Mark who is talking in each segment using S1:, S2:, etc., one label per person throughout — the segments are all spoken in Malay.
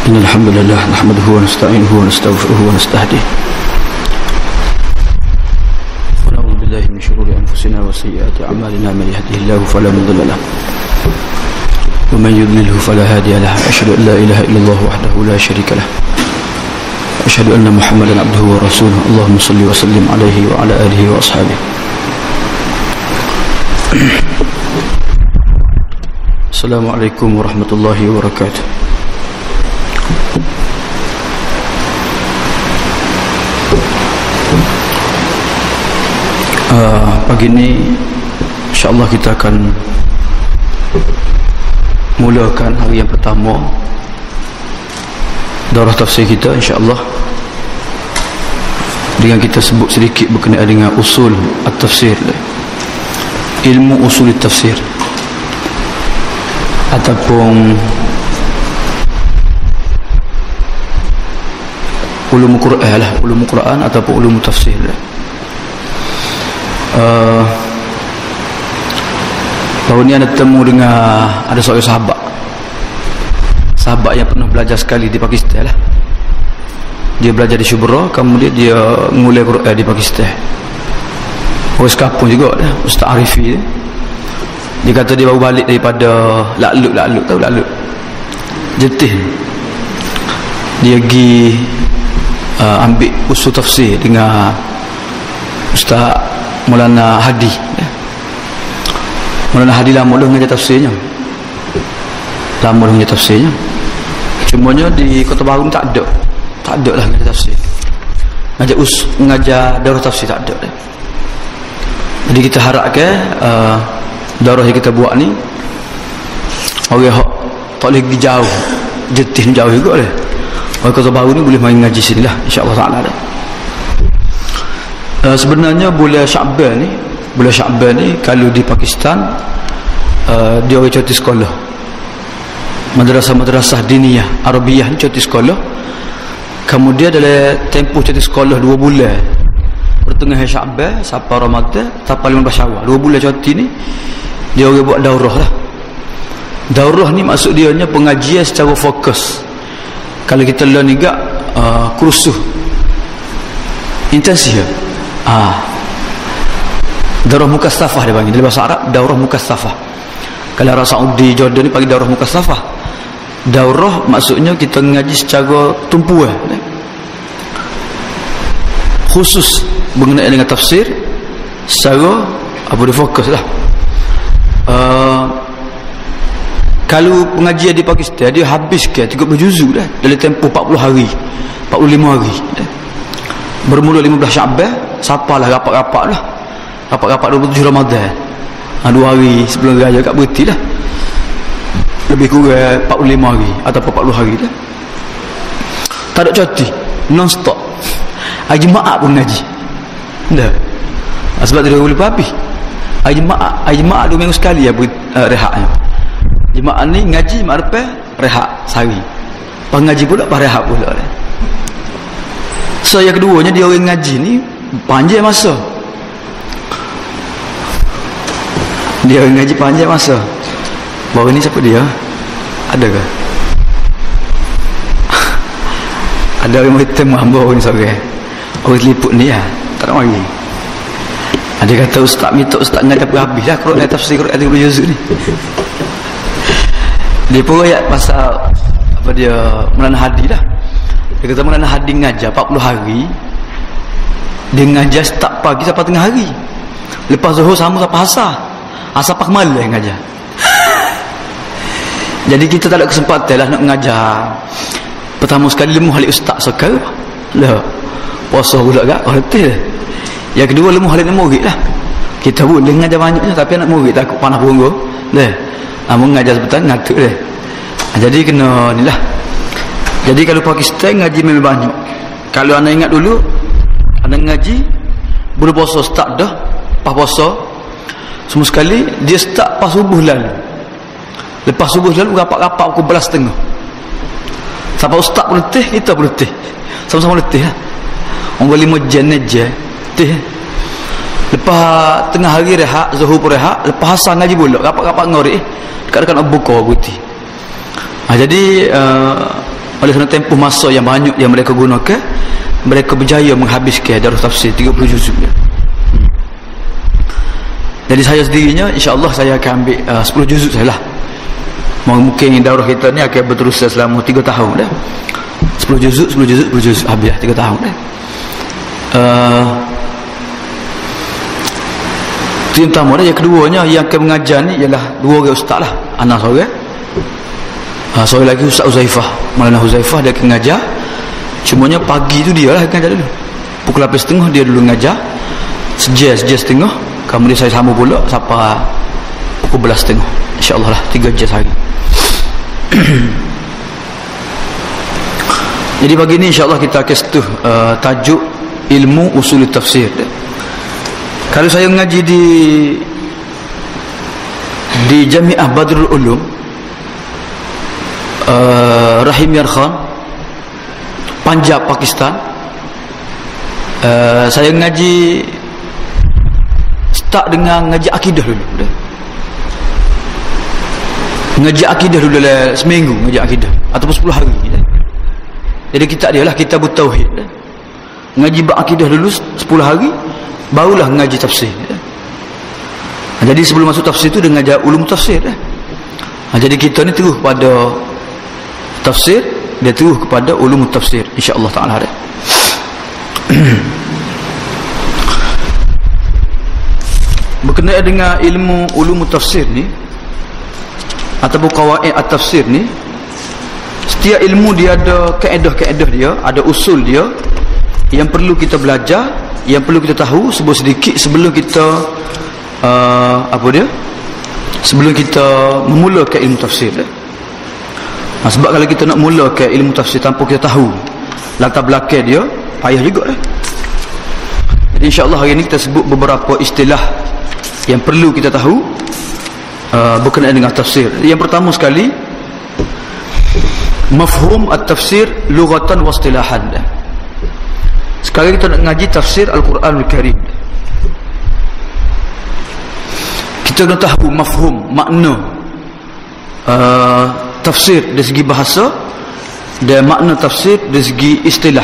S1: إن الحمد لله نحمده ونستعينه ونستغفره ونستهديه ونعوذ بالله من شرور أنفسنا وسيئات أعمالنا من يهده الله فلا مضل له ومن يضلله فلا هادي له أشهد أن لا إله إلا الله وحده لا شريك له أشهد أن محمدا عبده ورسوله اللهم صل وسلم عليه وعلى آله وأصحابه. السلام عليكم ورحمة الله وبركاته. Pagi ini insyaAllah kita akan mulakan hari yang pertama daurah tafsir kita insyaAllah, dengan kita sebut sedikit berkenaan dengan usul at-tafsir, ilmu usul at-tafsir ataupun ulum Quran lah, ulum Quran ataupun ulum tafsir lah. Baru ni anda temu dengan ada seorang sahabat yang pernah belajar sekali di Pakistan lah. Dia belajar di Shubra, kemudian dia mulai Quran di Pakistan. Orang sekapun juga dah, Ustaz Arifi dia. Dia kata dia baru balik daripada Lalut, tahu Lalut? Jetih. Dia pergi ambil usul tafsir dengan Ustaz Maulana Hadi. Maulana Hadi lama dah mengajar tafsirnya. Cumanya di Kota Baru ni tak ada lah mengajar tafsir. Mengajar daurah tafsir tak ada. Jadi kita harapkan daurah yang kita buat ni orang tak boleh pergi jauh, jetih jauh juga lah. Orang Kota Baru ni boleh main ngaji sini lah, insyaAllah ta'ala dah. Sebenarnya bulan Sya'ban ni kalau di Pakistan dia orang cuti sekolah, madrasah diniyah Arabiyah ni cuti sekolah. Kemudian dalam tempoh cuti sekolah 2 bulan, pertengahan Sya'ban sampai Ramadan sampai 15 Syawal, 2 bulan cuti ni dia orang buat daurah lah. Daurah ni maksud dia nya pengajian secara fokus. Kalau kita learn juga kursus intensif. Daurah mukastafah dia panggil dalam bahasa Arab, daurah mukastafah. Kalau Arab Saudi, Jordan ni panggil daurah mukastafah. Daurah maksudnya kita mengaji secara tumpuan, khusus mengenai dengan tafsir secara fokus lah. Kalau pengajian di Pakistan dia habiskan 30 juzuk dah dalam tempoh 40 hari 45 hari dah. Bermula 15 Sya'ban sapalah rapat-rapat 27 Ramadan, 2 hari sebelum raya kat berhenti lah, lebih kurang 45 hari atau 40 hari dah. Tak ada cuti, non stop. Hari Jumaat pun ngaji dah. Sebab dia boleh habis hari Jumaat 2 minggu sekali ya rehatnya. Jumaat ni ngaji, mak lepas rehat sehari, pengaji pula rehat pula dah. So yang keduanya dia orang ngaji ni panjang masa. Dia orang ngaji panjang masa. Baru ni siapa dia? Ada ke? Ada orang bertemu hamba ni seorang. Orang teliput ni lah, tak nak mari. Dia kata ustaz minta ustaz ngaji apa habis lah Quran tafsir Quran 30 juzuk ni. Dia pun ayat pasal apa dia Maulana Hadi lah. Dia kata Maulana Hadi ngajar 40 hari. Dia ngajar start pagi sampai tengah hari. Lepas zuhur sama sampai asar. Asar pak malam ngajar. Jadi kita tak ada kesempatan lah nak mengajar. Pertama sekali lemuh halik ustaz sekarang. Lah. Puasa pula gak letih. Yang kedua lemuh halik murid lah. Kita pun dia ngajar banyaknya tapi anak murid takut panah punggung. Dah. Mengajar sebentar ngatuk dia. Jadi kena ni lah. Jadi kalau Pakistan ngaji memang banyak. Kalau anda ingat dulu anda ngaji bulan puasa start dah, pas puasa semua sekali dia start pas subuh lalu. Lepas subuh lalu rapat-rapat pukul 12.30. Sampai ustaz pun letih, kita pun letih. Sama-sama letih lah. Orang 5 jam letih. Lepas tengah hari rehat, zuhur pun rehat, lepas asar ngaji pula, rapat-rapat ngorek dekat-dekat nak buka putih. Jadi Oleh kerana tempoh masa yang banyak yang mereka gunakan, mereka berjaya menghabiskan darus tafsir 30 juzuk. Jadi saya sendirinya insya-Allah saya akan ambil 10 juzuk sajalah. Mungkin daurah kita ni akan berterusan selama 3 tahun dah. 10 juzuk habis 3 tahun dah. Itu yang pertama dah. Yang keduanya yang akan mengajar ni ialah 2 orang ustaz lah. Anak seorang. Seorang lagi Ustaz Huzaifah, Maulana Huzaifah, dia akan mengajar. Cumanya pagi tu dia lah akan mengajar dulu. Pukul 8.30 dia dulu mengajar. Sejam kemudian saya sambung pula sampai pukul 11.30. InsyaAllah lah 3 jam sehari. Jadi pagi ni insyaAllah kita akan sentuh tajuk ilmu usul tafsir. Kalau saya mengaji di Jamiah Badrul Ulum Rahim Yar Khan, Punjab, Pakistan, saya ngaji start dengan ngaji akidah dulu. Ngaji akidah dulu dalam seminggu, ngaji akidah ataupun 10 hari. Jadi kita dia lah kitab tauhid. Ngaji bab akidah dulu 10 hari, barulah ngaji tafsir. Jadi sebelum masuk tafsir tu dia ngajar ulum tafsir. Jadi kita ni terus pada tafsir, dia terus kepada ulum tafsir insya-Allah taala ada. Berkenaan dengan ilmu ulum tafsir ni ataupun qawaid at-tafsir ni, setiap ilmu dia ada kaedah-kaedah dia, ada usul dia yang perlu kita belajar, yang perlu kita tahu sedikit sebelum kita sebelum kita memulakan ilmu tafsir. Sebab kalau kita nak mulakan ilmu tafsir tanpa kita tahu latar belakang dia, payah juga lah. Jadi insya-Allah hari ini kita sebut beberapa istilah yang perlu kita tahu berkenaan dengan tafsir. Yang pertama sekali, mafhum at-tafsir lughatan wa istilahan. Sekarang kita nak ngaji tafsir Al-Quranul Karim. Kita kena tahu mafhum, makna tafsir dari segi bahasa dan makna tafsir dari segi istilah.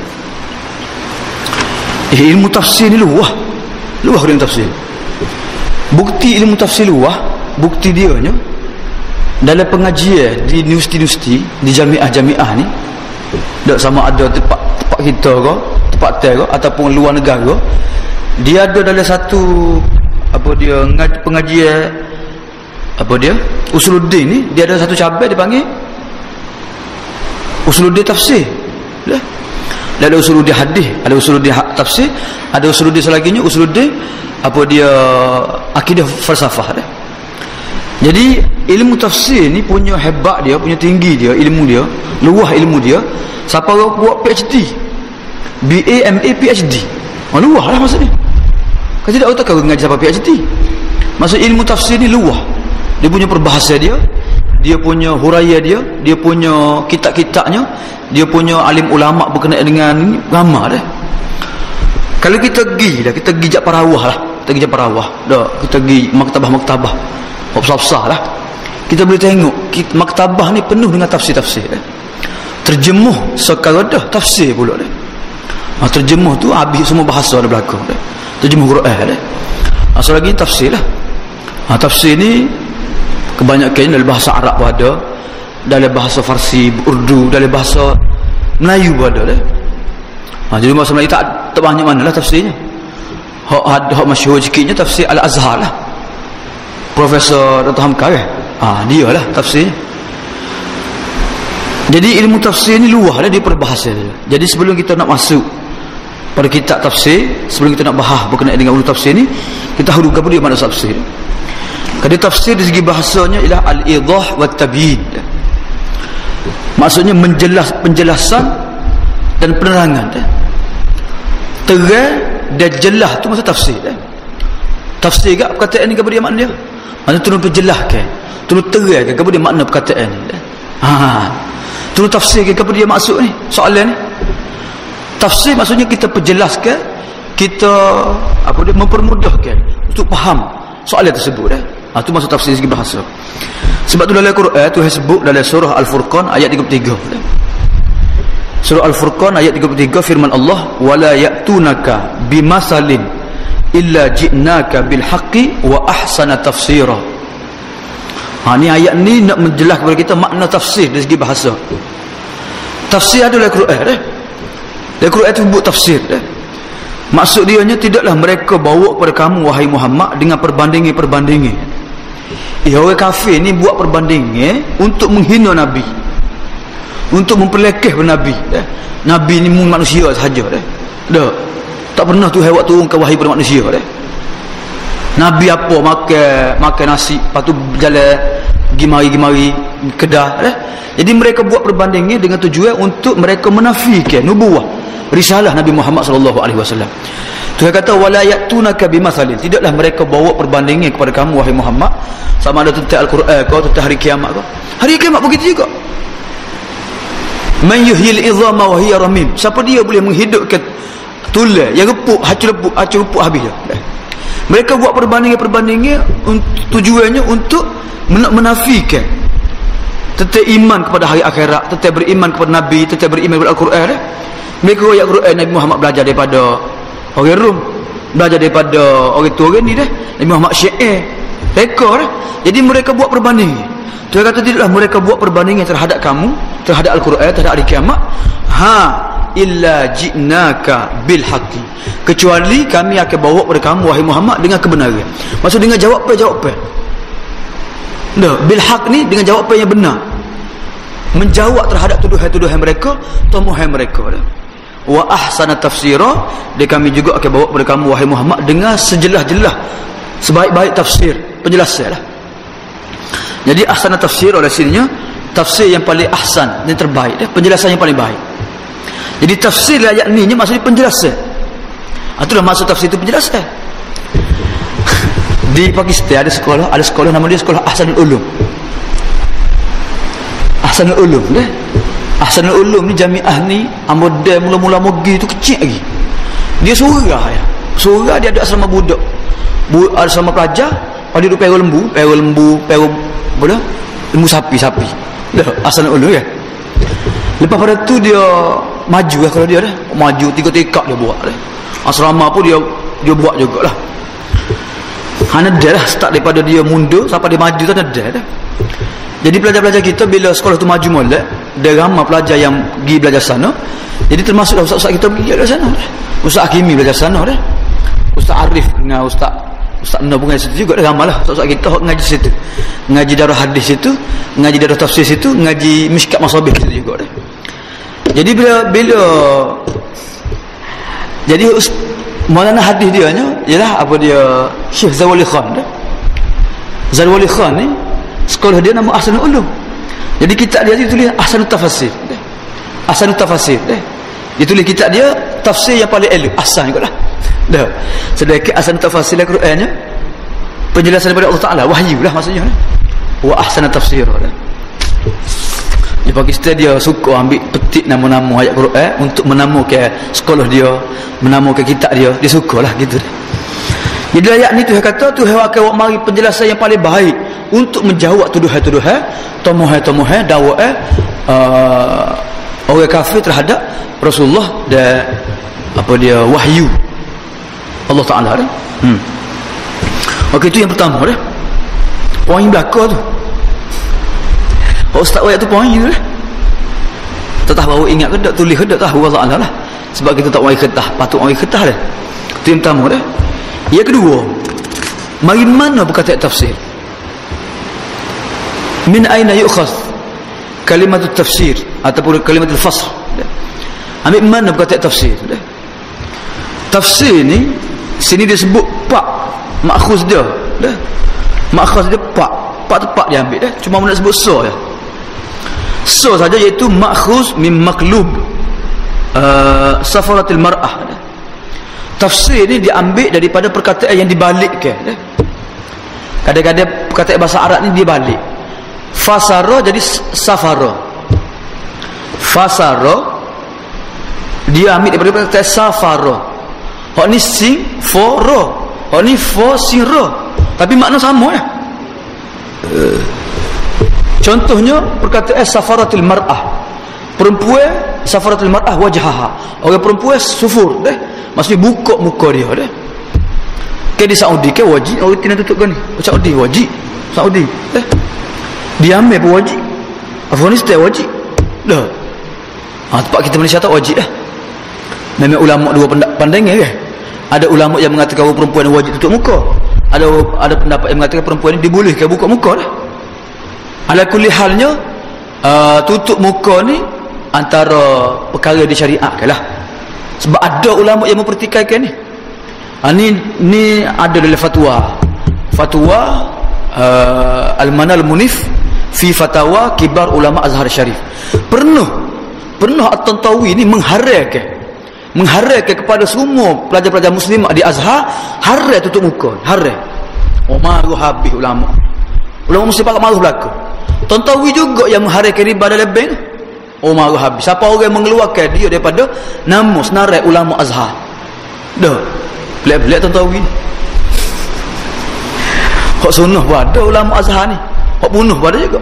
S1: Ilmu tafsir ni luah ilmu tafsir. Bukti ilmu tafsir luah, bukti dia nya dalam pengajian di universiti-universiti, di jamiah-jamiah ni, tak sama ada tempat kita ke, tempat ke ataupun luar negara, dia ada dalam satu pengajian Usuluddin ni, dia ada satu cabang dipanggil Usuluddin tafsir. Ada Usuluddin hadis, ada Usuluddin tafsir, ada Usuluddin selaginya Usuluddin akidah falsafah. Jadi ilmu tafsir ni punya hebat dia, punya tinggi dia, ilmu dia, luah ilmu dia. Siapa orang buat PhD, BA, MA, PhD, luah lah maksudnya. Kau tidak tahu kau ngaji siapa PhD. Maksud ilmu tafsir ni luah. Dia punya perbahasa dia punya huraya dia punya kitab-kitabnya, dia punya alim ulama berkenaan dengan agama dah. Kalau kita pergi jak Parawah lah, kita pergi maktabah besar-besar lah, kita boleh tengok maktabah ni penuh dengan tafsir-tafsir dah. Terjemuh sekarang dah tafsir pula dah. Terjemuh tu habis semua bahasa ada belakang dah. Terjemuh Quran dah. Asal lagi tafsir lah. Tafsir ni kebanyakan dalam bahasa Arab pun ada, dalam bahasa Farsi, Urdu, dalam bahasa Melayu pun ada dah. Jadi bahasa Melayu tak banyak mana lah tafsirnya. Hak masyhur sikitnya tafsir Al-Azhar lah, Profesor Dr. Hamka kan, dia lah tafsirnya. Jadi ilmu tafsir ni luah lah, dia perbahasa dia. Jadi sebelum kita nak masuk pada kitab tafsir, sebelum kita nak bahas berkenaan dengan ulum tafsir ni, kita tahu apa dia makna tafsir. Kalau tafsir dari segi bahasanya ialah al-idah wa tabyin. Maksudnya penjelasan dan penerangan. Terang dan jelas tu maksud tafsir. Tafsir ke perkataan ni kepada dia makna dia. Maksudnya turun penjelaskan, turun terang kepada dia makna perkataan ni. Turun tafsir kepada dia maksud ni, soalan ni. Tafsir maksudnya kita perjelaskan, kita mempermudahkan untuk faham soalan tersebut. Itu maksud tafsir segi bahasa. Sebab tu dalam Quran Tuhan sebut dalam surah Al-Furqan ayat 33. Surah Al-Furqan ayat 33, firman Allah, wala ya'tunaka bimasalin illa ji'naka bilhaqqi wa ahsana tafsira. Ni ayat ni nak menjelaskan kepada kita makna tafsir dari segi bahasa. Tafsir adalah Quran Quran itu buat tafsir Maksud dia tidaklah mereka bawa kepada kamu wahai Muhammad dengan perbandingan. Orang kafir ni buat perbandingan untuk menghina Nabi, untuk memperlekeh Nabi. Nabi ni manusia sahaja tak pernah Tuhan buat turunkan wahai pada manusia Nabi apa makan nasi, lepas tu berjalan gimari kedah Jadi mereka buat perbandingan dengan tujuan untuk mereka menafikan nubuah risalah Nabi Muhammad sallallahu alaihi wasallam. Tuhan kata wala ya'tunaka bimathalin, tidaklah mereka bawa perbandingan kepada kamu wahai Muhammad, sama ada tentang Al-Quran kau tentang hari kiamat kau. Hari kiamat begitu juga. Man yuhyil idhama wa hiya ramim, siapa dia boleh menghidupkan tulang yang repuk, hancur repuk habis dah. Mereka buat perbandingan tujuannya untuk menafikan tentang iman kepada hari akhirat, tentang beriman kepada Nabi, tentang beriman kepada Al-Quran. Mereka ayat Quran Nabi Muhammad belajar daripada orang Rom, belajar daripada orang tua ni Nabi Muhammad syair rekor. Jadi mereka buat perbandingan. Tuhan kata tidaklah mereka buat perbandingan terhadap kamu, terhadap Al-Quran, terhadap hari kiamat. Illa ji'naka bil haqqi, kecuali kami akan bawa kepada kamu wahai Muhammad dengan kebenaran. Maksud dengan jawapan bil haqq ni dengan jawapan yang benar, menjawab terhadap tuduhan-tuduhan mereka, tuduhan mereka. Wa ahsana tafsira, dan kami juga akan bawa kepada kamu wahai Muhammad dengan sejelas-jelas, sebaik-baik tafsir, penjelasan Jadi ahsana tafsir oleh sininya tafsir yang paling ahsan, yang terbaik penjelasan yang paling baik. Jadi tafsir ayat ni maksudnya penjelasan. Itulah maksud tafsir itu, penjelasan. Di Pakistan ada sekolah nama dia sekolah Ahsanul Ulum. Ahsanul Ulum Ahsanul Ulum ni jamiah ni model mula-mula mogi tu kecil lagi. Dia surah dia ada asrama budak. Asrama pelajar, pada duduk perul lembu, apa dah? Lembu sapi. Ahsanul Ulum Lepas pada tu dia maju kalau dia maju 3 tekak dia buat asrama pun dia buat jugalah. Dah start daripada dia mundur sampai dia maju tu dah. Jadi pelajar-pelajar kita bila sekolah tu maju molek, dia ramai pelajar yang pergi belajar sana. Jadi termasuklah ustaz-ustaz kita pergi belajar sana. Ustaz Hakimi belajar sana Ustaz Arif dengan Ustaz Nur pun situ juga dah ramai lah ustaz-ustaz kita ngaji situ. Ngaji darah hadis situ, ngaji darah tafsir situ, ngaji Mishkat Masabih situ juga Jadi bila jadi Maulana hadis dia ialah apa dia Syekh Zawali Khan Zawali Khan ni sekolah dia nama Ahsanul Ulum. Jadi kitab dia tulis Ahsanut Tafasir. Ahsanut Tafasir dia tulis kitab dia tafsir yang paling elok, ahsan juga dah. Sedekah Ahsanut Tafasir Al-Qurannya penjelasan daripada Allah Taala, wahyu maksudnya. Wa ahsanut tafsir Di Pakistan dia suka ambil petik nama-nama ayat Quran untuk menamakan sekolah dia, menamakan kitab dia sukalah gitu. Jadi ayat ni Tuhan kata Tuhan akan mari penjelasan yang paling baik untuk menjawab tuduhan-tuduhan, tomohan-tomohan, dakwaan orang kafir terhadap Rasulullah dan apa dia wahyu Allah Taala Okey, itu yang pertama poin belakang tu. Ustaz ayat tu poin tu tetap bawa ingat ke tak, tulis ke tak, tahu Allah Ta'ala sebab kita tak mari kertas, patut mari kertas itu yang pertama Yang kedua, mari mana perkataan tafsir? Min aina yu'khaz kalimatut tafsir ataupun kalimatul fasl? Ambil mana perkataan tafsir? Tafsir ni sini dia sebut pak makhuz dia makhuz dia pak tepat dia ambil cuma nak sebut so saja, iaitu makhuz min maklub safaratil mar'ah. Tafsir ni diambil daripada perkataan yang dibalikkan. Kadang-kadang perkataan bahasa Arab ni dibalik. Fasara jadi safara. Fasara dia ambil daripada perkataan safara. Hak ni sing for ro, hak ni for sing ro, tapi makna sama Contohnya perkataan safaratil mar'ah. perempuan safaratul mar'ah wajhaha, orang perempuan sufur deh, maksudnya buka muka dia deh. Ke di Saudi ke wajib orang kena tutup kan ni. Saudi wajib. Saudi dia ambil pun wajib. Afghanistan wajib dah. Tempat kita Malaysia tak wajib dah. Memang ulama dua pandangan ke. Ada ulama yang mengatakan perempuan wajib tutup muka. Ada pendapat yang mengatakan perempuan ni dibolehkan buka muka dah. Ala kulli halnya tutup muka ni antara perkara disyariatkan lah. Sebab ada ulama yang mempertikaikan ni. Ni ada dalam fatwa Al-Manal Munif fi Fatawa Kibar Ulama Azhar Syarif. Pernah At-Tantawi ni mengharaikan kepada semua pelajar-pelajar muslimah di Azhar, harai tutup muka, harai. Maru habis ulama mesti pakai maru belaka. Tantawi juga yang mengharaikan riba dalam bank. Maru habis. Siapa orang yang mengeluarkan dia daripada nama senarai ulama Azhar? Dah. Pelik-pelik Tantawi. Hak sunnah pun ada ulama Azhar ni. Hak bunuh pun ada juga.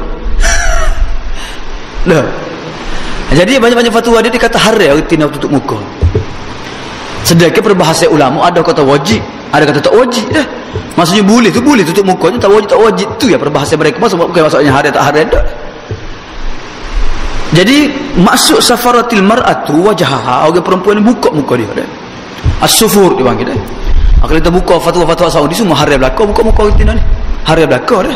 S1: Dah. Jadi banyak-banyak fatwa dia kata haram tina tutup muka. Sedangkan perbahasan ulama ada kata wajib, ada kata tak wajib dah. Maksudnya boleh tutup muka, tak wajib tu ya perbahasan mereka. Bukan maksudnya haram tak haram dah. Jadi maksud safaratil mar'atu wajhaha, orang perempuan ni buka muka dia dah. As-sufur dipanggil dah. Kalau kita buka fatwa-fatwa Saudi semua haram belaka, buka muka kita ni. Haram belaka dah.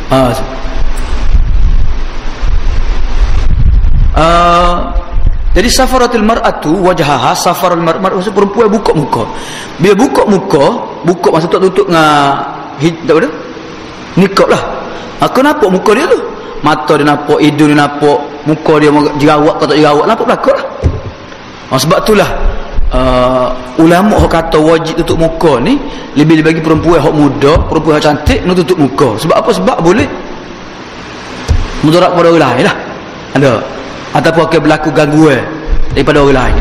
S1: Jadi safaratul mar'atu wajhaha, safarul mar'atu perempuan buka muka. Bila buka muka maksud tak tutup dengan tak ada nikab lah. Aku nampak muka dia tu, mata dia nampak, hidung dia nampak, muka dia jerawat atau tak jerawat nampak belaka lah. Sebab itulah ulama hok kata wajib tutup muka ni lebih bagi perempuan hok muda, perempuan hok cantik nak tutup muka. Sebab apa? Sebab boleh mudarat pada orang lain lah. Ada ataupun akan berlaku gangguan daripada orang lain.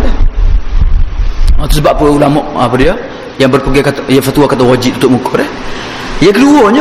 S1: Itu sebab apa ulama apa dia yang berpegang kata yang fatwa kata wajib tutup muka dah. Yang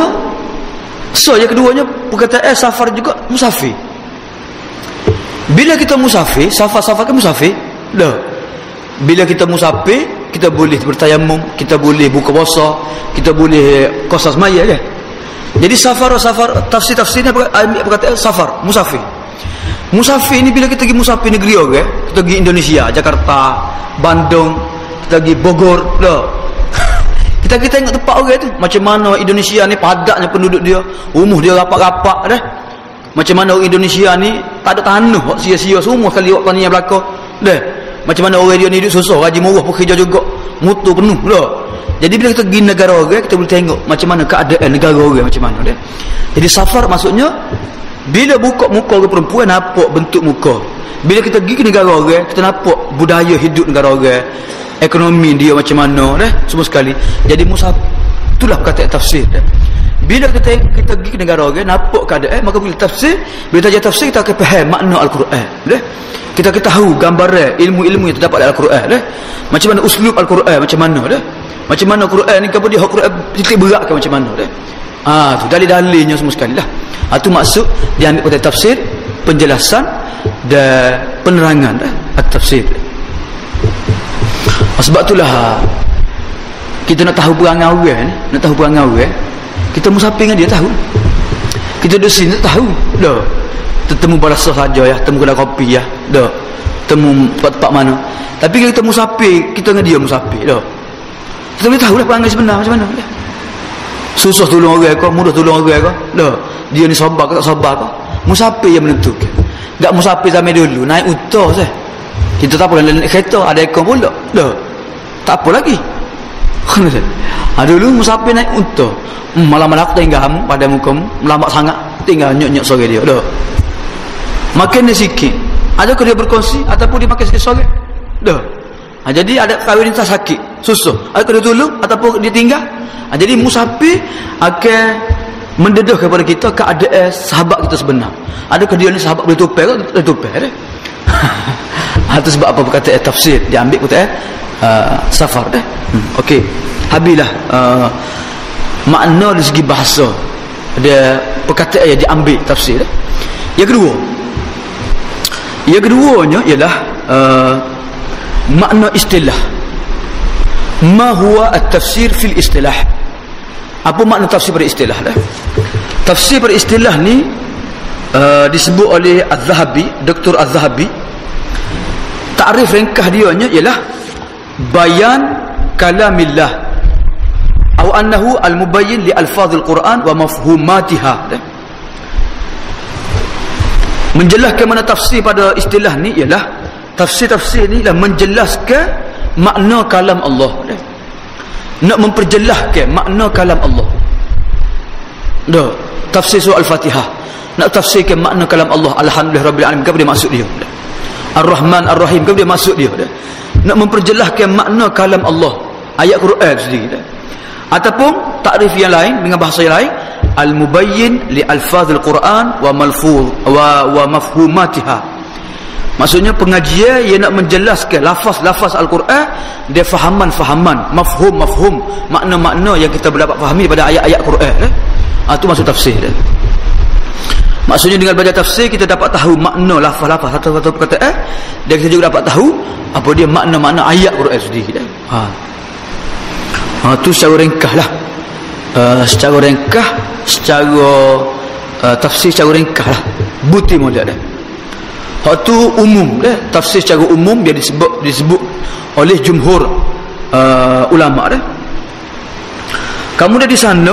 S1: keduanya perkataan safar juga musafir. Bila kita musafir, safar kan musafir dah. Bila kita musafir, kita boleh bertayamum, kita boleh buka puasa, kita boleh qasas maya kan. Jadi safar tafsirnya ambil perkataan safar musafir. Musafir ni bila kita pergi musafir negeri orang, kita pergi Indonesia, Jakarta, Bandung, kita pergi Bogor dah. Kita tengok tempat orang tu macam mana Indonesia ni padatnya penduduk dia, rumah dia rapat-rapat dah. Macam mana orang Indonesia ni tak ada tanah, sia-sia semua sekali waktu tanian belaka dah. Macam mana orang dia ni hidup susah, gaji murah pun kerja juga, mutu penuh dah. Jadi bila kita pergi negara orang, kita boleh tengok macam mana keadaan negara orang macam mana dah. Jadi safar maksudnya bila buka muka orang perempuan nampak bentuk muka. Bila kita pergi ke negara orang, kita nampak budaya hidup negara orang, ekonomi dia macam mana dah, semua sekali. Jadi musafir itulah perkataan tafsir dah. Bila kita pergi ke negara orang nampak keadaan, maka bila tafsir, bila kita tafsir kita akan faham makna Al-Quran dah. Kita tahu gambaran ilmu-ilmu yang terdapat dalam Al-Quran dah. Macam mana uslub Al-Quran macam mana dah. Macam mana Quran ni kepada dia Quran titik berat ke macam mana dah. Tu dalil-dalilnya semua sekali lah. Itu maksud dia ambil pada tafsir, penjelasan dan penerangan dah at-tafsir. Sebab itulah kita nak tahu perangai orang ni, kita musafir dengan dia tahu. Kita duduk sini tahu dah. Temu balasah saja ya, temu kedai kopi ya, dah. Temu tempat mana. Tapi kalau kita musafir, kita dengan dia musafir dah. Kita boleh tahu lah perangai sebenar macam mana dah. Susah tolong orang ke, mudah tolong orang ke, dah. Dia ni sabar ke tak sabar ke, musafir yang menentukan. Tak musafir zaman dulu naik unta sah. Kita tak apa naik kereta, ada ekor pula dah. Tak apa lagi. Dulu musafir naik unta, malam-malam aku tinggal pada mukamu melambat sangat, tinggal nyok-nyok sore dia dah. Makan dia sikit, adakah dia berkongsi ataupun dia makan sikit sore dah. Jadi ada kahwin tak sakit, susah, adakah dia tolong ataupun dia tinggal. Jadi musafir akan mendedah kepada kita keadaan sahabat kita sebenar. Adakah dia ni sahabat boleh tupai ke tak tupai dah. Itu sebab apa perkataan tafsir dia ambil perkataan safar dah. Okey, habislah makna dari segi bahasa dia perkataan yang diambil tafsir dah. Yang kedua, Yang keduanya ialah makna istilah. Ma huwa at-tafsir fil istilah? Apa makna tafsir pada istilah dah? Tafsir pada istilah ni disebut oleh Az-Zahabi, Dr. Az-Zahabi. Takrif ringkas dia nya ialah bayan kalamillah atau annahu al-mubayyin li alfazil Quran wa mafhumatiha. Menjelaskan mana tafsir pada istilah ni ialah tafsir ni ialah menjelaskan makna kalam Allah. Nak memperjelaskan makna kalam Allah. Dah, tafsir surah Al-Fatihah. Nak tafsirkan makna kalam Allah, alhamdulillahirabbil alamin, apa dia maksud dia? Ar-Rahman Ar-Rahim, apa dia maksud dia? Nak memperjelaskan makna kalam Allah, ayat Quran sendiri. Ataupun takrif yang lain dengan bahasa yang lain, al-mubayyin li alfazil Quran wa malfuz wa mafhumatiha. Maksudnya pengajian yang nak menjelaskan lafaz-lafaz Al-Quran, dia fahaman-fahaman, mafhum-mafhum, makna-makna yang kita dapat fahami pada ayat-ayat Quran. Itu maksud tafsir. Maksudnya dengan baca tafsir kita dapat tahu makna lafaz-lafaz satu-satu perkataan, dan kita juga dapat tahu apa dia makna-makna ayat Quran sendiri. Itu secara ringkas lah. Secara ringkas, secara tafsir secara ringkas lah. Buti modal dah. Hak tu umum dah, tafsir secara umum dia disebut oleh jumhur ulama dah. Kamu dah di sana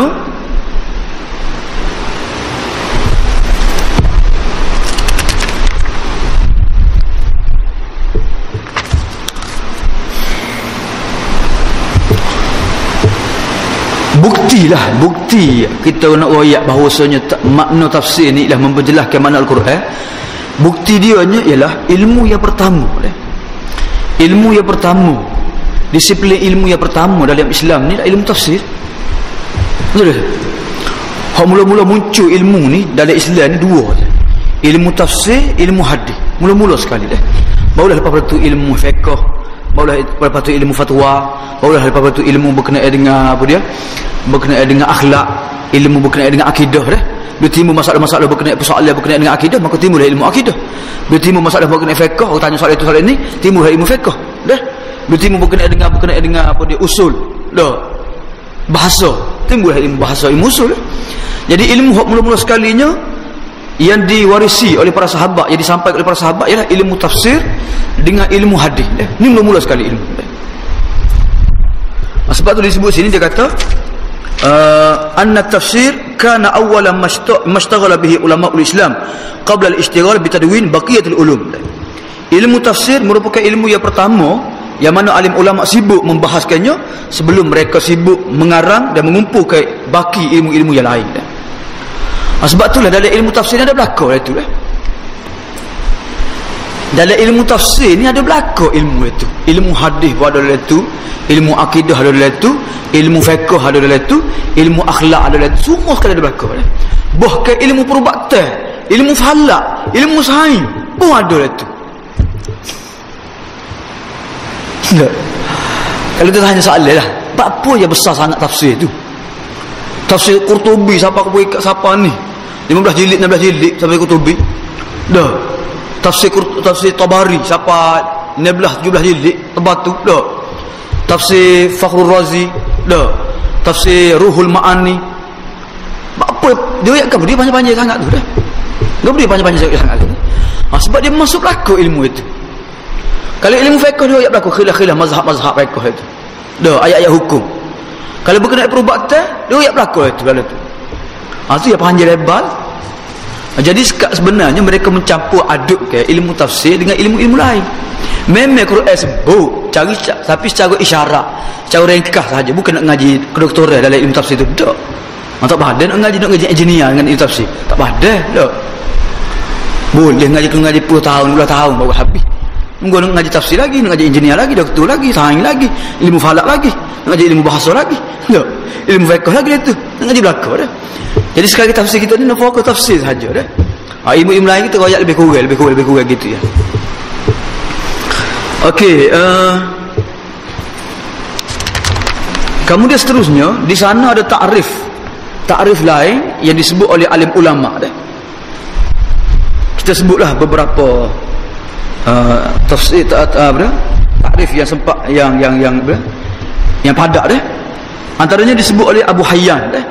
S1: bukti kita nak royak bahawasanya makna tafsir ni ialah memperjelaskan makna Al-Quran. Bukti dia ialah ilmu yang pertama. Ilmu yang pertama, disiplin ilmu yang pertama dalam Islam ni adalah ilmu tafsir. Betul? Hak mula-mula muncul ilmu ni dalam Islam ni dua je. Ilmu tafsir, ilmu hadis. Mula-mula sekali dah. Barulah lepas tu ilmu fiqh, barulah lepas tu ilmu fatwa, barulah lepas tu ilmu berkenaan dengan apa dia? Berkenaan dengan akhlak, ilmu berkenaan dengan akidah dah. Bila timbul masalah-masalah berkenaan persoalan berkenaan dengan akidah, maka timbullah ilmu akidah. Bila timbul masalah berkenaan fiqh, orang tanya soalan itu soalan ini, timbullah ilmu fiqh. Dah. Bila timbul berkenaan dengan apa dia usul, dah. Bahasa, timbullah ilmu bahasa, ilmu usul. Jadi ilmu hak mula-mula sekalinya yang diwarisi oleh para sahabat, yang disampaikan oleh para sahabat ialah ilmu tafsir dengan ilmu hadis. Ini mula-mula sekali ilmu. Sebab tu disebut sini dia kata anna tafsir kana awwalan mashtaghala bihi ulama'ul Islam qabla al-ishtighal bi tadwin baqiyatul ulum. Ilmu tafsir merupakan ilmu yang pertama yang mana alim ulama sibuk membahaskannya sebelum mereka sibuk mengarang dan mengumpulkan baki ilmu-ilmu yang lain. Sebab itulah dalam ilmu tafsir ni ada belakang itu lah. Dalam ilmu tafsir ni ada belakang ilmu itu. Ilmu hadis pun ada dalam itu, ilmu akidah ada dalam itu, ilmu fiqh ada dalam itu, ilmu akhlak ada dalam itu. Semua sekali ada belakang. Bahkan ilmu perubatan, ilmu falak, ilmu sains pun ada dalam itu. Kalau kita tanya soalan lah, apa yang besar sangat tafsir tu? Tafsir Qurtubi siapa ni? 15 jilid 16 jilid sampai Qurtubi. Dah. Tafsir Tabari siapa 16 17 jilid tebal tu. Dah. Tafsir Fakhrul Razi. Dah. Tafsir Ruhul Ma'ani. Apa dia kan dia panjang-panjang sangat tu dah. Enggak boleh panjang-panjang sangat tu. Sebab dia masuk belakang ilmu itu. Kalau ilmu fiqh dia ayat belakang khilaf-khilaf mazhab-mazhab fiqh itu. Dah, ayat-ayat hukum. Kalau berkenaan perubatan, dia ayat belakang itu kalau tu. Itu yang panjang lebar. Jadi sebenarnya mereka mencampur aduk ke ilmu tafsir dengan ilmu-ilmu lain. Memang Quran sebut tapi secara isyarat, secara ringkas saja, bukan nak ngaji kedoktoran dalam ilmu tafsir tu. Tak. Tak padan nak ngaji engineer dengan ilmu tafsir. Tak padan dak. Boleh ngaji 10 tahun, 12 tahun baru habis. Mungkin nak ngaji tafsir lagi, nak ngaji engineer lagi, doktor lagi, sains lagi, ilmu falak lagi, nak ngaji ilmu bahasa lagi. Tak. Ilmu fiqh lagi tu. Nak ngaji belakang dah. Jadi sekarang tafsir kita ni nak fokus tafsir saja dah. Ilmu-ilmu lain kita royak lebih kurang gitu ya. Okey, kemudian seterusnya di sana ada takrif lain yang disebut oleh alim ulama dah. Kita sebutlah beberapa tafsir takrif yang sempat yang padat dah. Antaranya disebut oleh Abu Hayyan dah.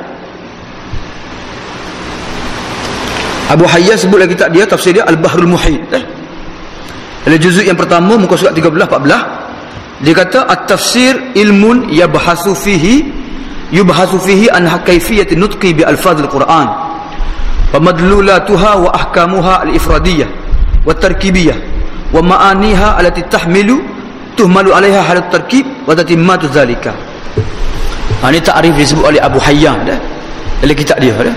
S1: Abu Hayyan sebut lagi kitab dia, tafsir dia Al-Bahrul Muhit dah. Dalam juzuk yang pertama muka surat 13-14 dia kata at-tafsir ilmun yubhasu fihi an kayfiyatin nutqi bi alfazil Quran wa madlulatuha wa ahkamuha al-ifradiyah wa tarkibiyah wa ma'aniha allati tuhmalu 'alaiha halat tarkib wa tatimmatu zalika. Ini takrif disebut oleh Abu Hayyan dah. Dalam kitab dia dah.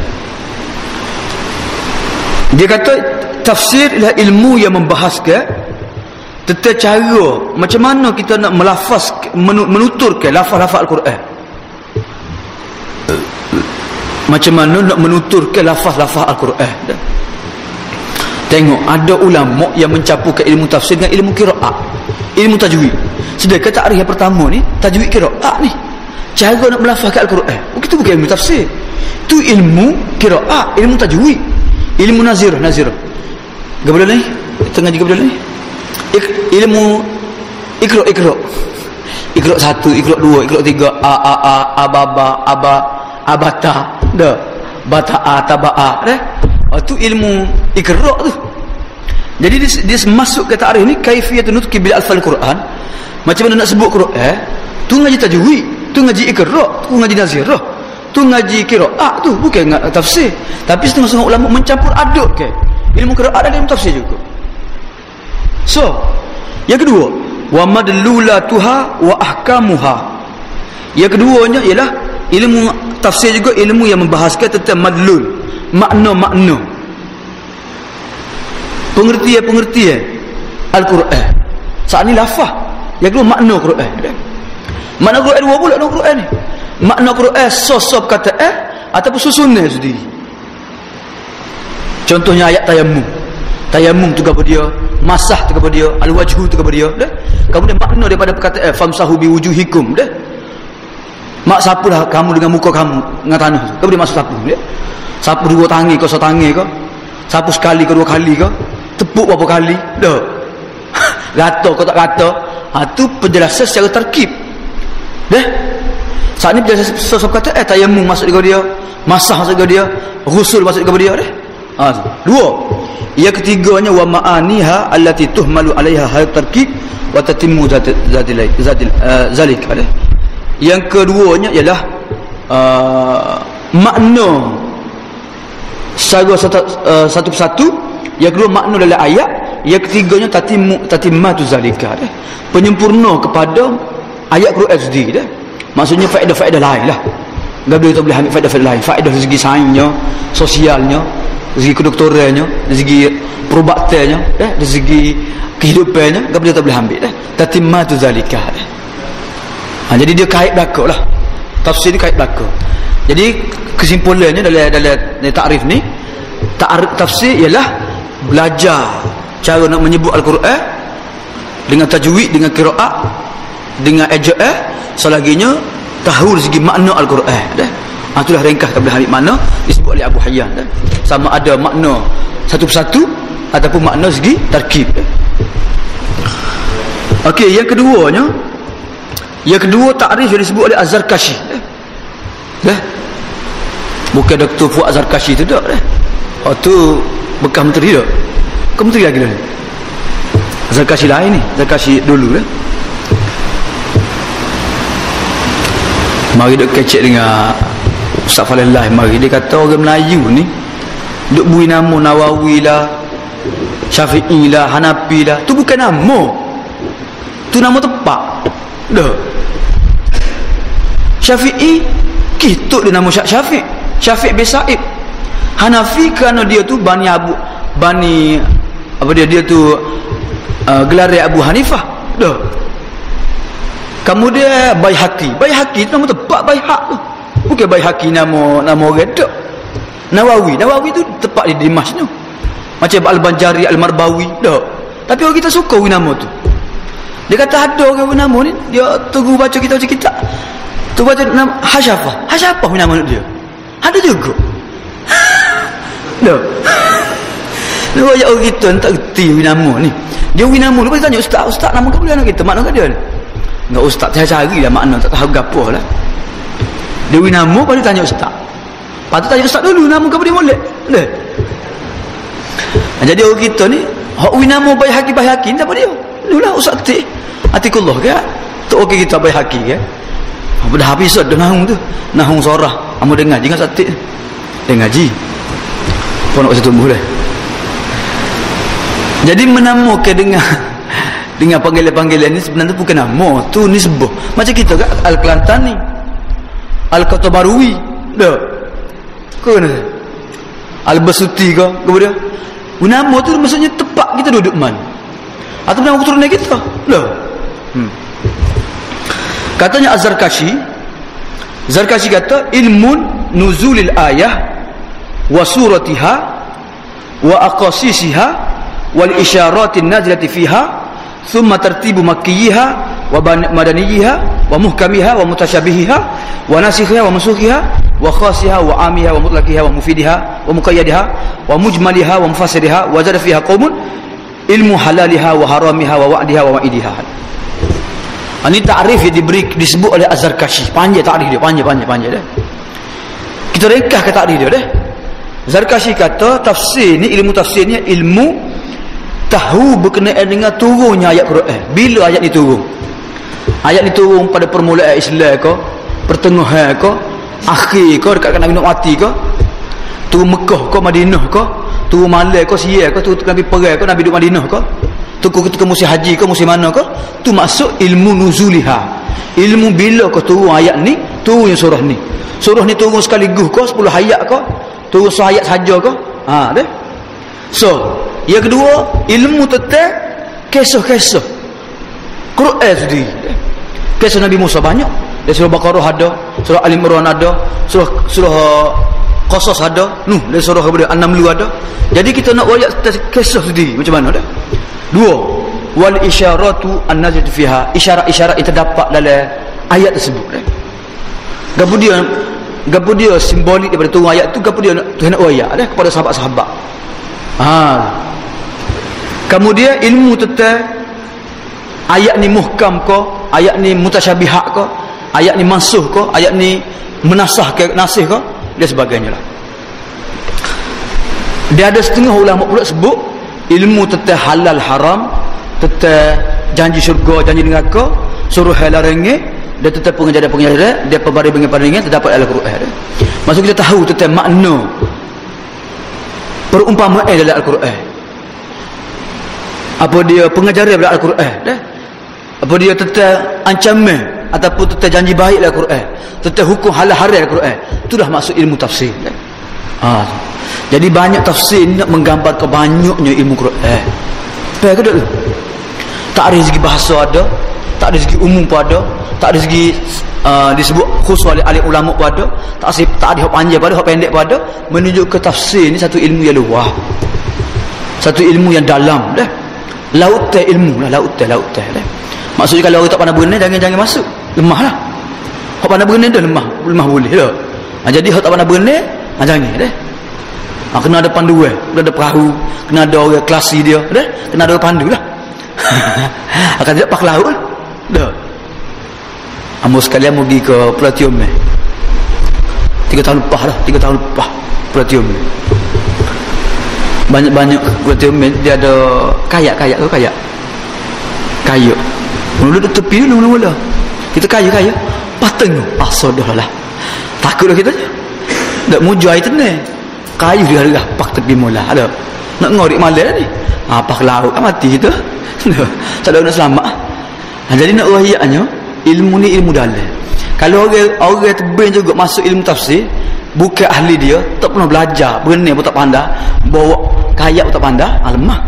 S1: Dia kata tafsir ialah ilmu yang membahaskan tentang cara macam mana kita nak melafaz menuturkan lafaz-lafaz Al-Quran. Macam mana nak menuturkan lafaz-lafaz Al-Quran. Tengok ada ulama yang mencampurkan ilmu tafsir dengan ilmu qiraat, ilmu tajwid. Sedangkan takrif yang pertama ni tajwid qiraat ni. Cara nak melafazkan Al-Quran. Itu bukan ilmu tafsir. Itu ilmu qiraat, ilmu tajwid, ilmu nazirah. Gabrul ni? Tengah juga gabrul ni. Ilmu ikra 1, ikra 2, ikra 3, ababa, abata, dah. Bata'a, taba'a, dah. Itu ilmu ikra tu. Jadi dia masuk ke takrif ni kaifiyatun nutqi bil alfal Quran. Macam mana nak sebut Quran? Tu ngaji tajwid, tu ngaji ikra, tu ngaji nazirah, tu ngaji qiraat tu, bukan tafsir. Tapi setengah-setengah ulama mencampur aduk ke ilmu qiraat dan ilmu tafsir juga. So, yang kedua, wa madlulatuha wa ahkamuha. Yang keduanya ialah ilmu tafsir juga ilmu yang membahaskan tentang madlul, makna-makna, pengertian-pengertian Al-Quran. Saat ni lafaz. Yang kedua makna Quran. Makna Quran dua pula dalam Quran ni. Makna Quran sosok kata ataupun susunan sendiri. Contohnya ayat tayammum. Tayammum tu kepada dia, masah tu kepada dia, al-wajhu tu kepada dia, dah. Kemudian makna daripada perkataan famsahu biwujuhikum, dah. Mak sapulah kamu dengan muka kamu dengan tanah tu. Kemudian masuk sapu, dah. Sapu dua tangan ke setangan ke? Sapu sekali ke dua kali ke? Tepuk berapa kali? Dah. Rata ke tak rata? Tu penjelasan secara terkib. Dah. Saat ni penjelasan sosok kata tayammum masuk dekat dia, masah masuk dekat dia, ghusul masuk dekat dia, dah. Dua. Yang ketiganya wa ma'aniha allati tuhmalu 'alaiha hal tarkib wa tatimmu zalika. Yang keduanya ialah makna secara satu persatu. Yang kedua makna dalam ayat. Yang ketiganya tatimmatu zalika, penyempurna kepada ayat Quran sendiri, dah. Maksudnya faedah-faedah lain lah. Gabriel kita boleh ambil faedah-faedah lain, faedah dari segi sainsnya, sosialnya, dari segi kedoktorannya, dari segi perubatannya, dari segi kehidupannya, gabriel kita boleh ambil, dah. Tatimmatu zalika, dah. Jadi dia kait belakang lah. Tafsir ni kait belakang. Jadi kesimpulannya dalam takrif ni, tafsir ialah belajar cara nak menyebut Al-Quran dengan tajwid, dengan qiraat, dengan eja'ah, selaginya tahu dari segi makna Al-Quran, dah. Itulah ringkas kita boleh ambil makna disebut oleh Abu Hayyan, dah. Sama ada makna satu persatu ataupun makna segi tarkib, dah. Okey, yang kedua takrif yang disebut oleh Az-Zarkashi, dah. Bukan Dr. Fuad Az-Zarkashi tu dah, dah. Tu bekas menteri dah. Ke menteri lagi dah. Az-Zarkashi lain ni, Az-Zarkashi dulu, dah. Mari duk kecek dengan Ustaz Falillah. Mari dia kata orang Melayu ni duk bui nama Nawawi lah, Syafi'i lah, Hanafi lah. Tu bukan nama, tu nama tepat, dah. Syafi'i kituk dia nama Syafi'i, Syafi'i bin Sa'id. Hanafi kerana dia tu dia tu gelar Abu Hanifah, dah. Kemudian Baihaqi itu nama tepat, Baihaq tu. Bukan Baihaqi nama orang tu. Nawawi tu tepat di Dimash tu. Macam Al-Banjari, Al-Marbawi, dah. Tapi orang kita suka nama tu. Dia kata ada orang nama ni, dia tunggu baca kitab. Tu baca nama Hasyafah nama dia. Ada juga. Dah. Ni ayat orang kita tak reti winamo ni. Dia winamo lepas tanya ustaz nama kau boleh anak kita makna kat dia ni. Enggak ustaz saya carilah makna tak tahu gapo lah. Dia winamo baru tanya ustaz. Patut tanya ustaz dulu nama kau boleh molek. Dah. Jadi orang kita ni hak winamo baik haki tak apa dia. Dululah ustaz atikullah ke. Tu okey kita baik haki ke. Dah habis dah nahung tu. Nahung sorah. Amu dengar jangan satik. Dia ngaji. Apa nak kasi tumbuh dah. Jadi menamukan dengan panggilan-panggilan ni sebenarnya bukan nama. Tu nisbah. Macam kita kat Al-Kelantan ni. Al-Kotabarui. Dah. Kena. Al-Basuti ke. Kemudian. Nama tu maksudnya tepat kita duduk mana. Atau nama keturunan kita. Dah. Katanya Az-Zarkashi kata ilmun nuzulil ayah wa suratiha wa aqasisiha wal isyaratin nazilati fiha thumma tartibu makkiyiha wa madaniyiha wa muhkamiha wa mutasyabihiha wa nasikhiha wa mansukhiha wa khasiha wa amiha wa mutlaqiha wa mufidiha wa muqayyadiha wa mujmaliha wa mufassiriha wa zada fiha qaumun ilmu halaliha wa haramiha wa wa'diha wa wa'idiha. Ini takrif yang disebut oleh Az-Zarkashi. Panjang takrif dia, panjang dah. Kita rekah ke takrif dia dah. Zarkashi kata tafsir ni, ilmu tafsir ni ilmu tahu berkenaan dengan turunnya ayat Quran. Bila ayat ni turun? Ayat ni turun pada permulaan Islam ke, pertengahan ke, akhir ke, dekat Nabi nak mati ke, turun Mekah ke, Madinah ke, turun Malai ke, Sial ke, turun Nabi perang ke, Nabi duduk Madinah ke, ketika musim haji ke, musim mana ke, tu masuk ilmu nuzuliha. Ilmu bila ke turun ayat ni, turun yang surah ni. Surah ni turun sekaligus ke, 10 ayat ke, turun ayat saja ke. Ha, dah. So, yang kedua, ilmu tentang kisah-kisah Quran sendiri. Kisah Nabi Musa banyak. Dari surah Baqarah ada, surah Al-Imran ada, surah Qasas ada, dari surah kemudian An-Naml ada. Jadi kita nak ayat kisah sendiri macam mana dah? Dua, wal isyaratu an-nazilatu fiha, isyarat-isyarat yang terdapat dalam ayat tersebut. Gapo dia simbolik daripada turun ayat tu, gapo dia nak ayat dah kepada sahabat-sahabat. Kemudian ilmu tentang ayat ni muhkam ke, ayat ni mutasyabihat ke, ayat ni mansuh ke, ayat ni menasah ke, nasih ke, dan sebagainya lah. Dia ada setengah ulama pula sebut ilmu tentang halal haram, tentang janji syurga, janji neraka, suruh larangan, dan tentang pengajaran-pengajaran, dan pembaring-pembaringan terdapat dalam Al-Quran. Maksud kita tahu tentang makna perumpamaan dalam Al-Quran. Apa dia pengajaran dalam Al-Quran, dah? Apa dia tentang ancaman ataupun tentang janji baik dalam Al-Quran, tentang hukum halal haram dalam Al-Quran. Itulah maksud ilmu tafsir. Jadi banyak tafsir nak menggambarkan banyaknya ilmu Quran. Faham ke tak? Tak ada segi bahasa ada, tak ada segi umum pun ada, tak ada segi disebut khusus oleh ahli ulama pun ada, tak ada hak panjang pun ada, hak pendek pun ada. Menunjukkan tafsir ni satu ilmu yang luas, satu ilmu yang dalam dah. Lautan ilmu lah, lautan dah. Maksudnya kalau orang tak pandai berenang, jangan masuk, lemah lah. Hak pandai berenang dah lemah boleh dah. Jadi hak tak pandai berenang, jangan dah. Kena ada panduan, kena ada perahu, kena ada orang kelasi dia, dah. Kena ada orang pandu lah. Akan tidak pak laut lah. Dah. Ambo sekalian mau pergi ke Pulau Tiomeh. 3 tahun lepas Pulau Tiomeh. Banyak-banyak Pulau Tiomeh dia ada kayak tu kayak. Kayak. Mula duduk tepi mula-mula. Kita kayak. Pateng tu. Sodahlah. Takutlah kita je. Tak muju air tenang. Kayu dia harga pak tepi mula ada. Nak ngorik malam ni. Pak laut mati kita. Tak ada nak selamat. Jadi nak ayatnya ilmu ni ilmu dalam. Kalau orang tebing juga masuk ilmu tafsir, bukan ahli dia, tak pernah belajar, berenang pun tak pandai, bawa kayak pun tak pandai, lemah.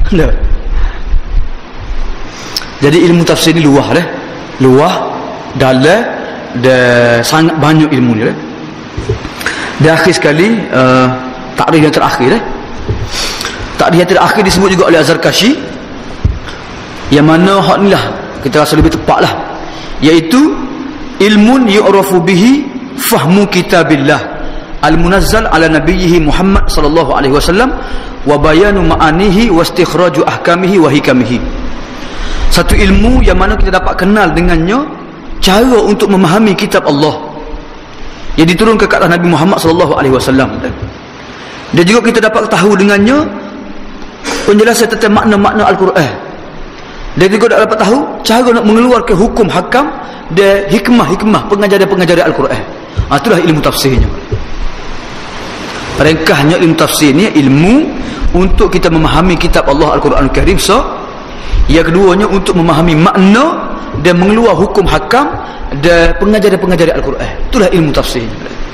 S1: Jadi ilmu tafsir ni luah dah. Luah dalam dan sangat banyak ilmu ni dah. Dan akhir sekali takrif yang terakhir takrif yang terakhir disebut juga oleh Az-Zarkashi, yang mana hak ni lah kita rasa lebih tepat lah, iaitu ilmun yu'rafu bihi fahmu kitabillah al-munazzal ala nabiyhi Muhammad sallallahu alaihi wasallam wa bayanu ma'anihi wa istikhraju ahkamihi wa hikamihi. Satu ilmu yang mana kita dapat kenal dengannya cara untuk memahami kitab Allah yang diturunkan ke atas Nabi Muhammad sallallahu alaihi wasallam. Dan juga kita dapat tahu dengannya penjelasan tentang makna-makna Al-Quran. Dan juga dapat tahu cara nak mengeluarkan hukum hakam dan hikmah-hikmah pengajaran-pengajaran Al-Quran. Itulah ilmu tafsirnya. Ringkasnya ilmu tafsir ni ilmu untuk kita memahami kitab Allah Al-Quran Al-Karim. Yang keduanya untuk memahami makna dan mengeluar hukum hakam dan pengajaran-pengajaran Al-Quran. Itulah ilmu tafsir.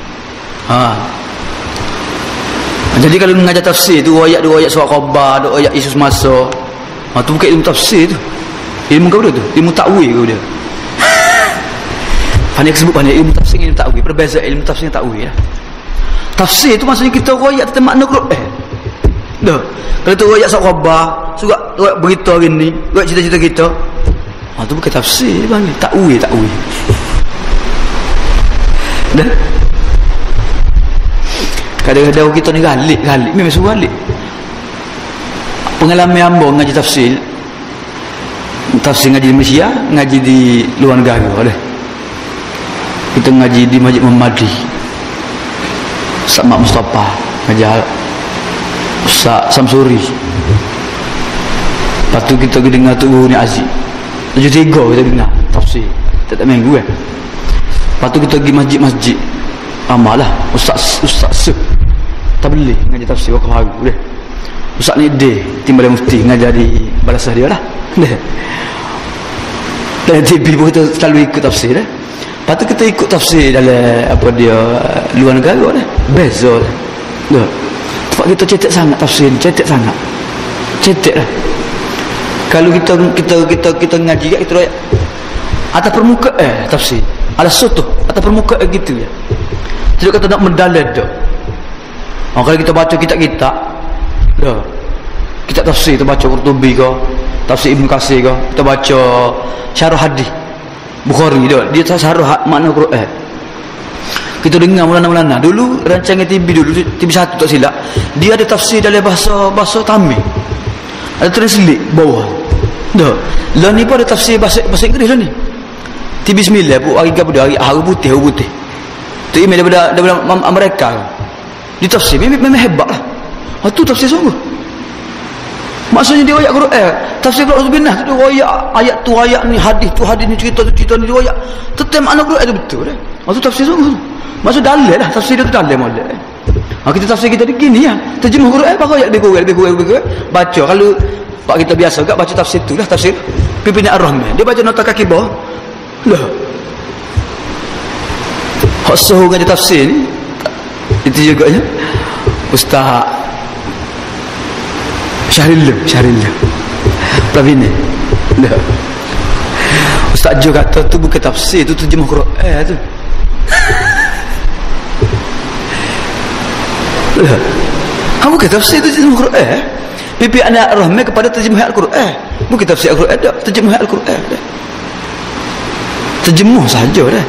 S1: Jadi kalau mengajar tafsir tu dua ayat surah khabar, dua ayat Yesus masa, tu bukan ilmu tafsir tu. Ilmu kau tu, ilmu takwil kau dia. Hanya sebut banyak ilmu tafsir, ilmu takwil. Perbezaan ilmu tafsir dan takwil lah. Tafsir tu maksudnya kita royak tentang makna Quran. Dah. Kalau tu royak surah khabar, surat berita hari ni, royak cita-cita kita. Tu bukan tafsir bang, takwil. Dah. Kadang-kadang kita ni galik memang suruh galik. Pengalaman hamba ngaji tafsir ngaji di Malaysia, ngaji di luar negara dah. Kita ngaji di Masjid Muhammadi, Ustaz Mak Mustafa ngajar, Ustaz Samsuri. Lepas tu kita dengar tu ni Aziz 73 kita dengar tafsir tak minggu kan. Lepas tu kita pergi masjid-masjid amalah Ustaz tak boleh ngaji tafsir waktu hari deh. Ustaz ni dia timbal mufti ngajar di balasah dia lah. Dan TV pun kita selalu ikut tafsir dah. Lepas tu kita ikut tafsir dalam apa dia luar negara dah. Beza dah. Tempat kita cetek sangat tafsir, cetek dah. Kalau kita ngaji kat kita royak atas permukaan tafsir. Ada sutuh atas permukaan gitu ya. Tidak kata nak mendalam dah. Kalau kita baca kitab-kitab dah. Kitab tafsir kita baca Qurtubi ke, tafsir Ibn Katsir ke, kita baca syarah hadis Bukhari dah. Dia syarah makna Quran. Kita dengar mulana-mulana. Dulu rancangan TV dulu, TV 1 tak silap. Dia ada tafsir dalam bahasa Tamil. Ada translate bawah. Dah. Lah ni pun ada tafsir bahasa Inggeris lah ni. TV 9 pun hari apa dia? Hari putih. Tu email daripada Amerika. Di tafsir memang hebat lah. Tu tafsir sungguh. Maksudnya dia ayat Quran. Tafsir Quran binah tu dia ayat tu ayat ni, hadis ni, cerita ni dia ayat. Tetap makna Quran tu betul dah. Tu tafsir sungguh. Maksud dalil lah, tafsir dia tu dalil molek. Kita tafsir kita begini ya. Terjemah Quran pakai ayat lebih kurang. Baca kalau pak kita biasa agak baca tafsir tu lah, tafsir Pimpinan Ar-Rahman. Dia baca nota kaki bawah. Lah. Hak suhu ngaji tafsir ni itu juga ya. Ustaz Syahril Pravin. Dah. Ustaz Jo kata tu bukan tafsir, tu terjemah Quran tu. Lah. Bukan tafsir tu terjemah Quran. Pipi anak Rahman kepada terjemah Al-Quran. Bukan tafsir Al-Quran dah, terjemah Al-Quran dah. Terjemah sahaja dah.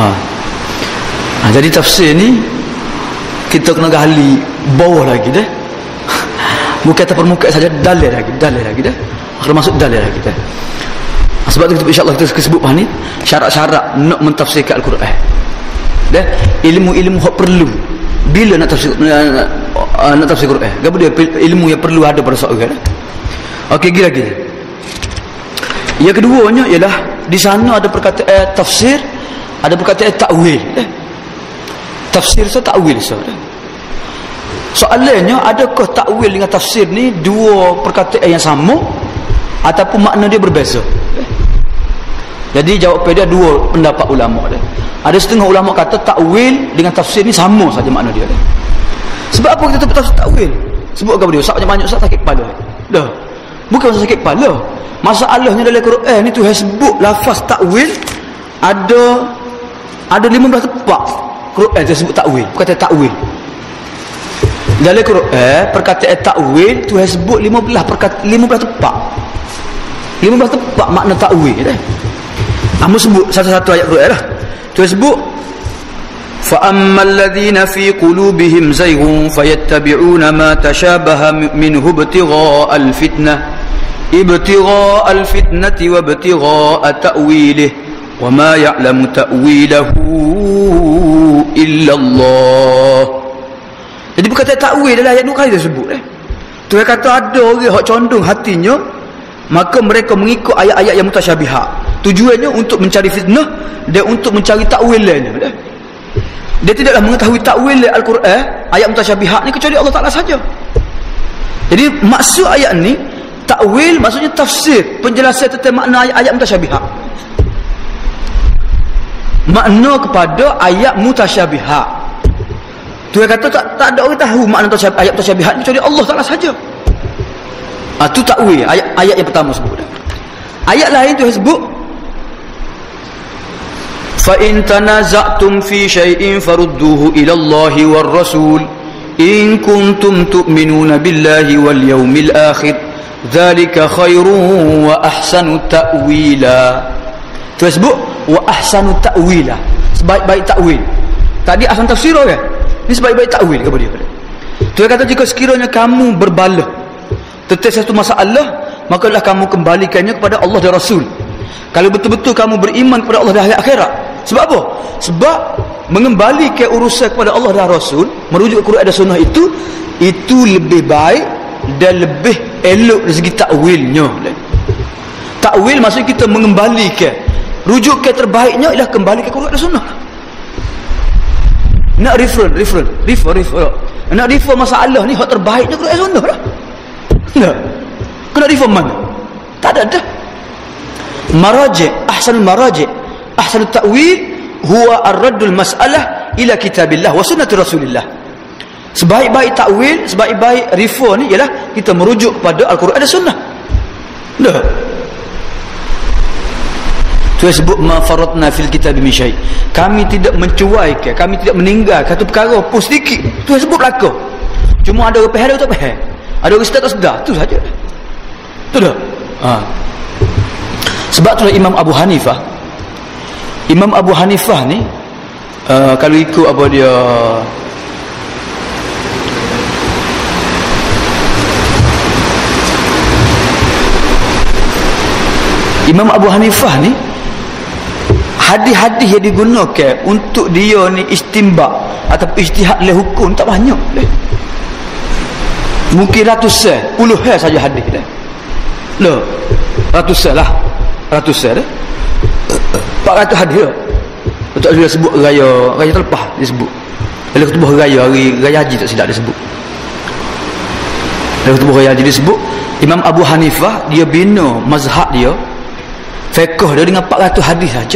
S1: Jadi tafsir ni kita kena gali bawah lagi dah. Bukan atas permukaan saja, dalil lagi dah. Kalau masuk dalil lagi dah. Sebab tu insya-Allah kita sebut ni syarat-syarat nak mentafsirkan Al-Quran. Dah ilmu-ilmu hak perlu bila nak tafsir Quran. Gapo dia ilmu yang perlu ada pada seorang dah. Okey, lagi. Yang keduanya ialah di sana ada perkataan tafsir, ada perkataan takwil. Tafsir takwil soalannya, adakah takwil dengan tafsir ni dua perkataan yang sama ataupun makna dia berbeza? Jadi jawapan dia dua pendapat ulama dia. Ada setengah ulama kata takwil dengan tafsir ni sama saja makna dia. Sebab apa kita sebut tafsir takwil? Sebut apa dia? Ustaz banyak ustaz sakit kepala. Dah. Bukan ustaz sakit kepala. Masalahnya dalam Quran ni Tuhan sebut lafaz takwil ada 15 tempat. Quran dia sebut takwil, perkataan takwil. Dalam Quran perkataan takwil Tuhan sebut 15 tempat. 15 tempat makna takwil dah. Kamu sebut satu-satu ayat Quran lah. Tuhan sebut فأما الذين في قلوبهم زيغ فيتبعون ما تشابه منه ابتغاء الفتنة وابتغاء تأويله وما يعلم تأويله إلا الله. Jadi berkata takwil dalam ayat 2 kali dia sebut. Tuhan kata ada orang yang condong hatinya, maka mereka mengikut ayat-ayat yang mutasyabihat. Tujuannya untuk mencari fitnah dan untuk mencari takwilannya. Dia tidaklah mengetahui takwil Al-Quran, ayat mutasyabihat ni kecuali Allah Ta'ala saja. Jadi maksud ayat ni, takwil maksudnya tafsir, penjelasan tentang makna ayat mutasyabihat. Makna kepada ayat mutasyabihat. Tuhan kata tak ada orang tahu makna ayat mutasyabihat kecuali Allah Ta'ala saja. Itu takwil, ayat yang pertama sebut. Ayat lain Tuhan sebut, فَإِن تَنَازَعْتُمْ فِي شَيْءٍ فَرُدُّوهُ إِلَى اللَّهِ وَالرَّسُولِ إِن كُنتُمْ تُؤْمِنُونَ بِاللَّهِ وَالْيَوْمِ الْآخِرِ ذَلِكَ خَيْرٌ وَأَحْسَنُ تَأْوِيلًا. Tersebut wa ahsanu ta'wila, sebaik-baik takwil. Tadi ahsan tafsir kan? Ini sebaik-baik takwil kepada dia. Tuhan kata jika sekiranya kamu berbala tentang satu masalah, maka lah kamu kembalikannya kepada Allah dan Rasul. Kalau betul-betul kamu beriman kepada Allah dan hari akhirat. Sebab apa? Sebab mengembalikan urusan kepada Allah dan Rasul, merujuk ke Quran dan Sunnah itu lebih baik dan lebih elok dari segi takwilnya. Takwil maksud kita mengembalikan, rujukan terbaiknya ialah kembali ke Quran dan Sunnah. Nak refer. Nak refer masalah ni hak terbaiknya Quran dan Sunnah lah. Tak. Kena refer mana? Tak ada dah. Maraji', ahsan maraji', ahsan ta'wil huwa ar-raddul mas'alah ila kitabillah wa sunnati rasulillah. Sebaik-baik takwil, sebaik-baik refer ni ialah kita merujuk pada Al-Quran dan Sunnah. Dah. Tuhan sebut ma faratna fil kitab min syai'. Kami tidak mencuaikan, kami tidak meninggalkan satu perkara pun sedikit. Tuhan sebut belaka. Cuma ada orang faham, ada tak faham. Ada orang sedar tak sedar, tu saja. Tu dah. Sebab itulah Imam Abu Hanifah ni kalau ikut apa dia, Imam Abu Hanifah ni hadis-hadis yang digunakan untuk dia ni istinbat atau ijtihad le hukum tak banyak. Mungkin ratusan, puluhan saja hadis dah. Ratusan dah. 400 hadis. Tak boleh sebut raya terlepas dia sebut. Dalam khutbah raya haji tak silap dia sebut. Dalam khutbah raya haji dia sebut Imam Abu Hanifah dia bina mazhab dia, fiqh dia dengan 400 hadis saja.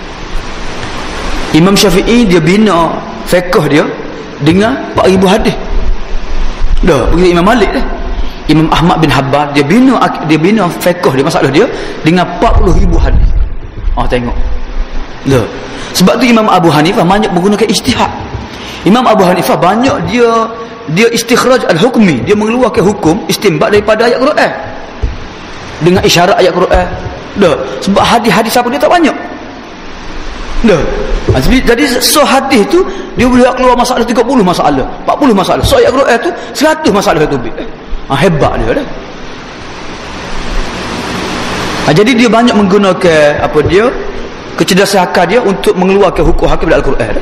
S1: Imam Syafi'i dia bina fiqh dia dengan 4000 hadis. Dah, begitu Imam Malik dah. Imam Ahmad bin Hanbal dia bina fiqh dia, masalah dia dengan 40,000 hadis. Tengok. Dah. Sebab tu Imam Abu Hanifah banyak menggunakan ijtihad. Imam Abu Hanifah banyak dia istikhraj al-hukmi, dia mengeluarkan hukum istinbat daripada ayat Quran dengan isyarat ayat Quran. Dah. Sebab hadis-hadis siapa dia tak banyak. Dah. Jadi so hadis tu dia boleh keluar masalah 30 masalah, 40 masalah. So ayat Quran tu 100 masalah tu. Hebat dia dah. Jadi dia banyak menggunakan apa dia, kecerdasan akal dia untuk mengeluarkan hukum hakim dari Al-Quran.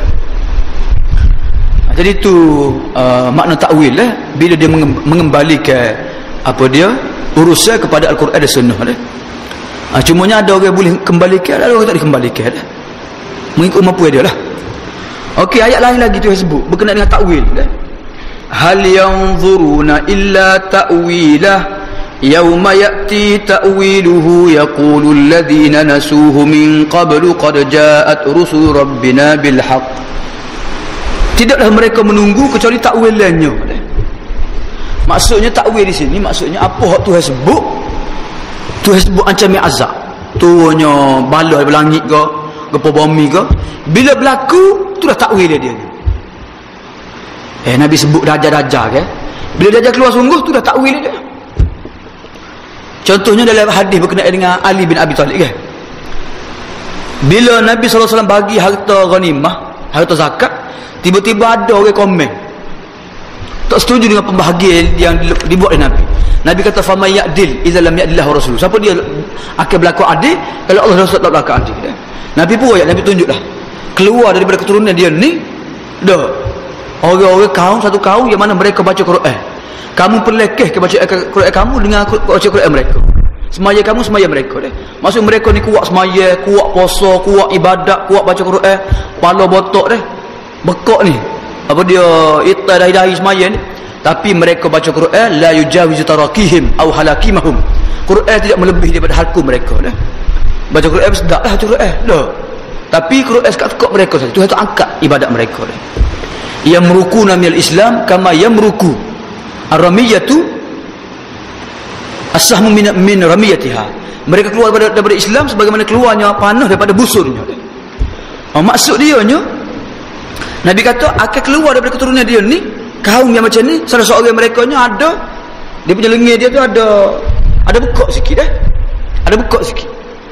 S1: Jadi itu makna takwil lah, bila dia mengembalikan apa dia urusan kepada Al-Quran dan Sunnah dah. Cumanya ada orang boleh kembalikan, ada orang tak dikembalikan dah. Mengikut mampu dia lah. Okey, ayat lain lagi tu yang sebut berkenaan dengan takwil dah. Hal yanzuruna illa ta'wilah yawma ya'ti ta'wiluhu yaqulu alladhina nasuhu min qablu qad ja'at rusul rabbina bil haqq. Tidaklah mereka menunggu kecuali takwilannya. Maksudnya takwil di sini maksudnya apa hak Tuhan sebut? Tuhan sebut ancaman azab, turunnya bala dari langit ke bumi ke, bila berlaku tu dah takwil dia. Nabi sebut darjah-darjah kan. Bila darjah keluar sungguh tu dah takwil dia. Contohnya dalam hadis berkenaan dengan Ali bin Abi Talib kan. Bila Nabi SAW bagi harta ghanimah, harta zakat, tiba-tiba ada orang komen tak setuju dengan pembahagian yang dibuat oleh Nabi. Nabi kata faman ya'dil idza lam ya'dillahu rasul. Siapa dia akan berlaku adil kalau Allah Rasul tak berlaku adil. Nabi pun ayat Nabi tunjuklah keluar daripada keturunan dia ni dah orang-orang kaum satu kaum yang mana mereka baca Quran. Kamu perlekeh ke baca Quran kamu dengan baca Quran mereka. Semaya kamu semaya mereka dah. Maksud mereka ni kuat semaya, kuat puasa, kuat ibadat, kuat baca Quran, kepala botok dah. Bekak ni. Apa dia itta dahi-dahi semaya ni. Tapi mereka baca Quran la yujawizu tarakihim aw halakimahum. Quran tidak melebihi daripada halkum mereka dah. Baca Quran sedaplah baca Quran dah. Tapi Quran sekat-sekat mereka saja. Tuhan tu angkat ibadat mereka dah. Yamrukuna minal Islam kama yamruku ar-ramiyatu as-sahmu min ramiyatiha. Mereka keluar daripada Islam sebagaimana keluarnya panah daripada busurnya. Maksud dia nya Nabi kata akan keluar daripada keturunan dia ni kaum yang macam ni, salah seorang mereka nya ada dia punya lengan dia tu ada bekak sikit dah. Ada bekak sikit.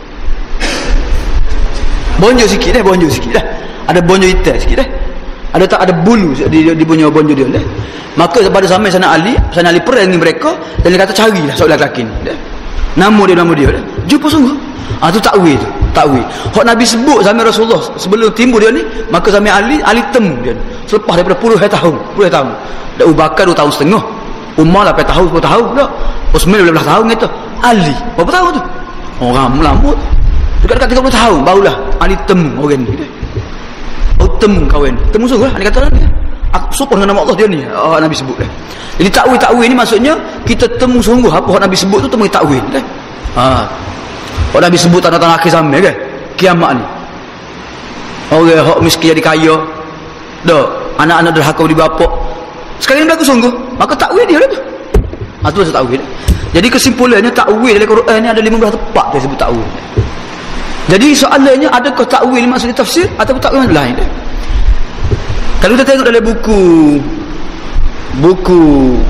S1: Bonjo sikit dah. Ada bonjo hitam sikit dah. Ada tak ada bulu di punya bonjo dia dah. Maka pada zaman sana Ali perang dengan mereka dan dia kata carilah seorang lelaki ni dah. Nama dia dah. Jumpa sungguh. Tu takwil tu. Takwil. Hak Nabi sebut zaman Rasulullah sebelum timbul dia ni, maka zaman Ali temu dia. Selepas daripada puluh tahun. Dan Abu Bakar 2 tahun setengah. Umar 8 tahun, 10 tahun dah. Utsman 12 tahun gitu. Ali berapa tahun tu? Orang melambut. Dekat-dekat 30 tahun barulah Ali temu orang ni. Temu kawan. Temu sungguh lah. Dia kata ni. Aku sumpah dengan nama Allah dia ni. Nabi sebut dah. Jadi takwil ni maksudnya kita temu sungguh apa yang Nabi sebut tu temu takwil dah. Kalau Nabi sebut tanda-tanda akhir zaman kan? Kiamat ni. Orang hak miskin jadi kaya. Dah, anak-anak derhaka di bapak. Sekarang ni berlaku sungguh. Maka takwil dia tu. Itu maksud takwil. Jadi kesimpulannya takwil dalam Quran ni ada 15 tempat dia sebut takwil. Jadi soalannya adakah takwil maksud tafsir atau takwil lain? Kalau kita tengok dalam buku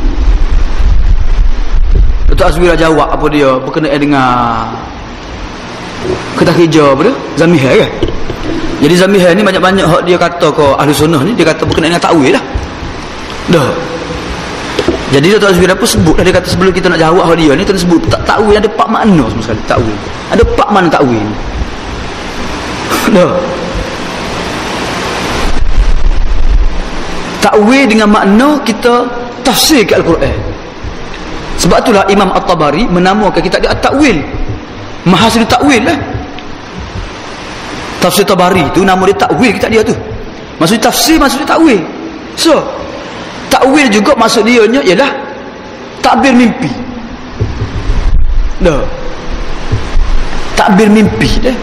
S1: Dr. Azwira jawab apa dia berkenaan dengan ketakhijah apa dia? Zamihah kan? Jadi Zamihah ni banyak-banyak hak dia kata ke ahli sunnah ni, dia kata berkenaan dengan takwil lah. Dah. Jadi Dr. Azwira pun sebut lah, dia kata sebelum kita nak jawab hak dia ni, kita sebut takwil ada 4 makna semua sekali takwil. Ada 4 makna takwil. Dah. Takwil dengan makna kita tafsir ke Al-Quran. Sebab itulah Imam At-Tabari menamakan kitab dia At-Takwil. Mahasil takwil lah. Tafsir Tabari tu nama dia takwil kitab dia tu. Maksud tafsir maksud dia takwil. So, takwil juga maksud dia nya ialah takbir mimpi. Dah. Takbir mimpi dah.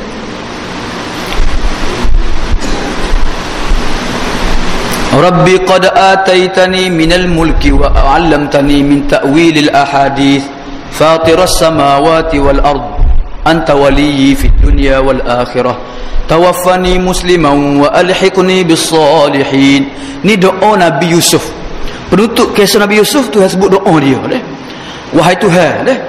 S1: Rabbi qad ataitani minal mulki wa 'allamtani min ta'wilil ahadits fatiras samawati wal ard anta waliyyi fid dunya wal akhirah tawaffani musliman wa alhiqni bis salihin. Ni doa Nabi Yusuf. Penutup kisah Nabi Yusuf tu sebut doa dia dah. Wahai Tuhan dah,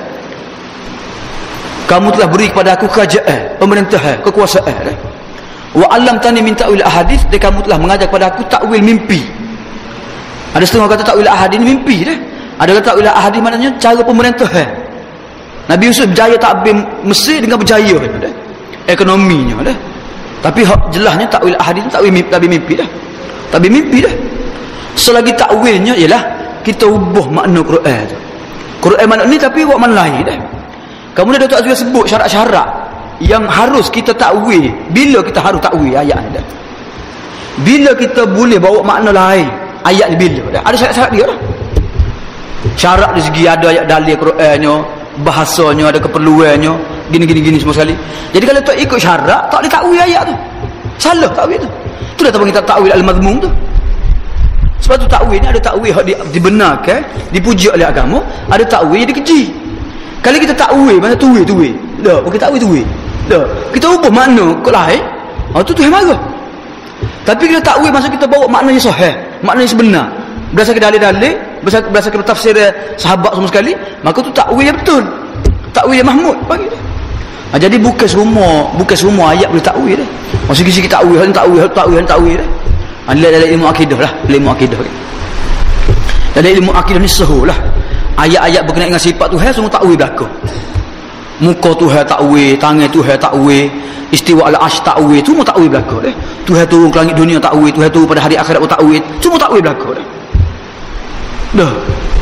S1: kamu telah beri kepada aku kerajaan, pemerintahan, kekuasaan dah. Wa 'allamtani min ta'wil ahadits, dan kamu telah mengajar kepada aku takwil mimpi. Ada setengah kata takwil ahadits ni mimpi dah. Ada kata takwil ahadits maknanya cara pemerintahan. Nabi Yusuf berjaya takbir Mesir dengan berjaya dah. Ekonominya dah. Tapi jelasnya takwil ahadits takwil mimpi dah. Takwil mimpi dah. Selagi takwilnya ialah kita ubah makna Quran tu. Quran makna ni tapi buat makna lain dah. Kemudian Dr. Azwir sebut syarat-syarat yang harus kita takwil. Bila kita harus takwil ayat ni dah? Bila kita boleh bawa makna lain ayat ni bila dah? Ada syarat-syarat dia dah. Syarat dari segi ada ayat dalil Qurannya, bahasanya, ada keperluannya, gini semua sekali. Jadi kalau tak ikut syarat, tak boleh takwil ayat tu. Salah takwil tu. Tu dah kita takwil al-madmum tu. Sebab tu takwil ni ada takwil yang dibenarkan, dipuji oleh agama, ada takwil yang dikeji. Kalau kita takwil mana tuwil. Dah, bukan takwil tuwil. Dah, kita ubah makna kau lain. Tu Tuhan marah. Tapi kita takwil maksud kita bawa makna yang sahih, makna yang sebenar. Berdasarkan dalil-dalil, berdasarkan tafsir sahabat semua sekali, maka tu takwil yang betul. Takwil yang mahmud bagi dia. Jadi bukan semua ayat boleh takwil dah. Sikit-sikit takwil dah. Dalam ilmu akidah lah, ilmu akidah. Dalam ilmu akidah ni sehulah. Ayat-ayat berkenaan dengan sifat Tuhan semua takwil belaka. Muka Tuhan takwil, tangan Tuhan takwil, istiwa al-arsh takwil, semua takwil belaka dah. Tuhan turun ke langit dunia takwil, Tuhan turun pada hari akhirat pun takwil, semua takwil belaka dah. Dah.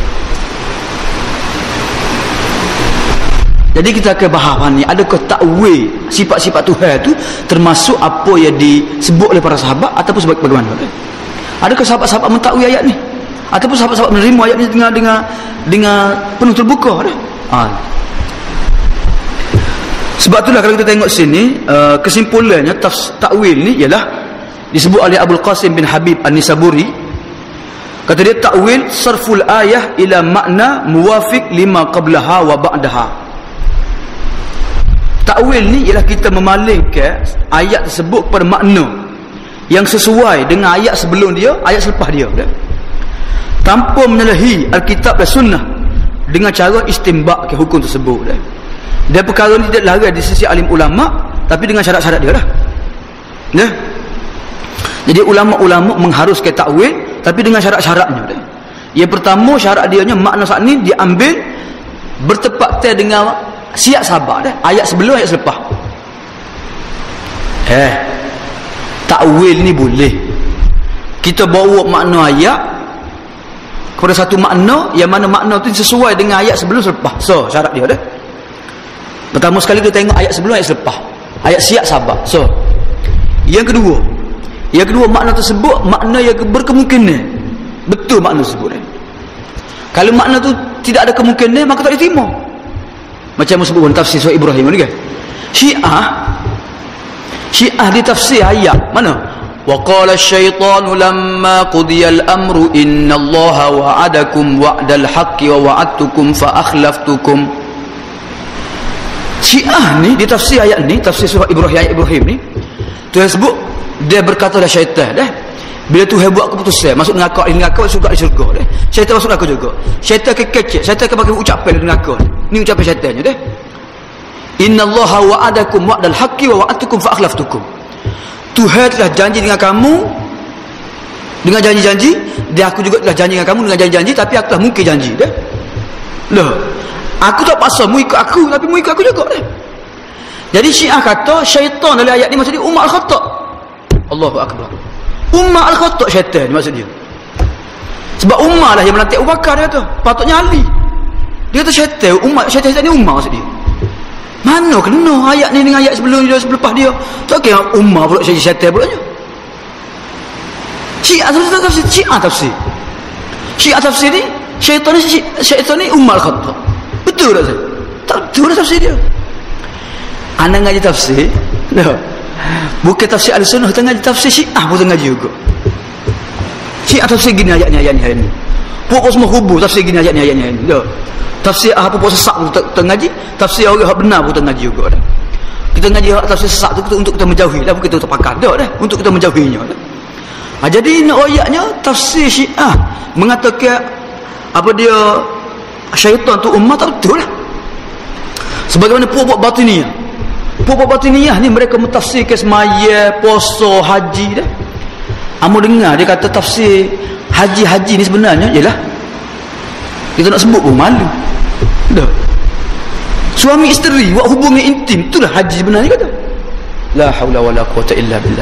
S1: Jadi kita akan bahas ni, adakah takwil sifat-sifat Tuhan tu termasuk apa yang disebut oleh para sahabat ataupun sebab bagaimana? Adakah sahabat-sahabat mentakwil ayat ni? Ataupun sahabat-sahabat menerima ayat ni dengan penuh terbuka dah? Sebab itulah kalau kita tengok sini, kesimpulannya takwil ni ialah disebut oleh Abdul Qasim bin Habib An-Nisaburi. Kata dia, takwil sarful ayah ila makna muwafiq lima qablaha wa ba'daha. Takwil ni ialah kita memalingkan ayat tersebut pada makna yang sesuai dengan ayat sebelum dia, ayat selepas dia, tanpa menyalahi Alkitab dan Sunnah dengan cara istinbat ke hukum tersebut. Dan perkara ni tidak larang di sisi alim ulama, tapi dengan syarat-syarat dia lah. Jadi ulama-ulama mengharuskan takwil tapi dengan syarat-syaratnya. Yang pertama, syarat dia makna saat ni diambil bertepatan dengan siap sabar dah, ayat sebelum ayat selepas. Takwil ni boleh kita bawa makna ayat kepada satu makna yang mana makna tu sesuai dengan ayat sebelum selepas. So syarat dia dah. Pertama sekali kita tengok ayat sebelum ayat selepas, ayat siap sabar. So yang kedua makna tersebut makna yang berkemungkinan betul makna tersebut. Kalau makna tu tidak ada kemungkinan, maka tak diterima. Macam sebut tafsir surah Ibrahim ni kan. Syiah di tafsir ayat mana? Wa qala asy-syaitanu lamma qudiya al-amru innallaha wa'adakum wa'dal haqqi wa wa'adtukum fa akhlaftukum. Syiah ni di tafsir ayat ni, tafsir surah Ibrahim, ayat Ibrahim ni, Tuhan sebut dia berkata dah syaitan dah. Bila Tuhan buat keputusan masuk neraka, masuk ke syurga dah. Syaitan masuk neraka juga. Syaitan kekecek, syaitan akan bagi ucapan di neraka. Ni ucapan syaitannya dah. Innallaha wa'adakum wa'dal haqqi wa wa'adtukum fa akhlaftukum. Tuhan telah janji dengan kamu dengan janji-janji, dan aku juga telah janji dengan kamu dengan janji-janji, tapi aku telah mungkir janji dah. Loh, aku tak paksa mu ikut aku, tapi mu ikut aku juga dah. Jadi Syiah kata syaitan dalam ayat ni maksud dia umat al-khata'. Allahu akbar. Umat al-khata' syaitan maksud dia. Sebab umat lah yang melantik Abu Bakar, dia kata patutnya Ali. Dia kata syaitan, syaitan ni umat maksud dia. Mana kena ayat ni dengan ayat sebelum dia, selepas dia? Tak kira umat pula syaitan pula je. Syiah tafsir. Syiah tafsir ni syaitan ni umat al-khata'. Betul tak saya? Tak betul lah tafsir dia. Anak ngaji tafsir, bukan tafsir Al-Sunnah, kita ngaji tafsir Syiah pun kita ngaji juga. Syiah tafsir gini ayatnya ni. Pokok semua kubur tafsir gini ayatnya ni. Tafsir apa pun sesak pun kita ngaji, tafsir orang hak benar pun kita ngaji juga dah. Kita ngaji hak tafsir sesak tu untuk kita menjauhi lah, bukan kita terpakar dah untuk kita menjauhinya dah. Jadi ayatnya tafsir Syiah mengatakan apa dia syaitan tu umat, tak betul lah. Sebagaimana puak-puak batiniyah. Puak-puak batiniyah ni mereka mentafsirkan semaya, puasa, haji dah. Amo dengar dia kata tafsir haji ni sebenarnya ialah kita nak sebut pun malu. Dah. Suami isteri buat hubungan intim, itulah haji sebenarnya kata. La haula wala quwata illa billah.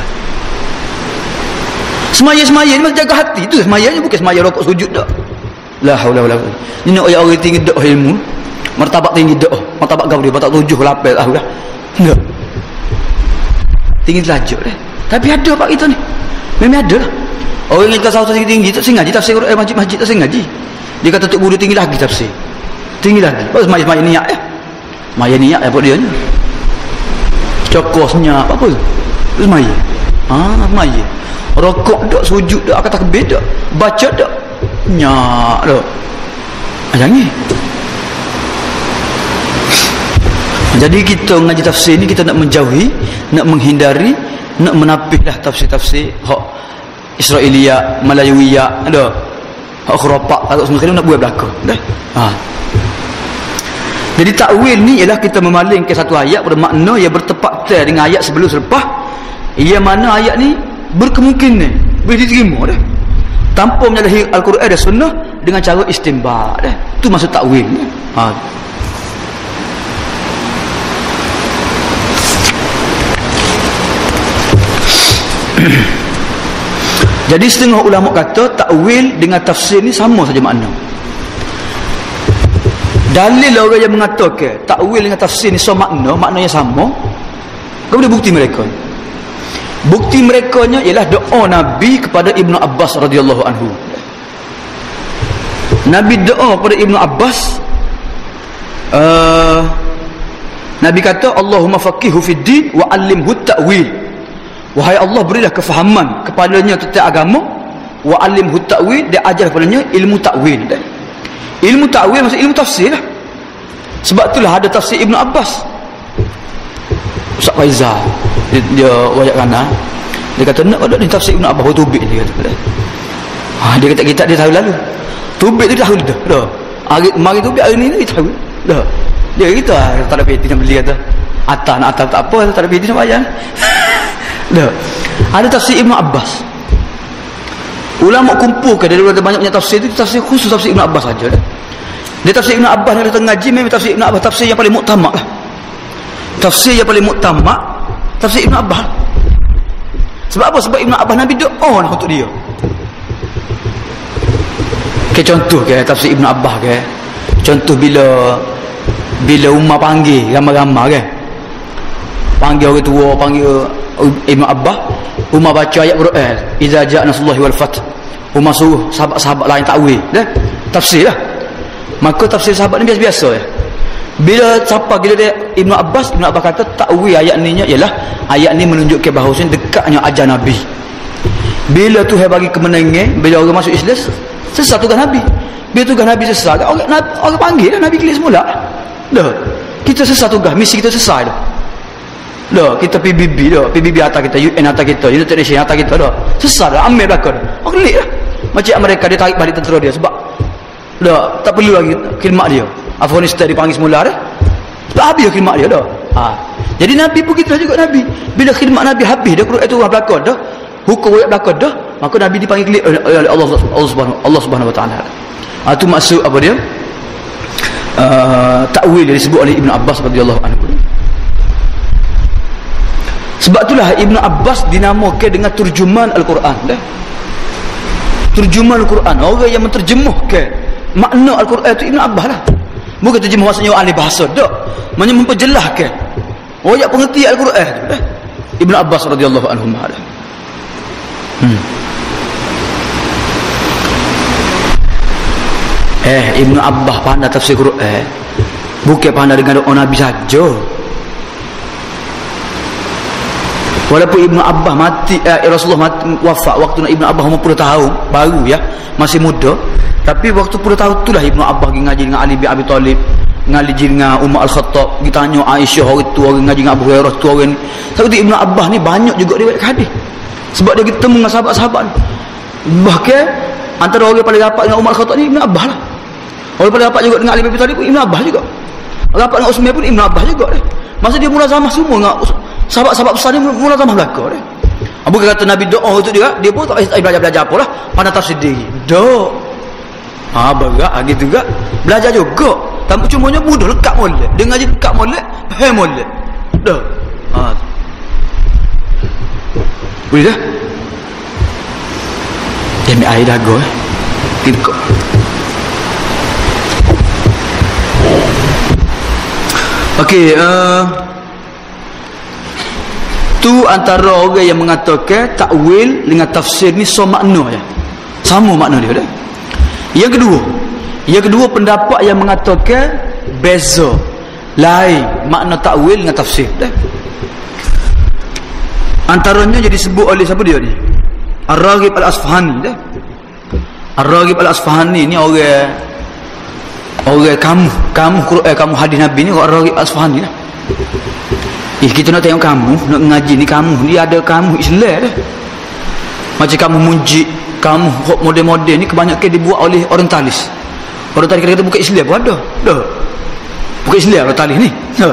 S1: Semaya ni mesti jaga hati, itu semayanya, bukan semaya rokok sujud dah. La haula wala quwata. Ni nak orang tinggi dak ilmu, martabat tinggi dak, martabat gaul dia batak 7 8 tahu dah. Enggak. Tinggi telajak dah. Tapi ada pak kita ni. Memang ada lah. Orang yang tasawuf tinggi tak sengaja tafsir masjid tak sengaja. Dia kata tok guru tinggi lagi tafsir. Tinggi lagi. Pas maya niat ya. Maya niat apa dia ni? Cokosnya apa tu? Terus maya. Maya. Rokok dak, sujud dak, kata takbir dak, baca dak. Nyak dak. Jangan. Jadi kita ngaji tafsir ni kita nak menjauhi, nak menghindari, nak menapihlah tafsir-tafsir hak Israiliyah, Malayawiyah, ada hak khurafat, atau semua kali nak buat belaka dah. Jadi takwil ni ialah kita memalingkan satu ayat pada makna yang bertepatan dengan ayat sebelum selepas, yang mana ayat ni berkemungkinan boleh diterima dah. Tanpa menyalahi Al-Quran dan Sunnah dengan cara istinbat dah. Itu maksud takwil. Jadi setengah ulama kata takwil dengan tafsir ni sama saja makna. Dalil orang yang mengatakan takwil dengan tafsir ni sama maknanya sama. Kemudian bukti mereka. Bukti merekanya ialah doa Nabi kepada Ibnu Abbas radhiyallahu anhu. Nabi doa kepada Ibnu Abbas, Nabi kata Allahumma faqihu fid din wa 'allimhu ta'wil. Wahai Allah, berilah kefahaman kepadanya tentang agama, wa 'allimhu ta'wil, dia ajar kepadanya ilmu ta'wil. Ilmu ta'wil maksud ilmu tafsir lah. Sebab itulah ada tafsir Ibnu Abbas. Ustaz Faizal dia wajak kanan, dia kata nak ada ni tafsir Ibnu Abbas tubik dia kata. Dia kata kita dia tahu lalu. Tubik tu tahu dah. Mari tubik hari ni dia tahu. Dah. Dia kita tak ada peti nak beli kata. Atas nak atas tak apa, tak ada peti nak bayar. Dah. Ada tafsir Ibnu Abbas. Ulama kumpulkan daripada banyak tafsir tu, tafsir khusus tafsir Ibnu Abbas saja dah. Dia tafsir Ibnu Abbas yang datang ngaji memang tafsir Ibnu Abbas tafsir yang paling muktamad lah. Tafsir yang paling muktamad tafsir Ibnu Abbas. Sebab apa? Sebab Ibnu Abbas Nabi doa nak untuk dia. Contoh tafsir Ibnu Abbas contoh bila ummah panggil ramai-ramai panggil orang tua, panggil Ibnu Abbas, ummah baca ayat Quran, iza ja'a nasrullahi wal fath. Ummah suruh sahabat-sahabat lain takwil tafsir lah. Maka tafsir sahabat ni biasa-biasa Bila siapa gila dia Ibnu Abbas kata takwil ayat ni ialah ayat ni menunjukkan bahawa dekatnya ajar Nabi. Bila Tuhan bagi kemenangan, bila orang masuk Islam sesat tugas Nabi. Bila tugas Nabi sesat, orang panggil lah Nabi kelik semula. Dah. Kita sesat tugas, misi kita selesai dah. Dah, kita PBB dah, PBB atas kita, UN atas kita, United Nations atas kita dah. Sesat dah, ambil belakang. Orang kelik lah. Macam mereka dia tarik balik tentera dia sebab dah tak perlu lagi khidmat dia. Afghanistan dipanggil semula dah. Sebab habis khidmat dia dah. Jadi Nabi pun kita juga Nabi. Bila khidmat Nabi habis dah, Quran itu belakang dah. Hukum ayat belakang dah, maka Nabi dipanggil kelik oleh Allah Subhanahu wa taala. Itu maksud apa dia? Takwil yang disebut oleh Ibnu Abbas radhiyallahu anhu. Sebab itulah Ibnu Abbas dinamakan dengan turjuman Al-Quran dah. Turjuman Al-Quran, orang yang menterjemahkan makna Al-Quran itu Ibnu Abbas lah. Bukan terjemah maksudnya ahli bahasa dak. Maksudnya memperjelaskan royak pengertian Al-Quran tu dah. Ibnu Abbas radhiyallahu anhu dah. Ibnu Abbas pandai tafsir Quran. Bukan pandai dengan doa Nabi saja. Walaupun Ibnu Abbas mati, Rasulullah wafat waktu Ibnu Abbas umur 10 tahun, baru masih muda. Tapi waktu 10 tahun itulah Ibnu Abbas pergi ngaji dengan Ali bin Abi Talib, ngaji dengan Umar Al-Khattab, pergi tanya Aisyah orang tu, orang ngaji dengan Abu Hurairah tu orang ni. Sebab tu Ibnu Abbas ni banyak juga riwayat hadis. Sebab dia ketemu dengan sahabat-sahabat ni. Bahkan antara orang yang paling rapat dengan Umar Al-Khattab ni Ibnu Abbas lah. Orang paling rapat juga dengan Ali bin Abi Talib pun Ibnu Abbas juga. Rapat dengan Utsman pun Ibnu Abbas juga dah. Masa dia mulazamah semua dengan sahabat-sahabat besar ni mulazamah belaka dah. Abu kata Nabi doa untuk dia pun tak belajar apalah, pandai tafsir diri. Dok. Berat gitu juga. Belajar juga. Tanpa cumanya mudah lekat molek. Dia ngaji lekat molek, faham molek. Dah. Boleh dah? Dia ambil air dagu Kita Okey, tu antara orang yang mengatakan takwil dengan tafsir ni sama makna je. Sama makna dia dah. Yang kedua pendapat yang mengatakan beza lain makna takwil dengan tafsir dah. Antaranya jadi disebut oleh siapa dia ni? Ar-Raghib Al-Asfahani dah. Ar-Raghib Al-Asfahani ni orang kamu hadis Nabi ni orang Ar-Raghib Al-Asfahani dah. Kita nak tengok kamu, nak ngaji ni kamu ni ada kamu Islam dah. Macam kamu munjid, kamu model-model ni kebanyakan dibuat oleh orientalis. Orientalis kata bukan Islam pun ada. Dah. Bukan Islam orientalis ni. Dah.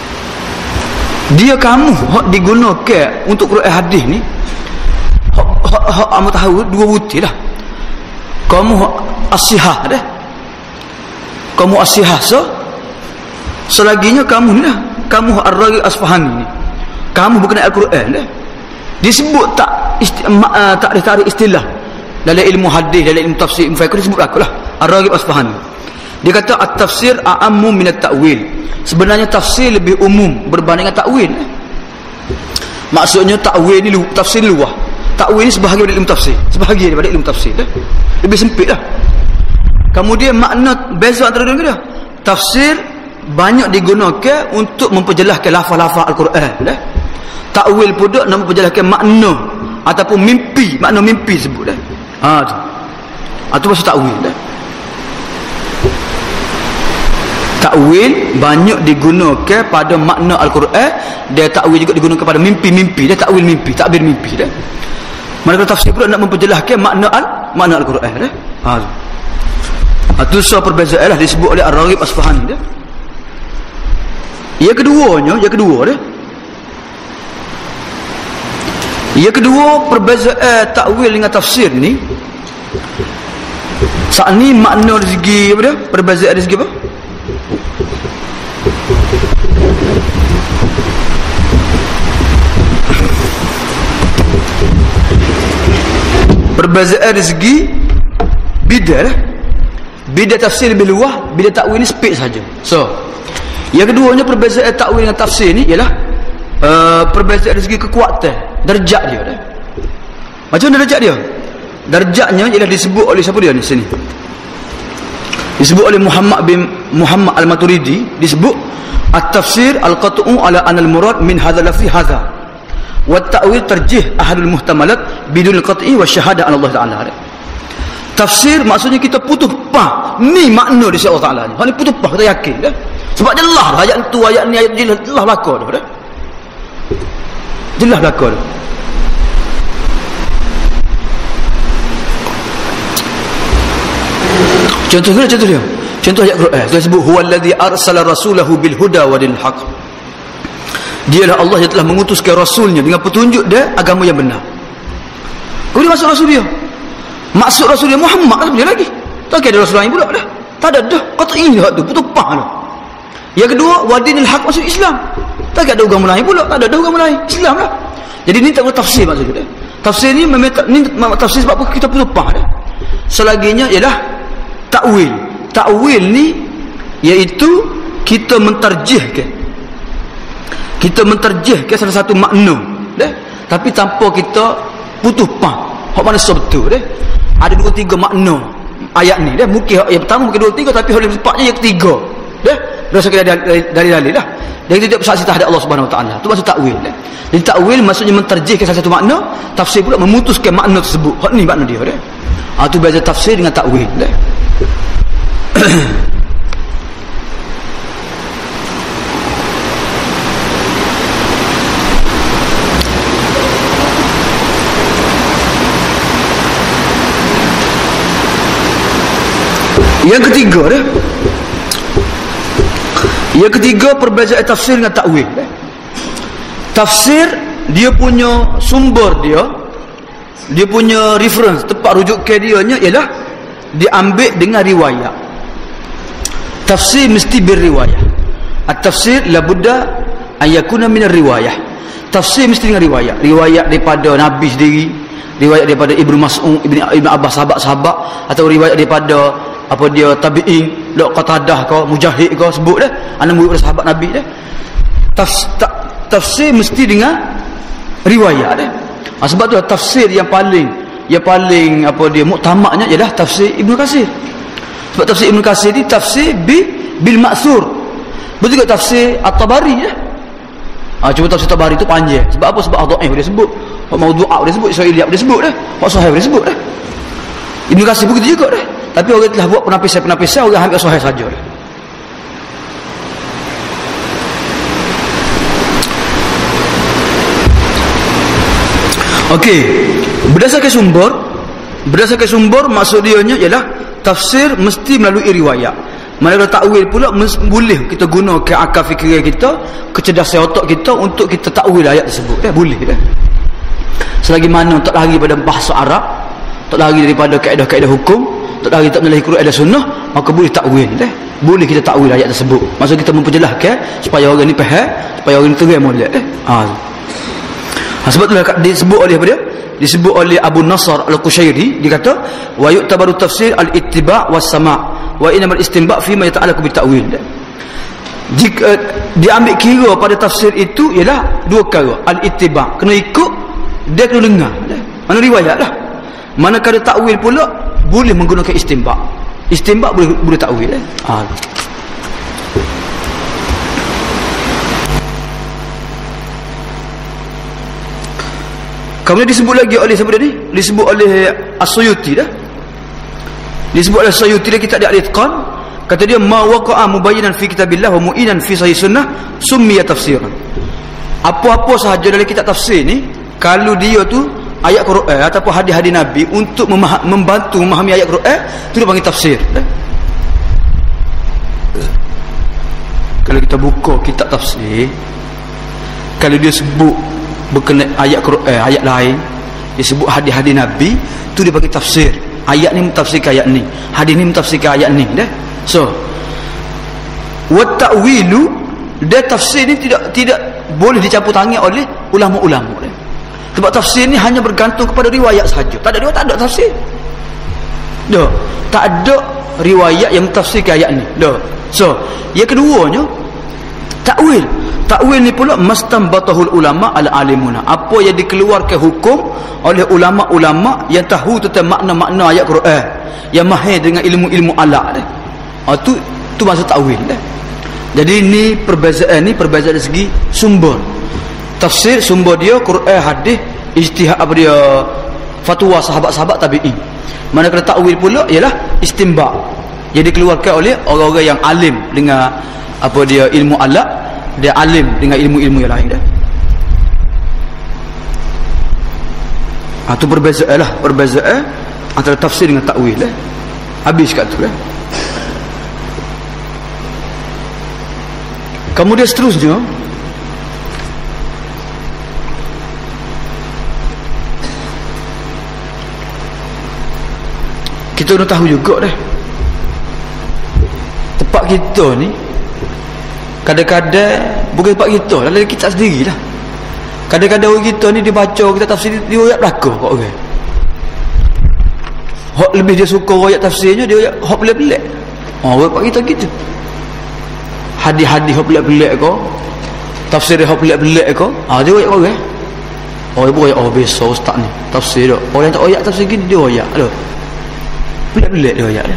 S1: Dia kamu hak digunakan untuk Quran hadis ni. hak amat tahu dua butir dah. Kamu asihah dah. Kamu asihah selaginya kamu ni dah. Kamu Ar-Raghib Asfahani ni. Kamu berkenaan Al-Quran dah. Disebut tak tarik istilah dalam ilmu hadis, dalam ilmu tafsir, ilmu fiqh disebut akulah Ar-Raghib Asfahani. Dia kata at-tafsir a'ammu min at-ta'wil. Sebenarnya tafsir lebih umum berbanding dengan takwil. Maksudnya takwil ni tafsir luah. Takwil ni sebahagian daripada ilmu tafsir, sebahagian daripada ilmu tafsir dah. Lebih sempit dah. Kemudian makna beza antara dua dia. Tafsir banyak digunakan untuk memperjelaskan lafaz-lafaz Al-Quran dah. Takwil pun nak memperjelaskan makna ataupun mimpi, makna mimpi sebut dah. Tu. Itu maksud takwil dah. Takwil banyak digunakan pada makna Al-Quran, dia takwil juga digunakan pada mimpi-mimpi, dia takwil mimpi, takbir mimpi dah. Manakala tafsir pula nak memperjelaskan makna Al-Quran dah. Itu so perbezaan lah disebut oleh Ar-Raghib Asfahani dah. Yang kedua perbezaan takwil dengan tafsir ni. Saat ni makna dari segi apa dia? Perbezaan dari segi apa? Perbezaan dari segi bidah. Bidah tafsir lebih luas, bidah takwil ni sepit saja. So, yang keduanya perbezaan takwil dengan tafsir ni ialah perbezaan dari segi kekuatan, darjat dia dah. Macam mana darjat dia? Darjatnya ialah disebut oleh siapa dia ni sini? Disebut oleh Muhammad Al-Maturidi, disebut at-tafsir al-qat'u ala anal murad min hadha lafzi hadha. Wa ta'wil tarjih ahadul muhtamalat bidul qat'i wa syahadah Allah Taala. Tafsir maksudnya kita putus pah. Ni makna di Allah Taala ni. Hak ni putus pah, kita yakin dah. Sebab jelas dah ayat tu, ayat ni, ayat jelas belaka dah. Jelas belaka dah. Contoh dia. Contoh ayat Quran. Dia sebut huwallazi arsala rasulahu bil huda wa dinil haq. Dialah Allah yang telah mengutuskan rasulnya dengan petunjuk dia agama yang benar. Kemudian masuk rasul dia. Maksud rasul dia Muhammad lah, dia lagi. Tak ada rasul lain pula dah. Tak ada dah. Kata ini hak tu, putus pah dah. Yang kedua, wadinil haq maksud Islam. Tak ada agama lain pula, tak ada agama lain. Islam lah. Jadi ni tak boleh tafsir maksud dia. Tafsir ni tafsir sebab apa kita putus pah dah. Selaginya ialah takwil. Takwil ni iaitu kita mentarjihkan. Kita mentarjihkan salah satu makna dah. Tapi tanpa kita putus pah. Hak mana betul dah. Ada 2-3 makna ayat ni dah. Mungkin yang pertama, mungkin 2-3, tapi hal yang sepatnya yang ketiga dah. Berdasarkan dari dalil dah. Dan kita tidak bersaksi terhadap Allah Subhanahu Wa Taala. Itu maksud takwil dah. Jadi takwil maksudnya mentarjihkan salah satu makna, tafsir pula memutuskan makna tersebut. Hak ni makna dia dah. Itu beza tafsir dengan takwil dah. Yang ketiga perbezaan tafsir dengan takwil. Tafsir dia punya sumber dia punya reference, tempat rujukan dianya ialah diambil dengan riwayat. Tafsir mesti berriwayat. At-tafsir la budda an yakuna min ar-riwayah. Tafsir mesti dengan riwayat. Riwayat daripada Nabi sendiri, riwayat daripada Ibnu Mas'ud, Ibnu Abbas, sahabat-sahabat, atau riwayat daripada apa dia tabi'in, Qatadah ke, Mujahid ke, sebut dah anak murid sahabat Nabi dah. Tafsir mesti dengan riwayat dah. Sebab tu tafsir yang paling apa dia muktamadnya ialah tafsir Ibnu Katsir. Sebab tafsir Ibnu Katsir ni tafsir bil ma'thur. Betul juga tafsir At-Tabari dah. Cuma tafsir Tabari tu panjang. Sebab apa? Sebab dhaif dia sebut, maudhu'ah dia sebut, Israiliyat dia sebut dah, sahih dia sebut dah. Ibnu Katsir begitu juga dah. Tapi orang telah buat penapisan-penapisan, orang ambil sahih saja dah. Okey, berdasarkan sumber maksud dia ialah tafsir mesti melalui riwayat. Manakala takwil pula boleh kita gunakan akal fikiran kita, kecerdasan otak kita untuk kita takwil ayat tersebut. Boleh dah. Selagi mana tak lari pada bahasa Arab, tak lari daripada kaedah-kaedah hukum, tak lari tak menyalahi Quran dan Sunnah, maka boleh takwil boleh kita takwil ayat tersebut. Maksud kita memperjelaskan supaya orang ni faham, supaya orang ni terang molek sebab itulah disebut oleh apa dia? Disebut oleh Abu Nasr Al-Qushairi, dia kata wa yu'tabaru tafsir al-ittiba' was-sama' wa innamal istinba' fi ma yata'allaqu bit-ta'wil. Jika diambil kira pada tafsir itu ialah dua perkara, al-ittiba', kena ikut, dia kena dengar mana riwayat lah. Manakala takwil pula boleh menggunakan istinba'. Istinba' boleh takwil Kemudian disebut lagi oleh siapa tadi? Disebut oleh As-Suyuti dah. Disebut oleh As-Suyuti dia kitab Al-Itqan, kata dia ma waqa'a mubayyinan fi kitabillah wa mu'inan fi sahih sunnah summiya tafsiran. Apa-apa sahaja dalam kitab tafsir ni, kalau dia tu ayat Quran ataupun hadis-hadis Nabi untuk membantu memahami ayat Quran, tu dia panggil tafsir. Kalau kita buka kitab tafsir, kalau dia sebut berkenaan ayat Quran, ayat lain, dia sebut hadis-hadis Nabi, tu dia panggil tafsir. Ayat ni mentafsirkan ayat ni, hadis ni mentafsirkan ayat ni So wa ta'wilu, dia tafsir ni tidak boleh dicampur tangan oleh ulama-ulama sebab tafsir ni hanya bergantung kepada riwayat sahaja. Tak ada tafsir tak ada riwayat yang mentafsirkan ayat ni So yang keduanya Takwil ni pula mastanbatahul ulama al-alimuna, apa yang dikeluarkan hukum oleh ulama-ulama yang tahu tentang makna-makna ayat Quran, yang mahir dengan ilmu-ilmu alat tu maksud takwil Jadi ni perbezaan dari segi sumber. Tafsir sumber dia Quran, hadis, ijtihad apa dia, fatwa sahabat-sahabat tabi'in. Manakala takwil pula ialah istinba' yang dikeluarkan oleh orang-orang yang alim dengan apa dia ilmu alat, dia alim dengan ilmu-ilmu yang lain itu perbezaan antara tafsir dengan takwil habis kat tu Kemudian seterusnya kita kena tahu juga tempat kita ni kadang-kadang bukan tempat kita, dalam kita sendirilah. Kadang-kadang orang kita ni dia baca kita tafsir, dia royak belaka kat orang. Hak lebih dia suka royak tafsirnya, dia royak hak pelik-pelik. Orang tempat kita gitu. Hadis-hadis hak pelik-pelik ke, tafsir hak pelik-pelik ke, dia royak orang. Orang royak biasa ustaz ni tafsir dia. Orang tak royak tafsir gini dia royak pelik-pelik dia royak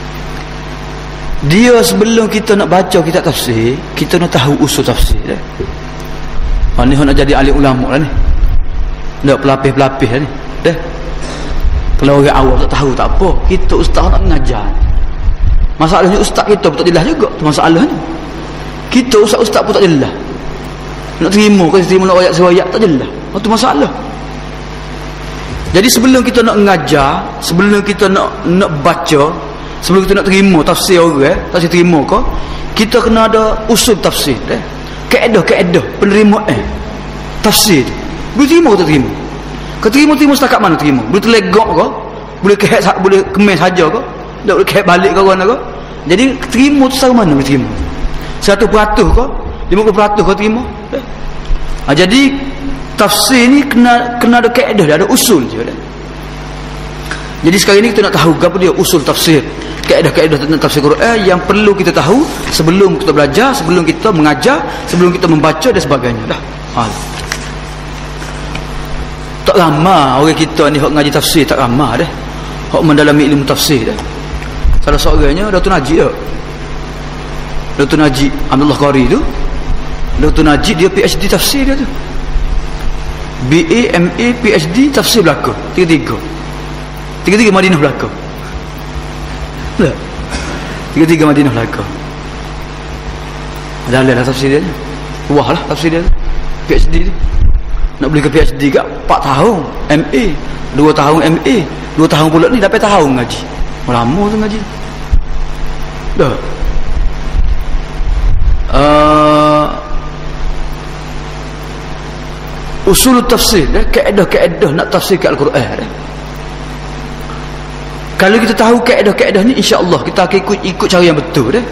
S1: Dia sebelum kita nak baca kitab tafsir, kita nak tahu usul tafsir ni nak jadi alim ulama lah ni, nak pelapis-pelapis lah ni Kalau orang awam tak tahu tak apa, kita ustaz nak mengajar. Masalahnya ustaz kita pun tak jelas juga, tu masalahnya. Kita ustaz pun tak jelas, nak terima nak ayat-ayat tak jelas, tu masalah. Jadi sebelum kita nak mengajar, sebelum kita nak baca, sebelum kita nak terima tafsir orang, tafsir terima ke, kita kena ada usul tafsir kaedah penerimaan tafsir. Boleh terima ke tak terima? Terima setakat mana terima? Boleh terlegak ke? Boleh boleh kemes saja ke? Tak boleh kehek balik ke orang ke? Jadi terima tu secara mana boleh terima? 100% ke? 50% ke terima? Jadi tafsir ni kena ada kaedah, ada usul je Jadi sekarang ni kita nak tahu apa dia usul tafsir, kaedah-kaedah tentang tafsir Quran yang perlu kita tahu sebelum kita belajar, sebelum kita mengajar, sebelum kita membaca dan sebagainya Tak ramai orang kita ni hak ngaji tafsir, tak ramai hak mendalami ilmu tafsir Salah seorangnya Datuk Najib Datuk Najib Abdullah Qari tu, Datuk Najib dia PhD tafsir dia tu, BA, MA, PhD tafsir belaka, tiga-tiga Madinah belaka. Tiga-tiga Madinah belaka. Dah lah tafsir dia. Wah lah tafsir dia. PhD tu. Nak beli ke PhD kat 4 tahun MA, 2 tahun MA, 2 tahun pula ni dapat tahun ngaji. Lama tu ngaji. Dah. usul tafsir dah, kaedah-kaedah nak tafsirkan Al-Quran dah. Kalau kita tahu kaedah-kaedah ni, insya-Allah kita akan ikut cara yang betul dah.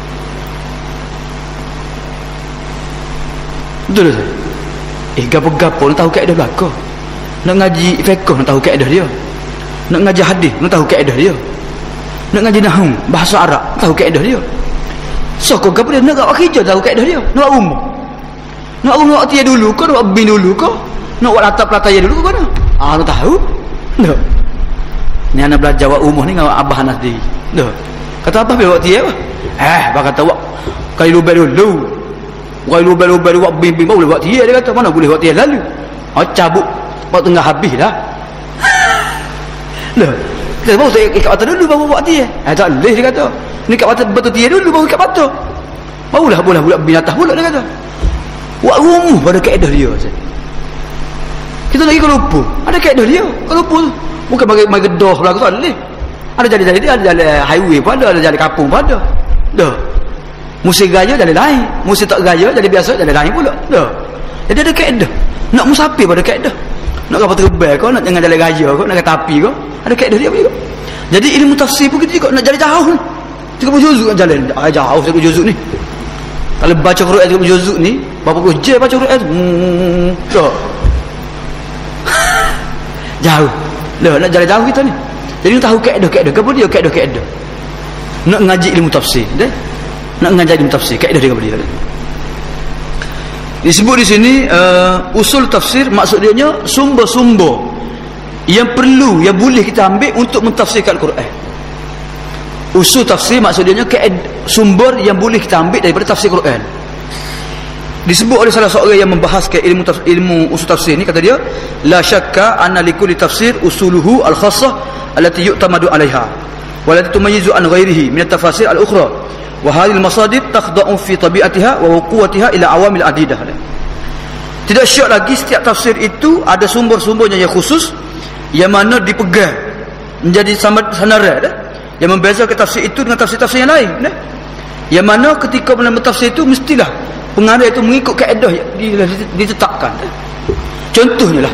S1: Betul tak? Gapo-gapo nak tahu kaedah belaka. Nak ngaji fiqh nak tahu kaedah dia. Nak ngaji hadis nak tahu kaedah dia. Nak ngaji nahwu, bahasa Arab nak tahu kaedah dia. So kau gapo dia nak buat kerja tahu kaedah dia. Nak buat rumah. Nak buat tiada dulu kau, nak buat bin dulu kau. Nak buat latar pelataya dulu kau mana? Nak tahu? Tak. Ni anak belajar buat rumah ni dengan abah anak sendiri. Tak. Kata abah bila buat tiada apa? Abah kata buat kali lubang dulu. Kali lubang buat bin baru boleh buat tiada, dia kata. Mana boleh buat tiada lalu? Cabut buat tengah habis dah. Lah. Dia baru tak ikat patah dulu baru buat tiada. Tak boleh dia kata. Ni ikat patah betul tiada dulu baru ikat patah. Barulah boleh bin atas pula dia kata. Buat rumah pada kaedah dia. Kita lagi kalau lupa. Ada kaedah dia. Kalau lupa tu. Bukan bagi gedah belakang tak boleh. Ada jalan-jalan dia, ada jalan highway pun ada jalan kampung pun ada. Dah. Musim gaya jalan lain. Musim tak gaya jalan biasa jalan lain pula. Dah. Jadi ada kaedah. Nak musafir pada kaedah. Nak kapal terbang kau, nak jangan jalan gaya kau, nak kereta api kau. Ada kaedah dia juga. Jadi ilmu tafsir pun kita juga nak jalan jauh ni. 30 juzuk kan jalan. Jauh 30 juzuk ni. Kalau baca Quran 30 juzuk ni, berapa puluh je baca Quran tu? Tak. Jauh. Lah nak jalan jauh kita ni. Jadi nak tahu kaedah. Apa dia kaedah? Nak ngaji ilmu tafsir, dah. Nak ngaji ilmu tafsir, kaedah dia apa dia? Disebut di sini usul tafsir, maksudnya sumber-sumber yang perlu, yang boleh kita ambil untuk mentafsirkan Al-Quran. Usul tafsir maksudnya sumber yang boleh kita ambil daripada tafsir Quran. Disebut oleh salah seorang yang membahaskan ilmu usul tafsir ni, kata dia, la syakka anna likulli tafsir usuluhu al-khassah allati yu'tamadu 'alaiha wa allati tumayyizu an ghairihi min at-tafasir al-ukhra wa hadhihi al-masadir takhda'u fi tabi'atiha wa quwwatiha ila awamil adidah. Tidak syak lagi setiap tafsir itu ada sumber-sumbernya yang khusus yang mana dipegang menjadi sanaran dah, yang membezakan tafsir itu dengan tafsir-tafsir yang lain dah. Yang mana ketika menerima tafsir itu mestilah pengarang itu mengikut kaedah yang ditetapkan. Contohnya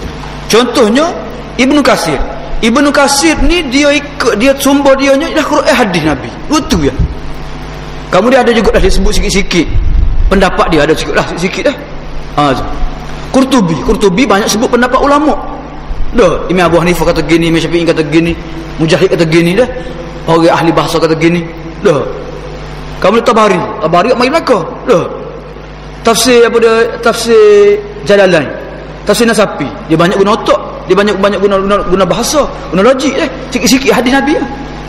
S1: Ibnu Katsir. Ibnu Katsir ni dia sumber dia nya ialah Quran hadis Nabi. Betul ya. Kemudian ada juga dah disebut sikit-sikit pendapat dia, ada sikit dah. Qurtubi banyak sebut pendapat ulama. Dah, Imam Abu Hanifah kata gini, Imam Syafi'i kata gini, Mujahid kata gini dah. Orang ahli bahasa kata gini. Dah. Kemudian Tabari kat mari belaka. Dah. Tafsir apa dia? Tafsir Jalalain. Tafsir Nasafi. Dia banyak guna otak, dia banyak guna bahasa, guna logik sikit-sikit hadis Nabi.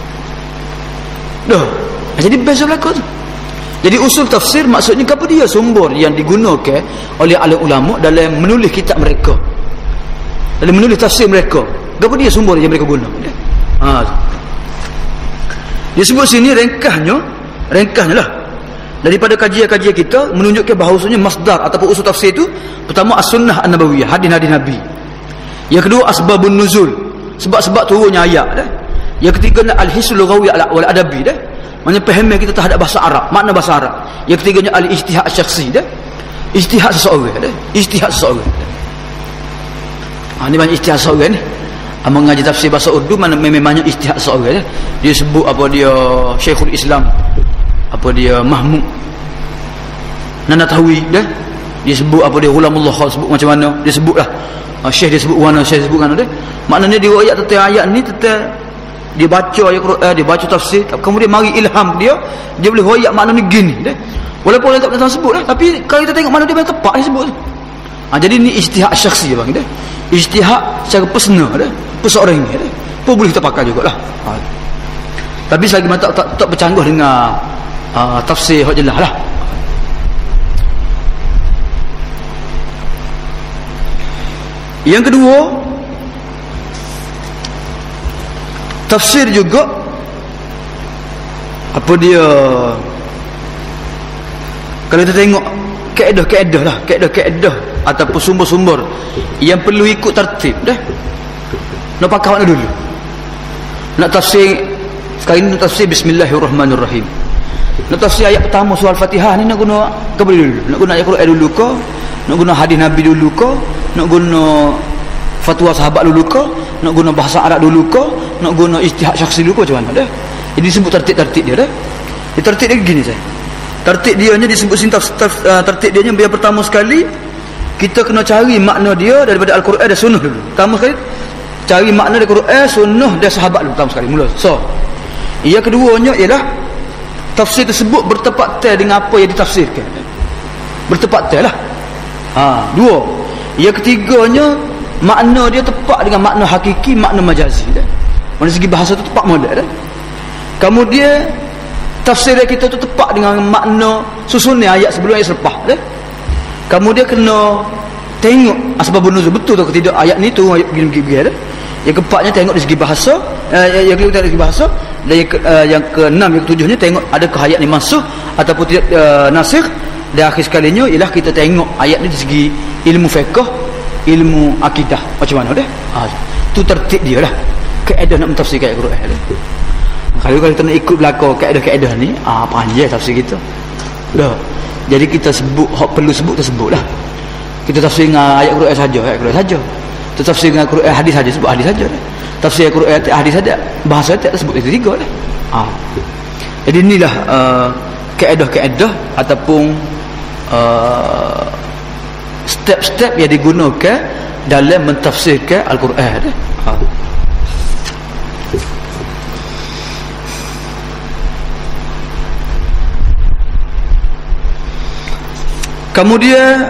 S1: Dah. Jadi beza belaka tu. Jadi usul tafsir maksudnya apa dia? Sumber yang digunakan oleh alim ulama dalam menulis kitab mereka, dalam menulis tafsir mereka. Apa dia sumber yang mereka guna? Dia sebut sini ringkasnya lah daripada kajian-kajian kita menunjukkan bahawasanya masdar ataupun usul tafsir itu pertama as-sunnah an-nabawiyah, hadis-hadis Nabi. Yang kedua asbabun nuzul, sebab-sebab turunnya ayat dah. Yang ketiga al-hisul lughawi wal adabi dah, maknanya faham kita terhadap bahasa Arab, makna bahasa Arab. Yang ketiganya al-ijtihad syakhsi dah, ijtihad seseorang dah, ijtihad seseorang. Ni banyak ijtihad seseorang ni. Mengaji tafsir bahasa Urdu memangnya ijtihad seseorang dah. Dia sebut apa dia Syekhul Islam, apa dia Mahmud Nanatawi dah. Dia sebut apa dia Ghulamullah Khal, sebut macam mana dia sebutlah. Syekh dia sebut mana, Syekh sebut mana dah. Maknanya dia ayat tentang ayat ni tentang dia baca ayat Quran, dia baca tafsir, kemudian mari ilham dia boleh royak makna ni gini dah. Walaupun orang tak pernah sebut dah, tapi kalau kita tengok mana dia memang tepat dia sebut tu. Jadi ni ijtihad syakhsi bang dah. Ijtihad secara personal dah, perseorang ni dah. Pun boleh kita pakai jugalah. Tapi selagi mana tak bercanggah dengan tafsir hak jelas lah. Yang kedua, tafsir juga apa dia, kalau kita tengok kaedah ataupun sumber-sumber yang perlu ikut tertib dah. Nak pakai mana dulu? Nak tafsir sekali ni, nak tafsir bismillahirrahmanirrahim. Nak tafsir ayat pertama surah Al-Fatihah ni nak guna ke dulu? Nak guna ayat Quran dulu ke nak guna hadis Nabi dulu ke, nak guna fatwa sahabat dulu ke, nak guna bahasa Arab dulu ke, nak guna ijtihad syakhsi dulu ke, macam mana dah. Jadi disebut tertib dia dah. Dia tertib dia gini saya. Tertib dia nya disebut tertib dia nya biar pertama sekali kita kena cari makna dia daripada Al-Quran dan Sunnah dulu. Pertama sekali cari makna dari Quran, Sunnah dan sahabat dulu pertama sekali mula. So, yang keduanya ialah tafsir tersebut bertepat dengan apa yang ditafsirkan. Bertepat lah. Dua. Yang ketiganya makna dia tepat dengan makna hakiki, makna majazi dah. Dari segi bahasa tu tepat molek dah. Kemudian tafsir kita tu tepat dengan makna susunan ayat sebelum ayat selepas dah. Kemudian kena tengok asbabun nuzul betul atau tidak ayat ni tu ayat begini dah. Yang keempatnya tengok dari segi bahasa, yang kelima dari segi bahasa, dan yang keenam yang ketujuhnya tengok adakah ayat ni mansuh ataupun tidak nasikh, dan akhir sekalinya ialah kita tengok ayat ni dari segi ilmu fiqh, ilmu akidah macam mana dah. Tu tertib dia lah, kaedah nak mentafsirkan Al-Quran dah. Kalau kita nak ikut belakang kaedah-kaedah ni, panjang tafsir kita dah. Jadi kita sebut hak perlu sebut kita sebut lah. Kita tafsir dengan ayat Quran saja, ayat Quran saja. Kita tafsir dengan Quran hadis saja, sebut hadis saja dah. Tafsir Quran hadis saja, bahasa tak sebut itu tiga dah. Jadi inilah kaedah-kaedah ataupun step-step yang digunakan dalam mentafsirkan Al-Quran dah. Kemudian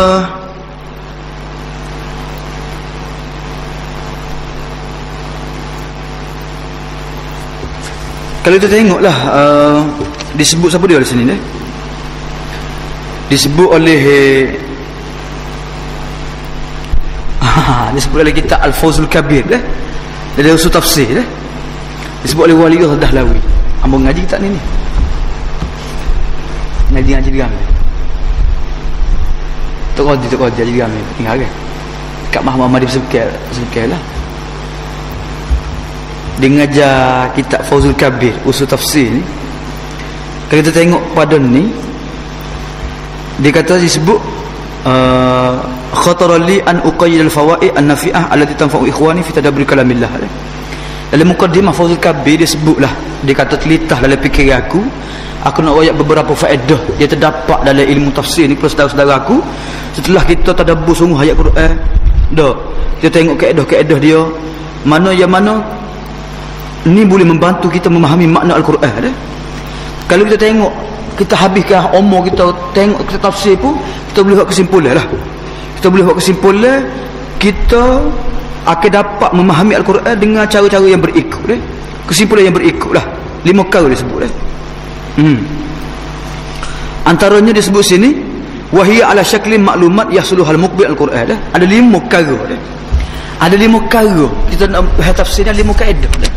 S1: kalau kita tengoklah disebut siapa dia di sini dah. Disebut oleh disebut oleh kitab Al-Fawzul Kabir dah. Dari usul tafsir dah. Disebut oleh Waliyullah Dahlawi. Ambo ngaji kitab ni. Ngaji dia. Tok kodi jadi ramai tinggal kan. Kat Muhammad disebut lah. Dia ngajar kitab Fawzul Kabir, usul tafsir ni. Kalau kita tengok pada ni, dia kata disebut khatara li an uqayyid al-fawaid an-nafi'ah allati tanfa'u ikhwani fi tadabbur kalamillah. Dalam mukadimah Fawzul Kabir dia sebutlah, dia kata telitah dalam fikir aku nak royak beberapa faedah yang terdapat dalam ilmu tafsir ni kepada saudara-saudara aku setelah kita tadabbur sungguh ayat Quran. Dah, kita tengok kaedah-kaedah dia mana yang mana ni boleh membantu kita memahami makna Al-Quran dah. Kalau kita tengok, kita habiskan umur kita tengok kita tafsir pun, kita boleh buat kesimpulan lah. Kita boleh buat kesimpulan, kita akan dapat memahami Al-Quran dengan cara-cara yang berikut dah. Kesimpulan yang berikut lah. 5 kali disebut dah. Antaranya disebut sini wahiyya ala syaklin maklumat yahsuluhal muqbil al-Quran dah. Ada 5 perkara dah. Ada 5 perkara kita nak tafsir dah, 5 kaedah dah.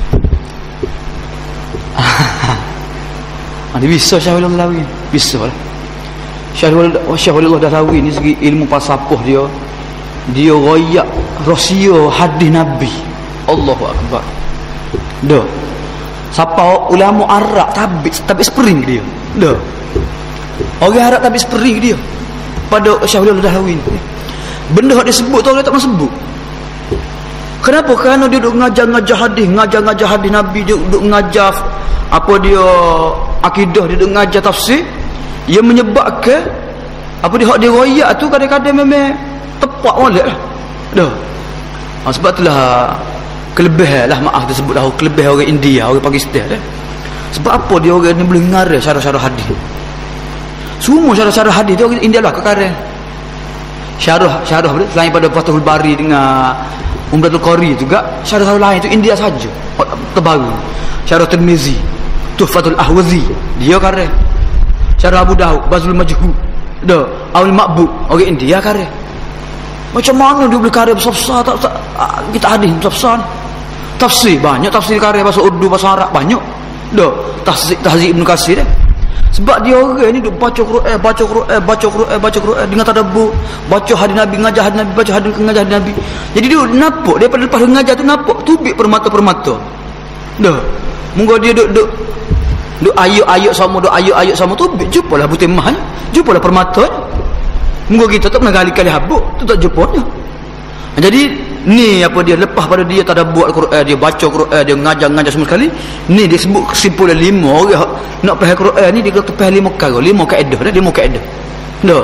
S1: Ada bisa Syahrul Dahlawi, bisa lah. Syahrul Dahlawi ni segi ilmu falsafah dia royak rahsia hadis Nabi. Allahu akbar. Dah. Siapa ulama Arab tabik spring dia. Dah. Orang Arab tabik spring dia pada Syahrul Dahlawi ni. Benda hak dia sebut tu orang tak pernah sebut. Kenapa? Kerana dia duk ngajar hadis, ngajar hadis Nabi, dia duk ngajar apa dia akidah, dia duk ngajar tafsir yang menyebabkan apa dia hak dia royak tu kadang-kadang memang tepat molek lah. Dah. Sebab itulah kelebihan lah, maaf dia sebut dah kelebihan orang India, orang Pakistan dah. Sebab apa dia orang ni boleh ngarang syarah-syarah hadis. Semua syarah-syarah hadis dia orang India lah kekarang. Syarah selain pada Fathul Bari dengan Umdatul Qari juga, syarah-syarah lain tu India saja terbaru. Syarah Tirmizi, Tuhfatul Ahwazi dia karang. Syarah Abu Daud, Bazul Majhud, dah Aul Maqbul orang India karang. Macam mana dia boleh karya besar-besar kita hadis besar-besar. Tafsir banyak, tafsir karya bahasa Urdu, bahasa Arab banyak. Dah Tahzib Ibn Katsir dah. Sebab dia orang ni duk baca Quran dengan tadabbur, baca hadis Nabi, ngajar hadis Nabi, baca hadis ngajar hadis Nabi. Jadi dia nampak daripada lepas ngajar tu nampak tubik permata-permata. Dah. Munggo dia duk ayat-ayat sama tubik, jumpalah butimahnya, jumpalah permatanya. Mungkin kita tak pernah kali-kali habuk, tu tak jumpanya. Jadi ni apa dia, lepas pada dia tadabbur Al-Quran, dia baca Quran, dia ngajar semua sekali, ni dia sebut kesimpulan 5 orang nak faham Quran ni, dia kata faham 5 perkara, 5 kaedah dah, 5 kaedah. Dah.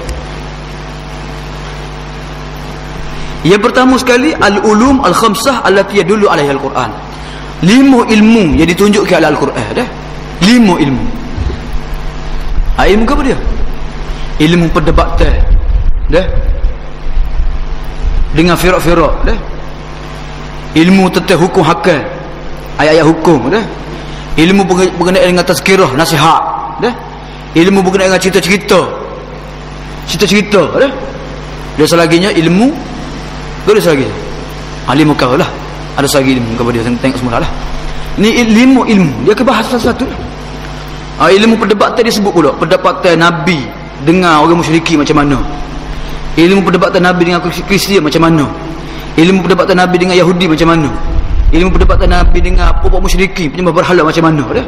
S1: Yang pertama sekali al-ulum al-khamsah allati yadullu 'alaiha al-Quran. 5 ilmu yang ditunjukkan oleh Al-Quran dah. 5 ilmu. Ilmu apa dia? Ilmu perdebatan. Dah. Dengan firak-firak dah. Ilmu tentang hukum hakam, ayat-ayat hukum dah. Ilmu berkenaan dengan tazkirah, nasihat dah. Ilmu berkenaan dengan cerita-cerita dah. Dia selaginya ilmu, ada selagi alim muka lah, ada selagi ilmu kepada dia, tengok semula lah. Ni 5 ilmu dia kebahas satu-satu. Ilmu perdebatan dia sebut pula, perdebatan Nabi dengan orang musyriki macam mana, ilmu perdebatan Nabi dengan Kristian macam mana, ilmu perdebatan Nabi dengan Yahudi macam mana, ilmu perdebatan Nabi dengan puak musyriki penyembah berhala macam mana dah.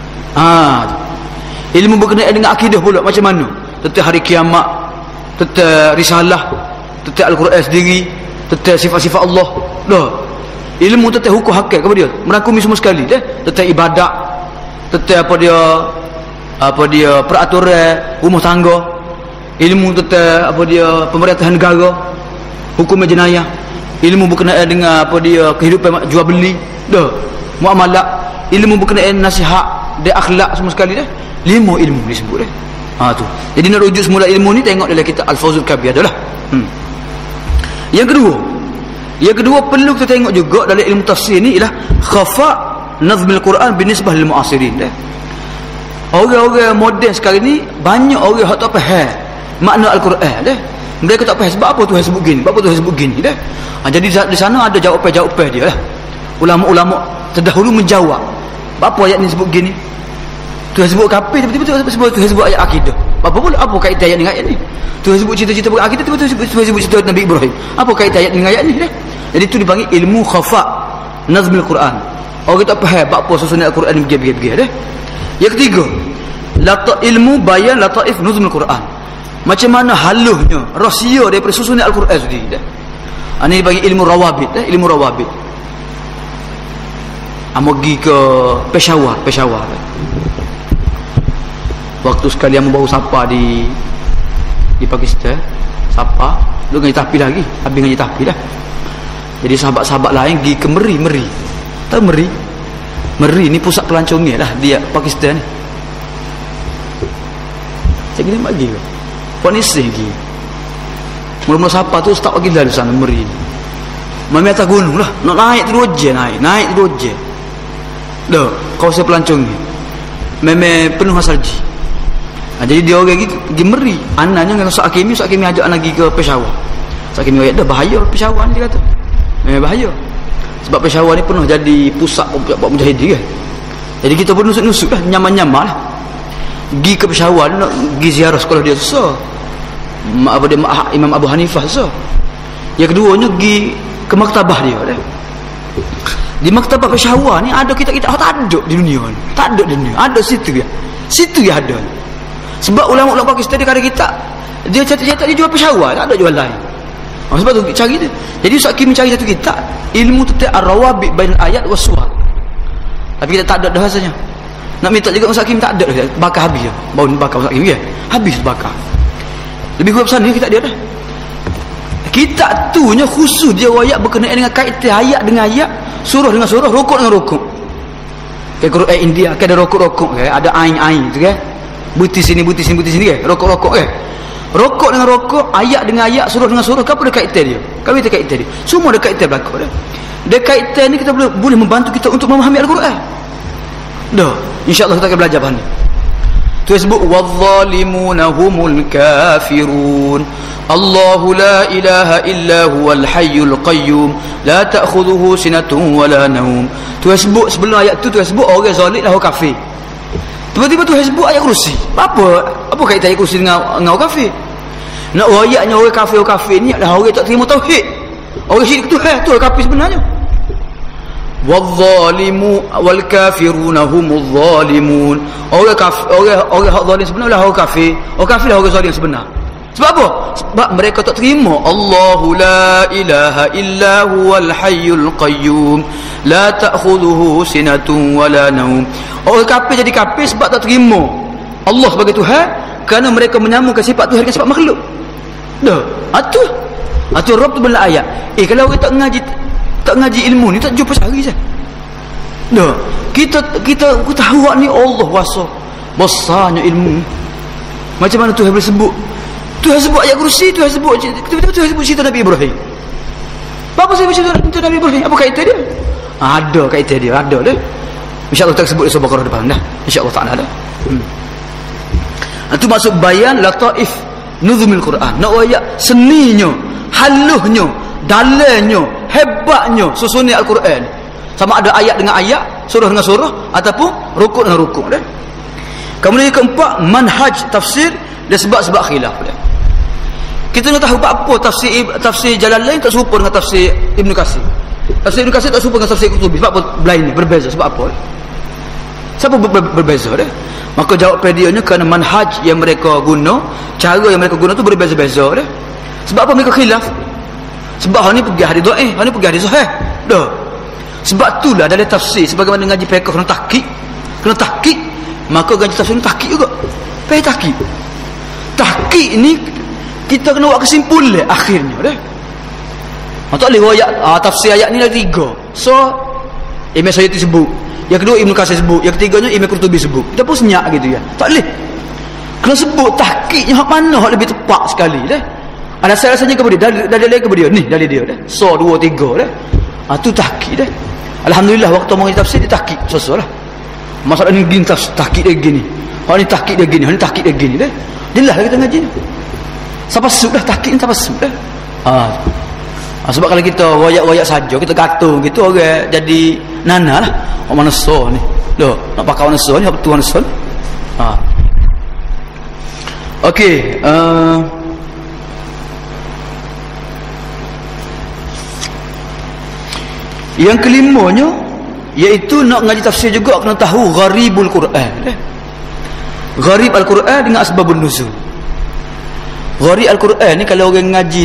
S1: Ilmu berkenaan dengan akidah pula macam mana, tentang hari kiamat, tentang risalah, tentang Al-Quran sendiri, tentang sifat-sifat Allah dah. Ilmu tentang hukum hakam kepada dia, merangkumi semua sekali dah. Tentang ibadat, tentang apa dia peraturan rumah tangga, ilmu tentang apa dia pemerintahan negara, hukum jenayah, ilmu berkenaan dengan apa dia kehidupan jual beli dah, muamalat, ilmu berkenaan nasihat dan akhlak semua sekali dah. 5 ilmu disebut dah. Tu. Jadi nak rujuk semula ilmu ni, tengok dalam kitab Al-Fawzul Kabir adalah. Yang kedua perlu kita tengok juga dalam ilmu tafsir ni ialah khafa nazmil Quran binisbah lil muasirin dah. Orang-orang moden sekarang ni banyak orang hak tak faham makna Al-Quran dah. Mereka tak faham sebab apa Tuhan sebut gini, sebab apa Tuhan sebut gini dah. Jadi di sana ada jawapan-jawapan dia lah. Ulama-ulama terdahulu menjawab, apa ayat ni sebut gini? Tuhan sebut kafir, tiba-tiba Tuhan sebut ayat akidah. Apa pula, apa kaitan ayat dengan ayat ni? Tuhan sebut cerita-cerita akidah, tiba-tiba Tuhan sebut cerita Nabi Ibrahim. Apa kaitan ayat dengan ayat ni dah? Jadi itu dipanggil ilmu khafa nazmil Quran. Orang tak faham apa susunan Al-Quran ni begini-begini dah. Yang ketiga, ilmu bayan lataif nazmil Quran. Macam mana halusnya, rahsia daripada susunan Al-Quran sendiri dah. Ini dipanggil ilmu rawabit dah, ilmu rawabit. Pergi ke Peshawar dah. Waktu sekali yang baru sapa di Pakistan, sapa lu ngaji tahfiz lagi, habis ngaji tahfiz dah. Jadi sahabat-sahabat lain pergi ke Meri. Tahu Meri ni pusat pelancongnya lah dia Pakistan ni. Saya kira bagi ke Puan Nisih lagi. Mula-mula sapa tu start lagi lah di sana Meri ni. Mami atas gunung lah, nak naik terus je, naik terus je. Dah, kawasan pelancong ni memang penuh salji. Jadi dia orang pergi Meri. Anaknya dengan Ustaz Hakimi ajak anak pergi ke Peshawar. Ustaz Hakimi kata, dah bahaya Peshawar ni, dia kata. Memang bahaya. Sebab Peshawar ni penuh jadi pusat buat mujahidin kan. Jadi kita pun nusuk-nusuk lah, nyaman-nyaman lah. Pergi ke Peshawar, nak pergi ziarah sekolah dia susah. Imam Abu Hanifah susah. Yang keduanya pergi ke maktabah dia dah. Di maktabah Peshawar ni ada kitab-kitab tak ada di dunia ni. Tak ada di dunia. Ada situ ya. Situ ya ada. Sebab ulama-ulama Pakistan dia ada kitab, dia catat-catat, dia jual Peshawar, tak ada jual lain. Sebab tu cari dia. Jadi Ustaz Kim cari satu kitab ilmu tentang ar-rawabit bain ayat was suwar. Tapi kita tak ada dah rasanya. Nak minta juga Ustaz Kim tak ada dah. Bakar habis dah. Baru bakar Ustaz Kim ya. Habis bakar. Lebih kurang besar ni kitab dia dah. Kitab tu nya khusus dia ayat berkenaan dengan kaitan ayat dengan ayat, surah dengan surah, rukuk dengan rukuk. Kayak Quran India kan ada rukuk-rukuk kan, ada ain-ain tu kan. Buti sini kan, rokok-rokok kan. Rokok dengan rokok, ayat dengan ayat, surah dengan surah, apa dekat kaitan dia? Kami dekat kaitan dia. Semua dekat kaitan berlaku dah. Dekat kaitan ni kita boleh membantu kita untuk memahami Al-Quran. Dah, insya-Allah kita akan belajar bahan ni. Tu sebut wadh-dhalimuna humul kafirun. Allahu la ilaha illa huwal hayyul qayyum la ta'khudhuhu sinatun wala naum. Tu sebut sebelum ayat tu sebut orang zalim lah, orang kafir. Tiba-tiba tu sebut ayat kursi. Apa kaitan ayat kursi dengan orang kafir? Nak ayatnya orang kafir ni adalah orang tak terima tauhid. Orang syirik tu orang kafir sebenarnya. Wadh-dhalimu wal kafiruna humudz zalimun. Orang hak zalim sebenarnya adalah orang kafir. Orang kafir adalah orang zalim sebenar. Sebab apa? Sebab mereka tak terima Allahu la ilaha illa huwal hayyul qayyum la ta'khudhuhu sinatun wala naum. Orang kafir jadi kafir sebab tak terima Allah sebagai Tuhan, kerana mereka menyamakan sifat Tuhan dengan sifat makhluk. Dah, atu Rabb tu bela ayat. Kalau orang tak ngaji ilmu ni, tak jumpa sehari saja. Dah, kita tahu ni Allah kuasa besarnya ilmu. Macam mana Tuhan boleh sebut? Tuhan sebut ayat kursi, Tuhan sebut cerita Nabi Ibrahim. Apa saya baca cerita Nabi Ibrahim? Apa kaitan dia? Ada kaitan dia, ada dah. Insya-Allah kita sebut di surah Baqarah depan dah. Insya-Allah taala dah. Itu maksud bayan lataif nuzumil Quran. Nak ayat seninya, halusnya, dalamnya, hebatnya susunan Al-Quran. Sama ada ayat dengan ayat, surah dengan surah, ataupun rukuk dengan rukuk dah. Kemudian yang keempat, manhaj tafsir dan sebab-sebab khilaf dah. Kita nak tahu apa tafsir Jalalain tak serupa dengan tafsir Ibn Katsir. Tafsir Ibn Katsir tak serupa dengan tafsir Qurtubi. Sebab apa lain ni berbeza? Sebab apa? Siapa berbeza dah? Maka jawab pedianya kerana manhaj yang mereka guna, cara yang mereka guna tu berbeza-beza dah. Sebab apa mereka khilaf? Sebab hang ni pergi hadis dhaif, hang ni pergi hadis sahih. Dah. Sebab itulah dalam tafsir sebagaimana ngaji fiqh kena tahqiq, maka ngaji tafsir ni tahqiq juga. Faham tahqiq? Tahqiq ni kita kena buat kesimpulan akhirnya dah. Tak boleh ayat tafsir ayat ni ada 3. So Imam Sayyidi sebut, yang kedua Ibn Katsir sebut, yang ketiganya Imam Qurtubi sebut. Kita pun senyap gitu ya. Tak boleh. Kena sebut tahqiqnya hak mana hak lebih tepat sekali dah. Ada rasanya kepada dia, dalil kepada dia. Ni dalil dia dah. So 2 3 dah. Tu tahqiq dah. Alhamdulillah waktu mengaji tafsir dia tahqiq sesuai lah. Masalah ni din tahqiq dia gini. Hak ni tahqiq dia gini, hak ni tahqiq dia gini dah. Jelas lah kita ngaji ni. Siapa sud dah tahqiq ni, siapa sud dah. Sebab kalau kita royak-royak saja, kita gantung gitu, orang jadi nana lah. Orang mana so ni. Loh, nak pakai mana so ni, apa tu mana so ni. Okey, yang kelimanya iaitu nak ngaji tafsir juga kena tahu gharibul Quran. Gharib Al-Quran dengan asbabun nuzul. Gharib Al-Quran ni kalau orang ngaji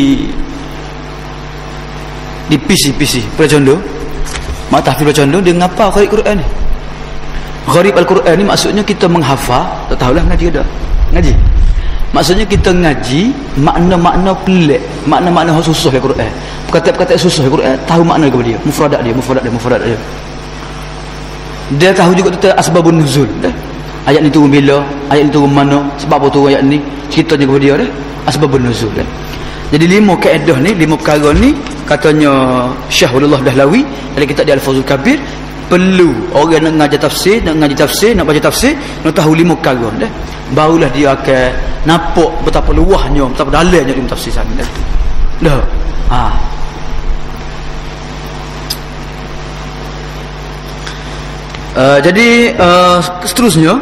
S1: di PC Pracondo, mak tahfiz Pracondo, dia ngapa gharib Quran ni? Gharib Al-Quran ni maksudnya kita menghafal, tak tahulah ngaji ada. Ngaji. Maksudnya kita ngaji makna-makna pelik, makna-makna susah Al-Quran. Perkataan-perkataan susah Al-Quran, tahu makna kepada dia, mufradat dia. Dia tahu juga tentang asbabun nuzul dah. Ayat ni turun bila, ayat ni turun mana, sebab apa turun ayat ni, ceritanya kepada dia dah, asbabun nuzul dah. Jadi 5 kaedah ni, 5 perkara ni katanya Syekh Walullah Dahlawi dalam kitab dia Al-Fawzul Kabir, perlu orang nak ngaji tafsir, nak baca tafsir, nak tahu 5 perkara dah. Barulah dia akan nampak betapa luahnya, betapa dalamnya ilmu tafsir sana dah. Dah. Jadi seterusnya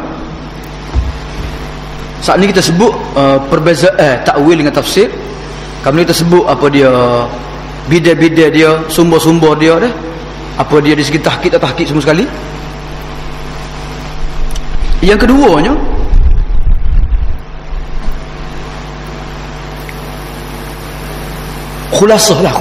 S1: saat ni kita sebut perbezaan takwil dengan tafsir. Kemudian kita sebut apa dia bidai-bidai dia, sumber-sumber dia dah. Apa dia di segi tahqiq atau tahqiq semua sekali. Yang keduanya khulasah dah.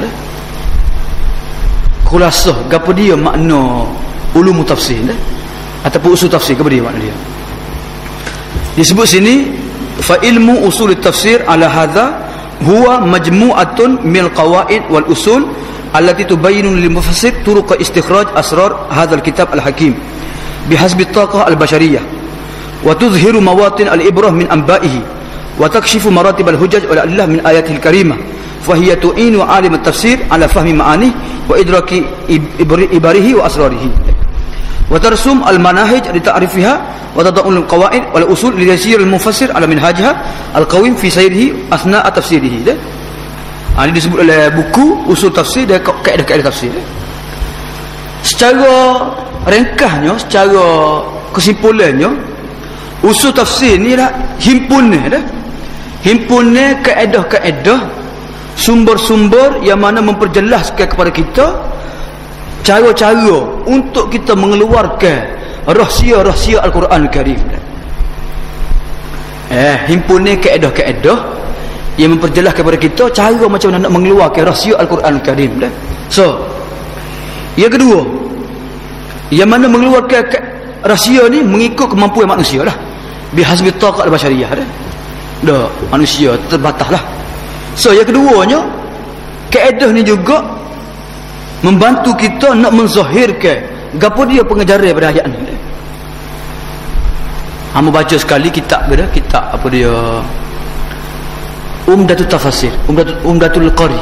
S1: Khulasah gapo dia makna ulum tafsir dah, ataupun usul tafsir kepada dia makna dia. Disebut sini fa ilmu usul tafsir ala hadza huwa majmu'atun mil qawaid wal usul allati tubayyinu lil mufassir turuq istikhraj asrar hadzal kitab al hakim bihasbi taqah al bashariyah wa tuzhiru mawatin al ibrah min anba'ihi wa takshifu maratib al hujaj wal adillah min ayatihi al karimah fa hiya tu'inu alim al tafsir ala fahmi ma'ani wa idraki ibarihi wa asrarihi wa tarsum al manahij li ta'rifiha wa tad'ul al qawaid wal usul li yasir al mufassir ala minhajha al qawim fi sayrihi asna tafsirihi. Ini disebut oleh buku usul tafsir dan kaedah-kaedah tafsir. Secara ringkasnya, secara kesimpulannya, usul tafsir ni lah himpunnya kaedah-kaedah, sumber-sumber yang mana memperjelaskan kepada kita cara-cara untuk kita mengeluarkan rahsia-rahsia Al-Quran Al-Karim. Himpun ni kaedah-kaedah yang memperjelas kepada kita cara macam mana nak mengeluarkan rahsia Al-Quran Al-Karim dah. So, yang kedua, yang mana mengeluarkan rahsia ni mengikut kemampuan manusia lah. Bihasbi taqat al-basyariyah dah. Dah, manusia terbatas lah. So, yang keduanya, kaedah ni juga membantu kita nak menzahirkan gapo dia pengejaran pada ayat ni. Hamba baca sekali kitab dia, kitab apa dia, Umdatul Tafsir, Umdatul Qari.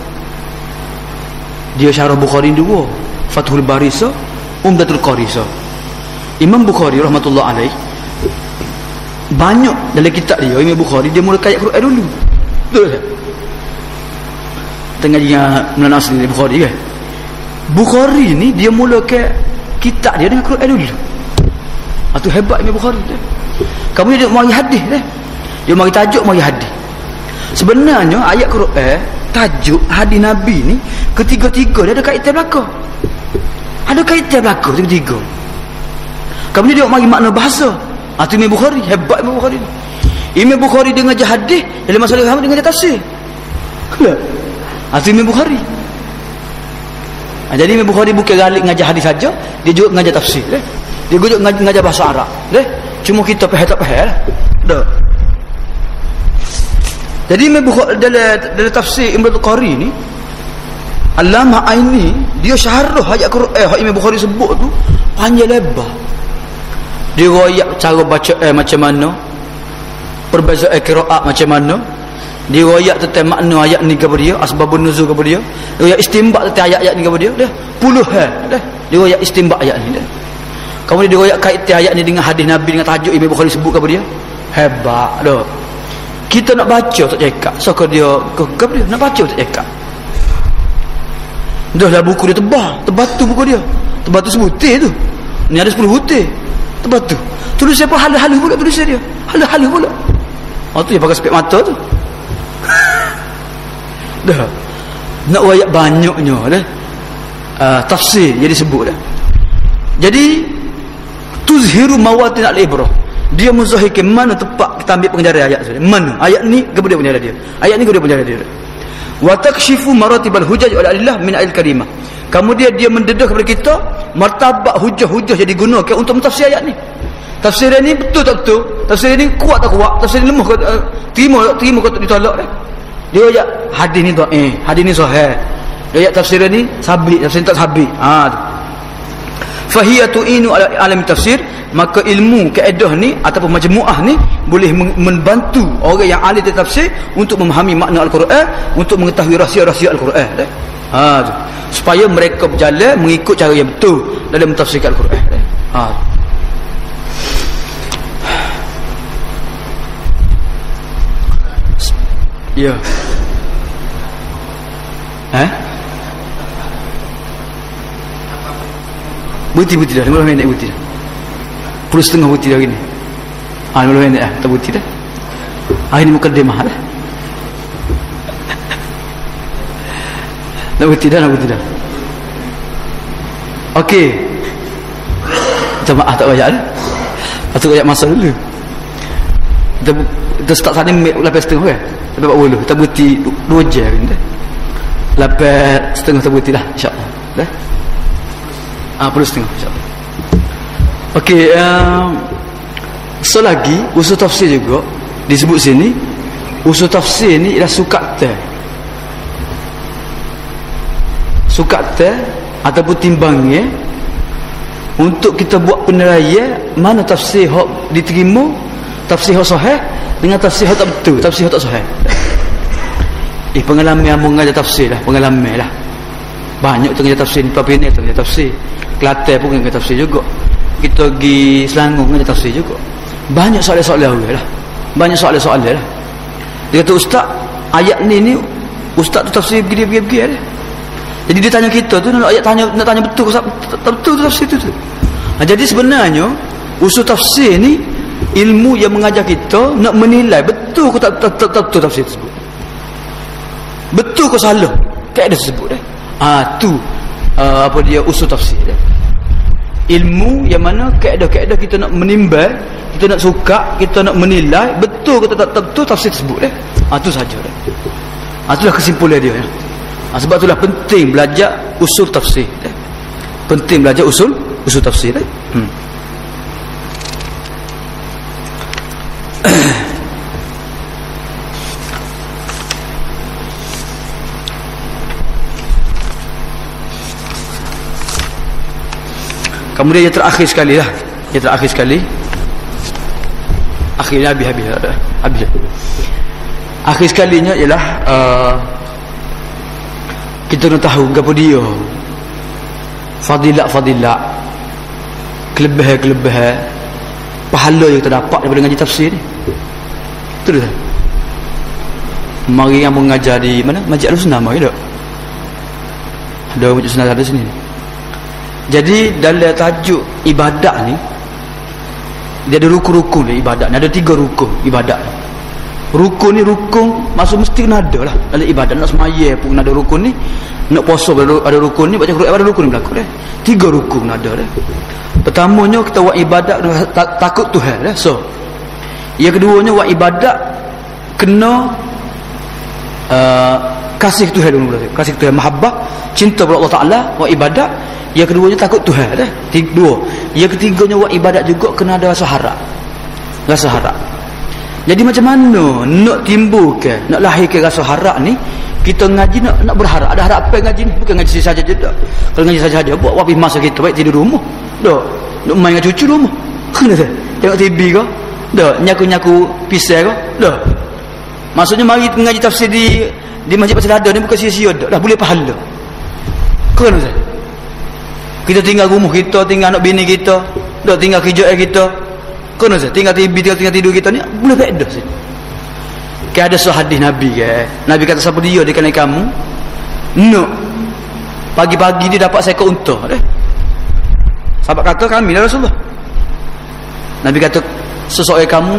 S1: Dia syarah Bukhari dua, Fathul Bari so, Umdatul Qari so. Imam Bukhari rahmatullah alaih banyak dalam kitab dia, Imam Bukhari dia mula ayat Quran dulu. Betul tak? Tengah dia menan asli Bukhari kan. Bukhari ni dia mula ke kitab dia dengan Quran dulu. Itu hebat Imam Bukhari dia. Kamu dia mari hadis dah. Dia mari tajuk, mari hadis. Sebenarnya ayat Quran, tajuk hadis Nabi ni ketiga-tiga dia ada kaitan belaka. Ada kaitan belaka ketiga. Kamu dia mari makna bahasa. Itu Imam Bukhari, hebat Imam Bukhari. Imam Bukhari dia ngajar hadis, dalam masalah agama dia ngajar tafsir. Lah. Itu Imam Bukhari. Jadi Imam Bukhari bukan galik ngajar hadis saja, dia juga ngajar tafsir. Dia juga ngajar bahasa Arab. Cuma kita faham tak faham lah. Dah. Jadi Imam Bukhari dalam tafsir Umdatul Qari ni, Allamah Aini dia syarah ayat Quran Imam Bukhari sebut tu panjang lebar. Dia royak cara baca macam mana, perbezaan qiraat macam mana, dia royak tentang makna ayat ni kepada dia, asbabun nuzul kepada dia, dia royak istinbat tentang ayat ni kepada dia, dah puluhan dah dia royak istinbat ayat ni dah. Kemudian dia royak kaitan ayat ni dengan hadis Nabi, dengan tajuk Imam Bukhari sebut kepada dia. Hebat dah. Kita nak baca tak cekak, so dia kepada dia nak baca tak cekak. Dah lah buku dia terbatu buku dia. Terbatu sebutir tu. Ni ada 10 butir. Terbatu. Tulis siapa halu-halu pula tulis dia. Halu-halu pula. Tu yang pakai spek mata tu. Dah. Nak royak banyaknya dah. Tafsir jadi sebut dah. Jadi tuzhiru mawatin al-ibrah. Dia menzahirkan mana tepat kita ambil pengejaran ayat tu. Mana ayat ni kepada penjara dia. Ayat ni kepada penjara dia. Wa takshifu maratibal hujaj wal adillah min ayat karimah. Kemudian dia mendedah kepada kita martabat hujah-hujah yang digunakan untuk mentafsir ayat ni. Tafsir ni betul tak betul? Tafsir ni kuat tak kuat? Tafsir ni lemah ke terima ke ditolak dah. Dia ayat hadis ni hadis ni sahih. Dia ayat tafsir ni sabit, tafsir tak sabit. Fahiyatu inu alam tafsir, maka ilmu kaedah ni ataupun majmuah ni boleh membantu orang yang ahli tafsir untuk memahami makna Al-Quran, untuk mengetahui rahsia-rahsia Al-Quran. Supaya mereka berjalan mengikut cara yang betul dalam mentafsirkan Al-Quran. Ya. Buti-buti dah, 15 minit buti dah. 10.30 buti dah gini. 15 minit dah, tak buti dah. Hari ni mukadimah dah. Nak buti dah. Okey. Kita maaf tak banyak dah. Patut banyak masa dulu. Kita start sana 8.30 kan? Sampai 40. Kita buti 2 jam dah. 8.30 kita buti dah, insya-Allah. Dah. 10.30 insya-Allah. Okey, so lagi usul tafsir juga disebut sini. Usul tafsir ni ialah sukata ataupun timbangnya untuk kita buat penilaian mana tafsir hak diterima, tafsir hak sahih dengan tafsir hak tak betul, tafsir hak tak sahih. Pengalaman yang mengajar tafsir lah, pengalaman lah. Banyak tu ngajar tafsir, Papua ni tu ngajar tafsir. Kelantan pun ngajar tafsir juga. Kita pergi Selangor ngajar tafsir juga. Banyak soalan-soalan lah. Banyak soalan-soalan lah. Dia kata, ustaz, ayat ni ustaz tu tafsir begini lah. Jadi dia tanya kita tu, nak tanya betul ke tak betul tu tafsir tu. Jadi sebenarnya usul tafsir ni ilmu yang mengajar kita nak menilai betul ke tak betul tafsir tersebut. Betul ke salah kaedah tersebut dah. Tu apa dia usul tafsir dah. ilmu yang mana kaedah-kaedah kita nak menimbang, kita nak suka, kita nak menilai betul ke tak betul tafsir tersebut itu saja itulah kesimpulan dia sebab itulah penting belajar usul tafsir penting belajar usul tafsir kemudian yang terakhir sekali lah akhirnya habis akhir sekalinya ialah kita nak tahu apa dia fadilat kelebihan pahala yang kita dapat daripada ngaji tafsir ni betul tak? Mari yang mengajar di mana? Masjid Al-Sunnah mari tak? Ada Masjid Al-Sunnah ada sini. Jadi dalam tajuk ibadat ni dia ada rukun-rukun dia ibadat ni, ada 3 rukun ibadat ni. Rukun ni maksud mesti kena ada lah dalam ibadat. Nak semaya pun ada rukun ni, nak puasa ada rukun ni, baca Quran ada rukun ni berlaku dah. 3 rukun ada dah. Pertamanya kita buat ibadat takut Tuhan dah. So yang keduanya buat ibadat kena kasih Tuhan dulu, kasih Tuhan, mahabbah, cinta kepada Allah Taala, buat ibadat. Yang keduanya takut Tuhan dah. 2. Yang ketiganya buat ibadat juga kena ada rasa harap. Jadi macam mana nak timbulkan, nak lahirkan rasa harap ni? Kita ngaji nak berharap, ada harapan ngaji ni, bukan ngaji saja je dah. Kalau ngaji saja buat habis masa kita baik tidur rumah. Dah. Nak main dengan cucu rumah. Kena tak? Tengok TV ke? Dah. Nyaku-nyaku pisau ke? Dah. Maksudnya mari ngaji tafsir di Masjid Pasar Dada ni bukan sia-sia dah. Dah boleh pahala. Kena tak? Kita tinggal rumah kita, tinggal anak bini kita, dah tinggal kerja kita. Kena tak? Tinggal TV, tinggal tidur kita ni boleh faedah sih. Kayak ada hadis Nabi ke. Nabi kata siapa dia di kanan kamu? No. Pagi-pagi dia dapat seekor unta dah. Sahabat kata kami dah Rasulullah. Nabi kata seseorang kamu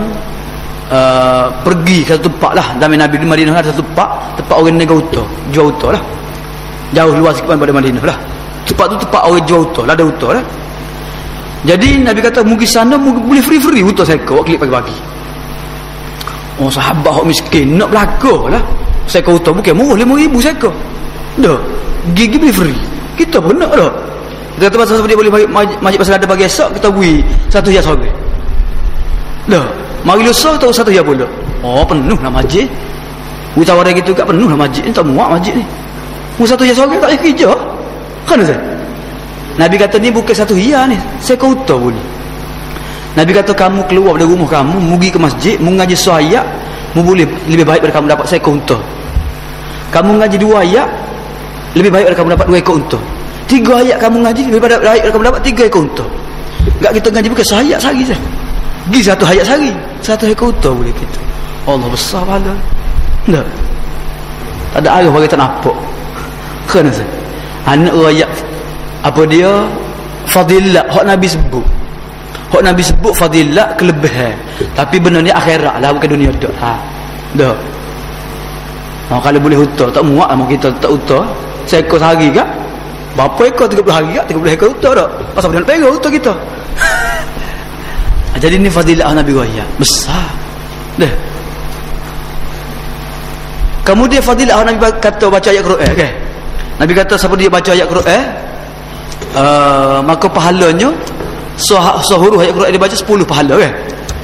S1: pergi ke satu tempat lah. Zaman Nabi di Madinah ada satu tempat orang niaga unta, jual unta lah. Jauh luar sikit daripada Madinah lah. Tempat tu tempat orang jual unta, ada unta lah. Jadi Nabi kata mungkin sana boleh free unta seekor klik pagi-pagi. Oh sahabat hok miskin nak belaka lah. Seekor unta bukan murah 5,000 seekor. Dah. Gigi beli free. Kita pun nak dah. Kita kata pasal dia boleh Masjid Pasar Dada pagi esok kita beri 1 hias sore. Dah. Mari lusa tahu 1 hias pula. Oh penuh lah masjid. Utawara gitu kat penuh lah masjid ni, tak muat masjid ni. Mu 1 hias sore tak payah kerja. Kan tak? Nabi kata ni bukan 1 hias ni. Seekor unta boleh. Nabi kata kamu keluar dari rumah kamu, pergi ke masjid, mengaji 1 ayat, boleh lebih baik daripada kamu dapat seekor unta. Kamu mengaji 2 ayat, lebih baik daripada kamu dapat 2 ekor unta. 3 ayat kamu ngaji, lebih baik daripada kamu dapat 3 ekor unta. Enggak kita ngaji bukan 1 ayat sehari je. Pergi 1 ayat sehari, 1 ekor unta boleh kita. Allah besar pahala. Tak. Tak ada arah bagi tak nampak. Kena saya. Anak ayat apa dia? Fadilat hak Nabi sebut. Hak Nabi sebut fadilat kelebihan. Tapi benda ni akhirat lah, bukan dunia dak. Dah. Kalau boleh unta tak muat sama kita tak unta. Seekor sehari kak? Berapa ekor 30 hari kak? 30 ekor unta tak? Pasal dia nak pegang unta kita. Jadi ni fadilat Nabi Raya besar. Dah. Kemudian fadilat Nabi kata baca ayat Quran okay? Nabi kata siapa dia baca ayat Quran maka pahalanya seluruh ayat Quran dia baca 10 pahala kan.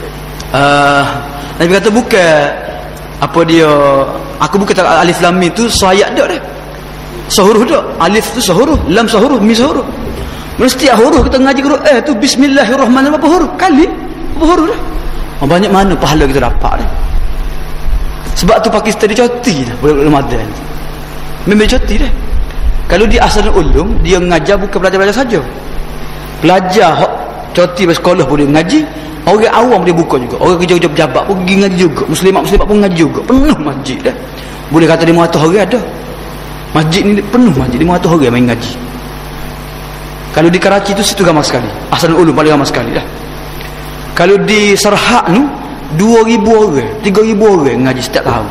S1: Nabi kata bukan apa dia aku bukan tak alif lam mim tu ayat dak dah. Seluruh dak. Alif tu seluruh, lam seluruh, mim seluruh. Mesti huruf kita ngaji Quran tu bismillahirrahmanirrahim apa huruf? Kali. Apa huruf dah? Banyak mana pahala kita dapat dah. Sebab tu Pakistan dia cuti dah bulan Ramadan. Memang cuti dah. Kalau di Asrul Ulum dia mengajar bukan belajar saja. Pelajar cuti bersekolah pun dia ngaji. Orang awam dia buka juga. Orang kerja-kerja pejabat pun pergi ngaji juga. Muslimat pun ngaji juga. Penuh masjid dah. Boleh kata 500 orang ada. Masjid ni penuh masjid 500 orang main ngaji. Kalau di Karachi tu situ ramai sekali. Asrul Ulum paling ramai sekali dah. Kalau di Serhak tu 2,000 orang, 3,000 orang ngaji setiap tahun.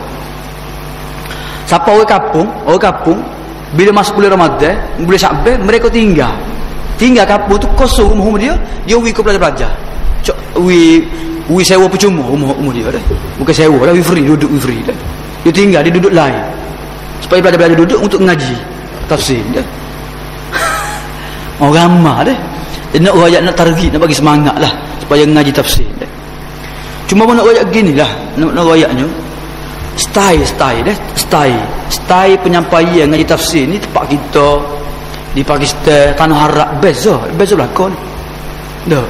S1: Siapa orang kampung bila masuk bulan Ramadan, bulan Syaban mereka tinggal. Tinggal kapur tu kosong rumah dia wi ke pelajar-pelajar. Wi sewa percuma rumah dia dah. Bukan sewa dah, wi free, duduk wi free dah. Dia tinggal, dia duduk lain. Supaya pelajar-pelajar duduk untuk ngaji tafsir dah. Orang ramah dah. Dia nak rakyat nak target, nak bagi semangat lah supaya ngaji tafsir dah. Cuma nak rakyat gini lah, nak rakyatnya style penyampaian ngaji tafsir ni tempat kita di Pakistan, tanah Arab best belakon dah.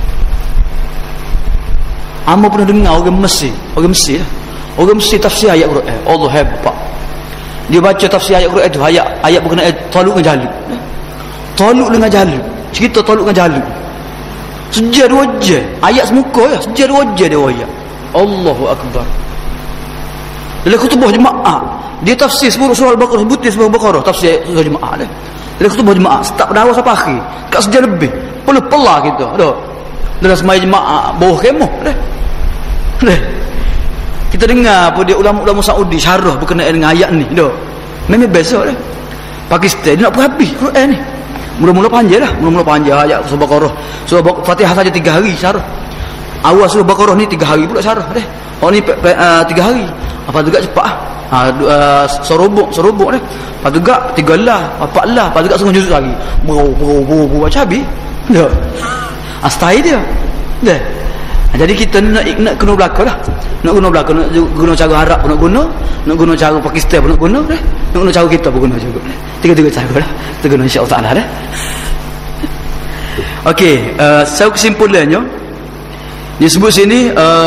S1: Amo pernah dengar orang Mesir lah, orang Mesir tafsir ayat Quran, Allah hebat. Dia baca tafsir ayat Quran tu, ayat berkenaan taluk dengan jaluk, cerita taluk dengan jaluk sejak 2 jam ayat semuka ya, sejak 2 jam dia ayat. Allahu Akbar. Dalam khutbah jemaah dia tafsir surah Al-Baqarah, sebut dia surah Al-Baqarah, tafsir surah jemaah dah. Dalam khutbah jemaah start pada awal sampai akhir kat sejam lebih pelah kita dah. Dalam semaya jemaah bawah kemah dah. Kita dengar apa dia ulama-ulama Saudi syarah berkenaan dengan ayat ni dah. Memang biasa dah. Pakistan dia nak habis Quran ni. Mula-mula panjang ayat surah Baqarah. Surah Fatihah saja 3 hari syarah. Awal surah Baqarah ni 3 hari pula syarah dah. Oh ni 3 hari. Apa juga cepat serobok dah. Apa juga 3 lah, 4 lah, apa juga setengah juz lagi. Bro baca habis. Dah. Astai dia. Dah. Jadi kita nak guna belaka lah. Nak guna cara Arab pun nak guna cara Pakistan pun nak guna dah. Nak guna cara kita pun guna juga. Tiga-tiga cara lah. Kita guna insya-Allah taala dah. Okey, so kesimpulannya disebut sini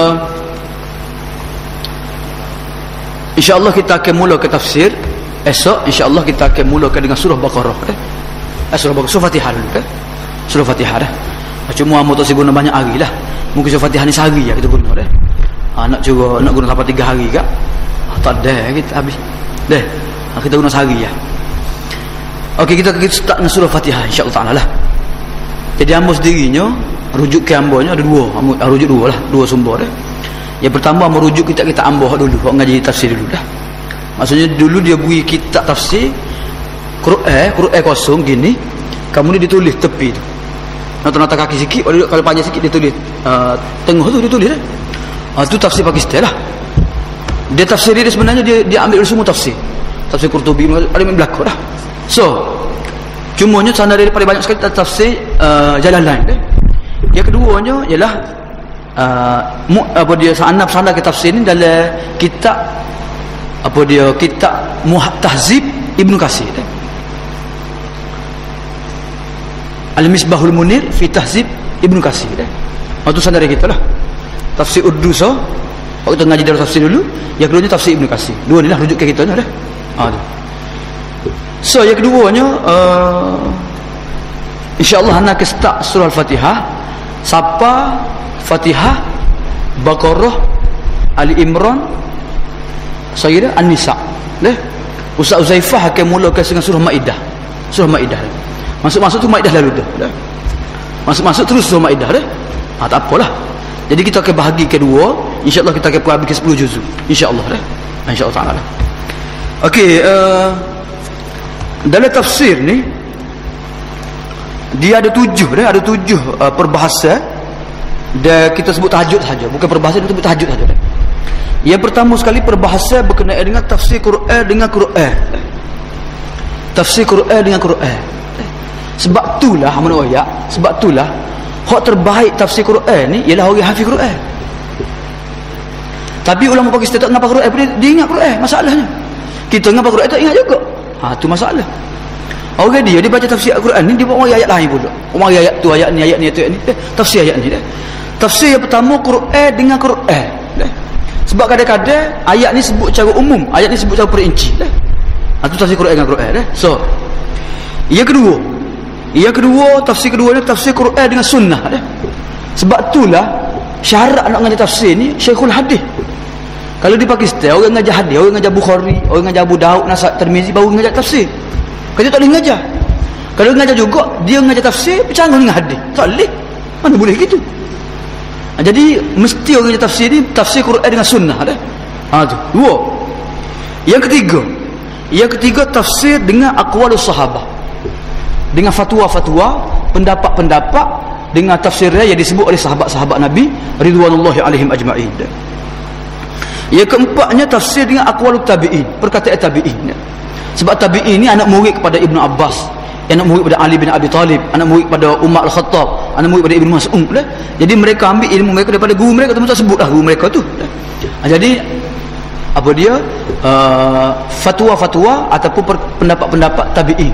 S1: insya-Allah kita akan mula ke tafsir esok. Insya-Allah kita akan mulakan dengan surah Baqarah surah Fatihah dulu surah Fatihah dah. Cuma amo tak guna banyak hari lah. Mungkin surah Fatihah ni sehari lah kita guna dah. Nak guna sampai 3 hari kak. Tak ada kita habis dah. Kita guna sehari lah. Okey, kita start dengan surah Fatihah insya-Allah taala lah. Jadi ambo sendirinya rujuk ke ambonya ada 2. Rujuk 2 lah, 2 sumber dah. Yang pertama merujuk kita ambo dulu, ngaji tafsir dulu dah. Maksudnya dulu dia beri kitab tafsir Quran kosong gini, kamu ni ditulis tepi tu. Nota-nota kaki sikit, kalau panjang sikit dia tulis tengah tu dia tulis dah. Itu tafsir Pakistan lah. Dia tafsir dia sebenarnya dia ambil semua tafsir Qurtubi ada main belakang dah. So cumanya sana daripada banyak sekali tafsir Jalalain dah. Yang keduanya ialah apa dia sanad ke tafsir ni dalam kitab kitab Tahzib Ibnu Katsir dah. Al-Misbahul Munir fi Tahzib Ibnu Katsir dah. Itu sanad kita lah. Tafsir Urdu waktu kita ngaji dalam tafsir dulu, yang keduanya tafsir Ibnu Katsir. 2 ni lah rujuk ke kita dah. So yang keduanya insya-Allah nak start surah Al-Fatihah, Sapa, Fatihah, Baqarah, Ali Imran, saya An-Nisa. Dah. Ustaz Uzaifah akan mulakan dengan surah Maidah. Masuk tu Maidah lalu dah. Masuk terus surah Maidah dah. Tak apalah. Jadi kita akan bahagi kedua, insya-Allah kita akan habis ke 10 juzuk. Insya-Allah dah. Insya-Allah taala. Okey, dalam tafsir ni dia ada 7 dah, ada 7 perbahasan. Dan kita sebut tahajud saja, bukan perbahasan, kita sebut tahajud saja. Yang pertama sekali perbahasan berkenaan dengan tafsir Quran dengan Quran. Tafsir Quran dengan Quran. Sebab itulah hak terbaik tafsir Quran ni ialah orang hafiz Quran. Tapi ulama Pakistan tak ngapa Quran, dia ingat Quran, masalahnya. Kita ngapa Quran tak ingat juga. Tu masalah. Orang dia baca tafsir Al-Quran ni, dia buat ayat lain pula. Ayat tu, ayat ni, ayat ni, ayat ni. Tafsir ayat ni dah. Tafsir yang pertama Quran dengan Quran. Sebab kadang-kadang ayat ni sebut secara umum, ayat ni sebut secara perinci. Itu tafsir Quran dengan Quran. So, yang kedua tafsir kedua ni tafsir Quran dengan sunnah. Sebab itulah syarat nak ngaji tafsir ni Syekhul Hadis. Kalau di Pakistan orang ngajar hadis, orang ngajar Bukhari, orang ngajar Abu Daud, Nasai, Tirmizi baru ngajar tafsir. Kalau tak boleh ngajar. Kalau ngajar juga dia ngajar tafsir bercanggah dengan hadis. Tak boleh. Mana boleh gitu. Jadi mesti orang ngajar tafsir ni tafsir Quran dengan sunnah dah. Tu. 2. Yang ketiga tafsir dengan aqwalus sahabah. Dengan fatwa-fatwa pendapat-pendapat dengan tafsirnya yang disebut oleh sahabat-sahabat Nabi ridwanullahi alaihim ajma'in. Yang keempatnya tafsir dengan aqwalut tabi'in, perkataan tabi'in. Sebab tabi'in ni anak murid kepada Ibnu Abbas, anak murid kepada Ali bin Abi Talib, anak murid kepada Umar Al-Khattab, anak murid kepada Ibnu Mas'ud. Jadi mereka ambil ilmu mereka daripada guru mereka, tu sebutlah guru mereka tu. Jadi apa dia fatwa-fatwa ataupun pendapat-pendapat tabi'in.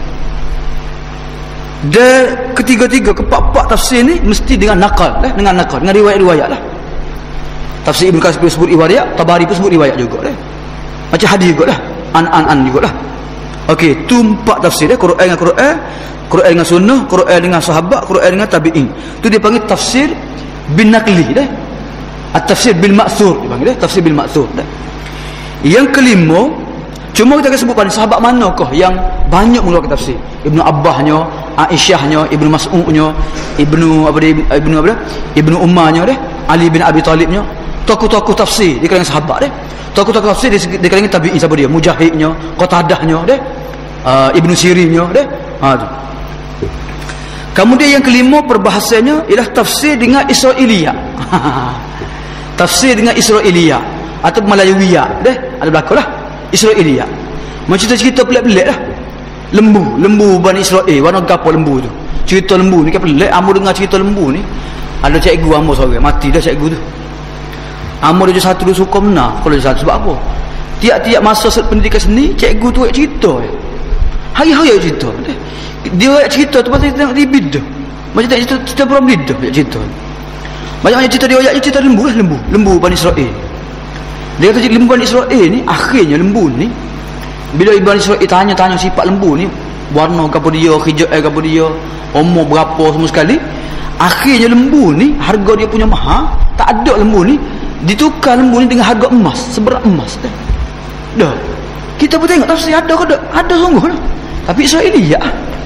S1: Dan ketiga-tiga keempat tafsir ni mesti dengan nakal, dengan riwayat-riwayat lah. Tafsir Ibn Katsir sebut riwayat, Tabari pun sebut riwayat juga. Macam hadis juga lah, an juga lah. Okey, tu 4 tafsir dia, Quran dengan Quran, Quran dengan sunnah, Quran dengan sahabat, Quran dengan tabi'in. Tu dia panggil tafsir bin naqli dah. At-tafsir bil ma'thur dia panggil dah, tafsir bil ma'thur dah. Yang kelima, cuma kita akan sebutkan sahabat manakah yang banyak mengeluarkan tafsir. Ibnu Abbasnya, Aisyahnya, Ibnu Mas'udnya, Ibnu Umarnya dah, Ali bin Abi Talibnya, tokoh-tokoh tafsir di kalangan sahabat dah. Tokoh-tokoh tafsir di kalangan tabi'in siapa dia? Mujahidnya, Qatadahnya dah, Ibnu Sirinnya dah. Tu. Kemudian yang kelima perbahasannya ialah tafsir dengan Israiliyah. Tafsir dengan Israiliyah atau Melayuiyah dah, ada berlaku lah Israiliyah. Macam cerita pelik-pelik lah. Lembu Bani Israel, warna gapo lembu tu. Cerita lembu ni kan pelik. Amo dengar cerita lembu ni. Ada cikgu amo seorang mati dah cikgu tu. Amo dia satu dia suka benar kalau dia satu sebab apa? Tiap-tiap masa pendidikan seni, cikgu tu cerita. Hari-hari cerita. Dia cerita tu pasal tengok TV tu. Macam tak cerita problem tu cerita. Banyak-banyak cerita dia cerita lembu lah, lembu Bani Israel. Dia kata lembu Bani Israel ni akhirnya lembu ni bila Bani Israel tanya sifat lembu ni, warna ke apa dia, hijau ke apa dia, umur berapa semua sekali, akhirnya lembu ni harga dia punya mahal, tak ada lembu ni ditukar lembu ni dengan harga emas, seberat emas dah. Kita pun tengok tafsir ada ke tak? Ada sungguh lah. Tapi Israiliyah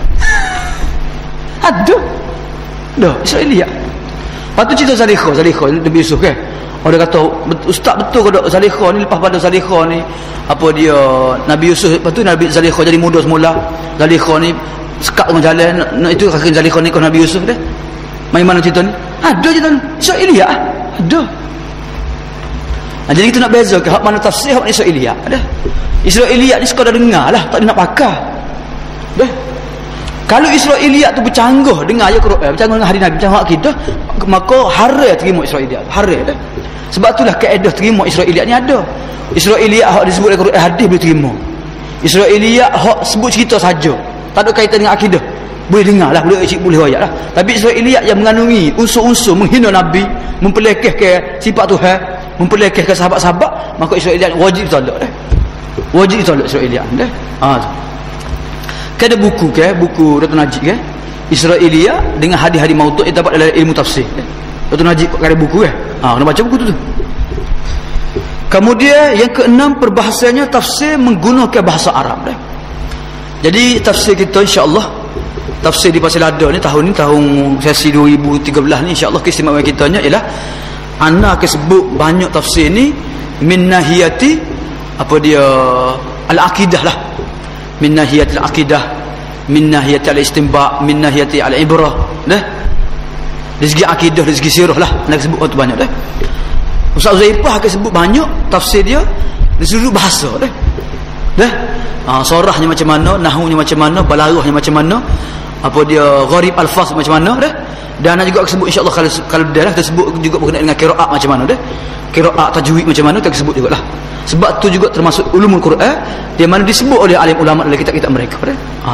S1: ada dah, Israiliyah. Lepas tu cerita Zalikhah Nabi Yusuf kan. Orang kata ustaz betul ke tak Zalikhah ni, lepas pada Zalikhah ni apa dia Nabi Yusuf, lepas tu Nabi Zalikhah jadi muda semula. Zalikhah ni sekat dengan jalan itu kaki Zalikhah ni ke Nabi Yusuf dah. Mana cerita ni? Ada cerita ni. Israiliyah ada. Jadi kita nak beza ke hak mana tafsir, hak mana Israiliyah. Ada. Israiliyah ni sekadar dengar lah, tak ada nak pakar. Dah. Kalau Israiliyat tu bercanggah dengan ayat Quran, bercanggah dengan hadis Nabi, bercanggah akidah, maka haram terima Israiliyat. Haram dah. Sebab itulah kaedah terima Israiliyat ni ada. Israiliyat hak disebut dalam Quran hadis boleh terima. Israiliyat hak sebut cerita saja, tak ada kaitan dengan akidah, boleh dengar lah, boleh ayat lah. Tapi Israiliyat yang mengandungi unsur-unsur menghina Nabi, mempelekehkan sifat Tuhan, mempelekehkan sahabat-sahabat, maka Israiliyat wajib ditolak dah. Wajib ditolak Israiliyat dah. Ada buku Dr. Najib Israiliyah dengan hadis-hadis maudhu' yang dapat dalam ilmu tafsir. Dr. Najib ada buku kena baca buku tu. Kemudian yang keenam perbahasannya tafsir menggunakan bahasa Arab dah. Jadi tafsir kita insya-Allah, tafsir di Pasir Lada ni tahun sesi 2013 ni insya-Allah keistimewaan kitanya ialah ana akan sebut banyak tafsir ni min nahiyati apa dia al-aqidah lah. Min nahiyati al-aqidah, min nahiyati al-istinba', min nahiyati al-ibrah dah. Dari segi akidah, dari segi sirah lah nak sebut tu banyak dah. Ustaz Zaifah akan sebut banyak tafsir dia dari sudut bahasa dah. Sorahnya macam mana, nahwunya macam mana, balaghahnya macam mana, apa dia gharib alfaz macam mana dah. Dan juga akan sebut insya-Allah kalau dia dah kita sebut juga berkenaan dengan qiraat macam mana dah. Qiraat tajwid macam mana kita sebut jugalah. Sebab tu juga termasuk ulumul Quran yang mana disebut oleh alim ulama dalam kitab-kitab mereka dah.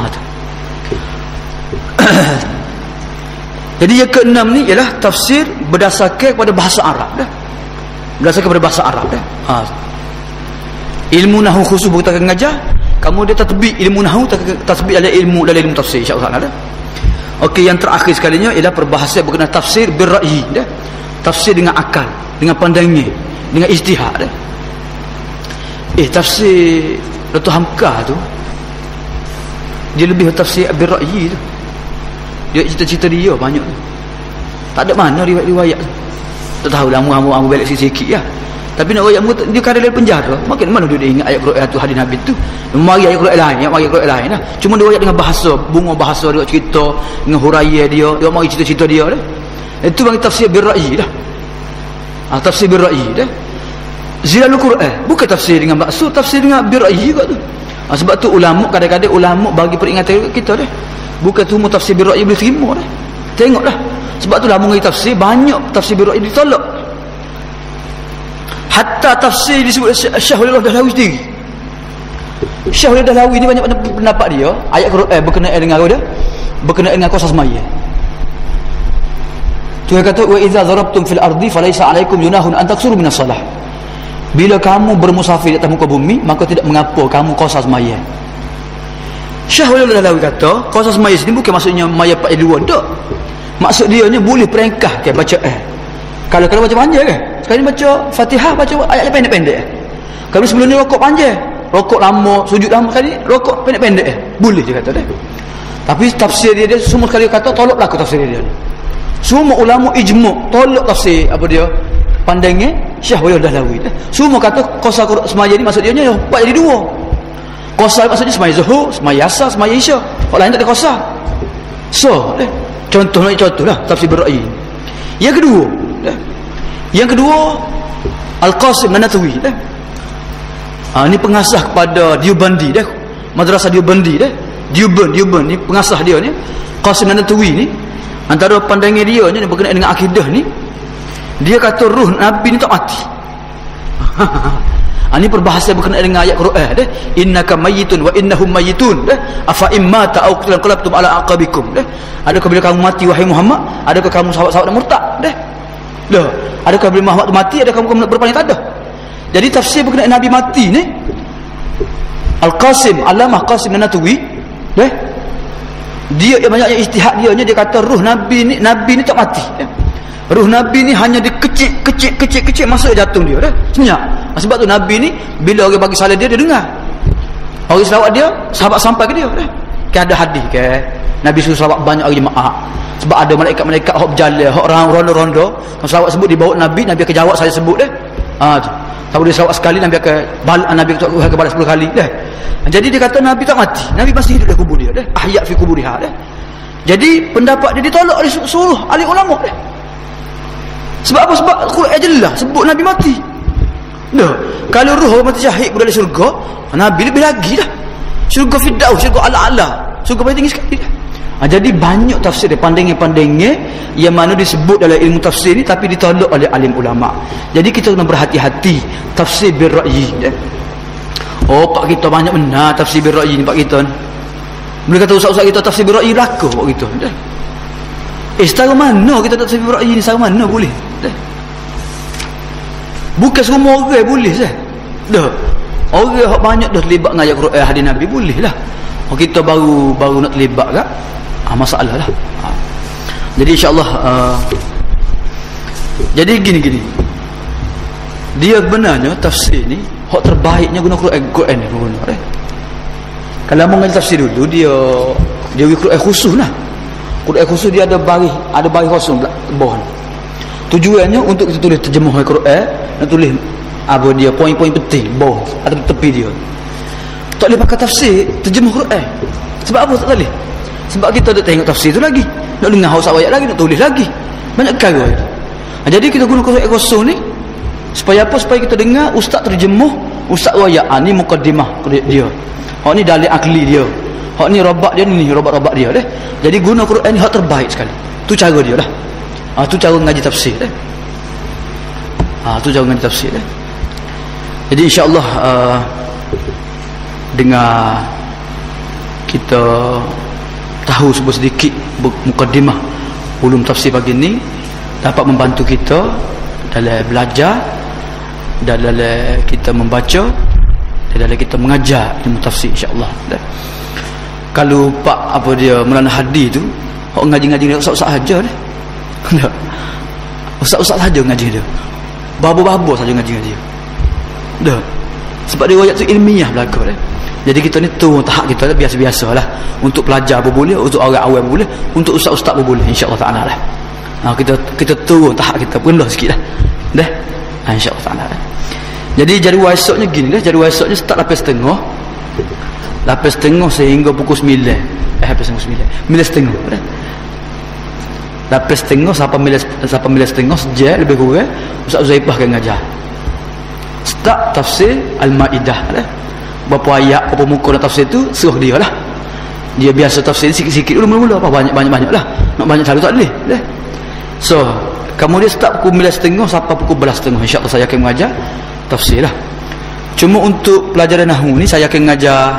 S1: Jadi yang keenam ni ialah tafsir berdasarkan kepada bahasa Arab dah. Berdasarkan kepada bahasa Arab dah. Ilmu nahwu khusus kita akan mengajar, kamu dia tatbik ilmu nahwu, tatbik dalam ilmu tafsir insya-Allah dah. Okey, yang terakhir sekalinya ialah perbahasan berkenaan tafsir birra'yi dah. Tafsir dengan akal, dengan pandangan, dengan ijtihad dah. Tafsir Dr. Hamka tu dia lebih tafsir birra'yi tu. Dia cerita-cerita dia banyak tu. Tak ada mana riwayat-riwayat tu. Tak tahu lah, amu balik sikit lah. Tapi nak royak muka dia kada dalam penjara, makin mana dia ingat ayat Quran tu hadis Nabi tu. Mari ayat Quran lain, mari ayat Quran lain dah. Cuma dia royak dengan bahasa, bunga bahasa dia cerita dengan huraian dia mari cerita-cerita dia dah. Itu bagi tafsir bil ra'yi dah. Tafsir bil ra'yi dah. Zilalul Quran bukan tafsir dengan maksud, tafsir dengan bil ra'yi juga tu. Sebab tu ulama kadang-kadang ulama bagi peringatan kita dah. Bukan tu tafsir bil ra'yi boleh terima dah. Tengoklah. Sebab tu lama mengenai tafsir banyak tafsir bil ra'yi ditolak. Hatta tafsir disebut Syekh Walid Dahlawi sendiri. Syekh Walid Dahlawi ni banyak pendapat dia ayat Quran berkenaan dengan dia, berkenaan dengan kuasa semaya. Tuhan kata wa idza darabtum fil ardi falaysa alaikum junahun an taksuru minas salah. Bila kamu bermusafir di atas muka bumi, maka tidak mengapa kamu kuasa semaya. Syekh Walid Dahlawi kata kuasa semaya sini bukan maksudnya maya 4 tak. Maksud dia nya boleh perengkah ke bacaan. Kalau baca panjang kan? Sekali baca Fatihah, baca ayat pendek-pendek. Kalau sebelum ni rokok panjang, rokok lama, sujud lama, kali rokok pendek-pendek. Boleh dia kata dah. Tapi tafsir dia semua sekali kata tolak berlaku tafsir dia. Semua ulama ijma' tolak tafsir apa dia? Pandangnya Syekh Walid Dahlawi. Semua kata qasar semaya ni maksud dia nya 4 jadi 2. Qasar maksudnya semaya Zuhur, semaya Asar, semaya Isya. Orang lain tak ada qasar. So, contohnya contohlah tafsir ber-ra'yi. Yang kedua Al-Qasim Nanatwi dah. Ni pengasah kepada Diubandi dah. Madrasah Diubandi dah. Diuban ni pengasah dia ni. Qasim Nanatwi ni antara pandangan dia ni berkenaan dengan akidah ni, dia kata ruh Nabi ni tak mati. Ini perbahasan berkenaan dengan ayat Quran dah. Innaka mayyitun wa innahum mayyitun dah. Afa imma ta'au qalabtum ala aqabikum dah. Adakah bila kamu mati wahai Muhammad, adakah kamu sahabat-sahabat murtad dah? Dah. Adakah bila Muhammad mati, adakah kamu berpaling tak ada? Jadi tafsir berkenaan Nabi mati ni Al-Qasim Alamah Qasim Nanatwi dah. Dia yang banyak ijtihad dia kata ruh Nabi ni tak mati dah. Ruh Nabi ni hanya dikecil masuk jantung dia dah. Sebenarnya sebab tu Nabi ni bila orang bagi salam dia dengar. Orang selawat dia sahabat sampai ke dia dah. Kan ada hadis ke Nabi suruh selawat banyak orang jemaah. Sebab ada malaikat-malaikat hok berjalan, hok orang rondo-rondo, kalau selawat sebut dibawa Nabi akan jawab saya sebut dah. Kalau dia selawat sekali Nabi akan balas 10 kali dah. Jadi dia kata Nabi tak mati. Nabi masih hidup di kubur dia dah. Ahya fi kuburiha dah. Jadi pendapat dia ditolak oleh seluruh ahli ulama dah. Sebab apa? Sebab Quran jelas sebut Nabi mati. Dah. Kalau roh orang mati syahid berada di syurga, Nabi lebih lagi dah. Syurga Firdaus, syurga ala-ala. Syurga paling tinggi sekali dah. Jadi banyak tafsir dia, pandangan-pandangan yang mana disebut dalam ilmu tafsir ni tapi ditolak oleh alim ulama. Jadi kita kena berhati-hati tafsir bil ra'yi dah. Oh, pak kita banyak benar tafsir bil ra'yi ni pak kita. Boleh kata ustaz-ustaz kita tafsir bil ra'yi berlaku pak kita dah. Setara mana kita tak tafsir bil ra'yi ni, setara mana boleh dah. Bukan semua orang boleh sah. Dah. Orang yang banyak dah terlibat dengan ayat Quran hadis Nabi boleh lah. Kita baru nak terlibat kan? Masalah lah. Jadi insya-Allah jadi gini. Dia benarnya tafsir ni hak terbaiknya guna Quran ni guna. Kalau mengaji tafsir dulu dia Quran khusus lah. Quran khusus dia ada baris kosong bawah. Tujuannya untuk kita tulis terjemah Quran, nak tulis apa dia poin-poin penting bawah atau tepi dia. Tak boleh pakai tafsir terjemah Quran. Sebab apa tak boleh? Sebab kita nak tengok tafsir tu lagi, nak dengar hausa ayat lagi, nak tulis lagi. Banyak perkara itu. Jadi kita guna Quran kosong ni supaya apa? Supaya kita dengar ustaz terjemah, ustaz ayat ni mukadimah dia. Hak ni dalil akli dia. Hak ni rabat dia ni rabat dia dah. Jadi guna Quran ni hak terbaik sekali. Tu cara dia dah. Tu cara ngaji tafsir dah. Tu cara ngaji tafsir dah. Jadi insya-Allah dengan kita tahu sebuah sedikit mukadimah ulum tafsir pagi ni dapat membantu kita dalam belajar, dalam kita membaca, dalam kita mengajar ilmu tafsir insya-Allah. Kalau pak apa dia Maulana Hadi tu hok ngaji-ngaji ustaz-ustaz saja dah. Ustaz-ustaz saja ngaji dia. Babo-babo saja ngaji dia. Dah. Sebab dia ayat tu ilmiah belaka dah. Jadi kita ni turun tahap kita lah, biasa-biasalah. Untuk pelajar pun boleh, untuk orang awam pun boleh, untuk ustaz-ustaz pun boleh insya-Allah taala lah. Kita turun tahap kita rendah sikitlah. Dah. InsyaAllah ta'ala. Jadi jadual esoknya gini lah. Jadual esoknya start 8.30 8.30 sehingga pukul 9 habis pukul 9 9.30 8.30 sampai 9.30 sejak lebih kurang Ustaz Uzaifah akan ngajar start tafsir Al-Ma'idah lah. Berapa ayat berapa muka dalam tafsir tu suruh dia lah. Dia biasa tafsir sikit-sikit dulu mula-mula apa banyak-banyak lah. Nak banyak selalu tak boleh dah. So kemudian start pukul 9.30 sampai pukul 11.30 insya-Allah saya akan mengajar tafsir lah. Cuma untuk pelajaran nahwu ni saya akan mengajar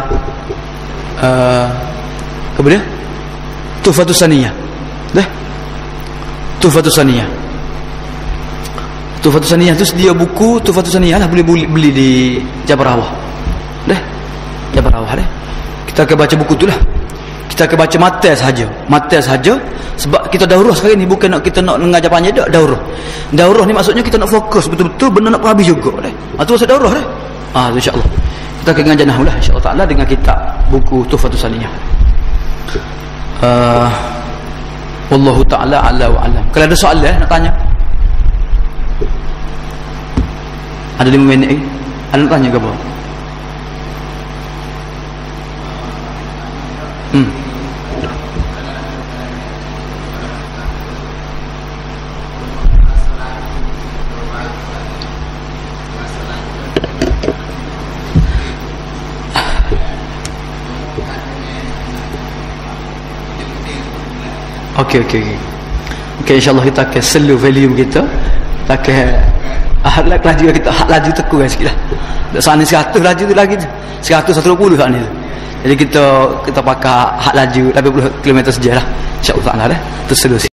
S1: apa dia? Tuhfatus Saniyah. Dah. Tuhfatus Saniyah. Tuhfatus Saniyah tu sedia buku Tuhfatus Saniyah lah, boleh beli di Jabar Awah. Dah. Jabar Awah dah. Kita akan baca buku tu lah. Kita akan baca mata sahaja sebab kita daurah sekarang ni bukan nak kita nak mengajar panjang dak, daurah ni maksudnya kita nak fokus betul-betul benda nak habis juga dah. Tu maksud daurah dah. Insya-Allah kita akan mengajar nahwu lah insya-Allah taala dengan kitab buku Tuhfatus Saniyah. Wallahu taala ala wa alam. Kalau ada soalan nak tanya, ada 5 minit lagi. Ada nak tanya ke apa? Okey insya-Allah kita akan slow volume kita. Kita akan laju kita laju teku kan sikitlah. Dak sana 100 laju tu lagi 120 kat ni. Jadi kita pakai hak laju 80 km sejam lah. Insya-Allah taala dah. Terus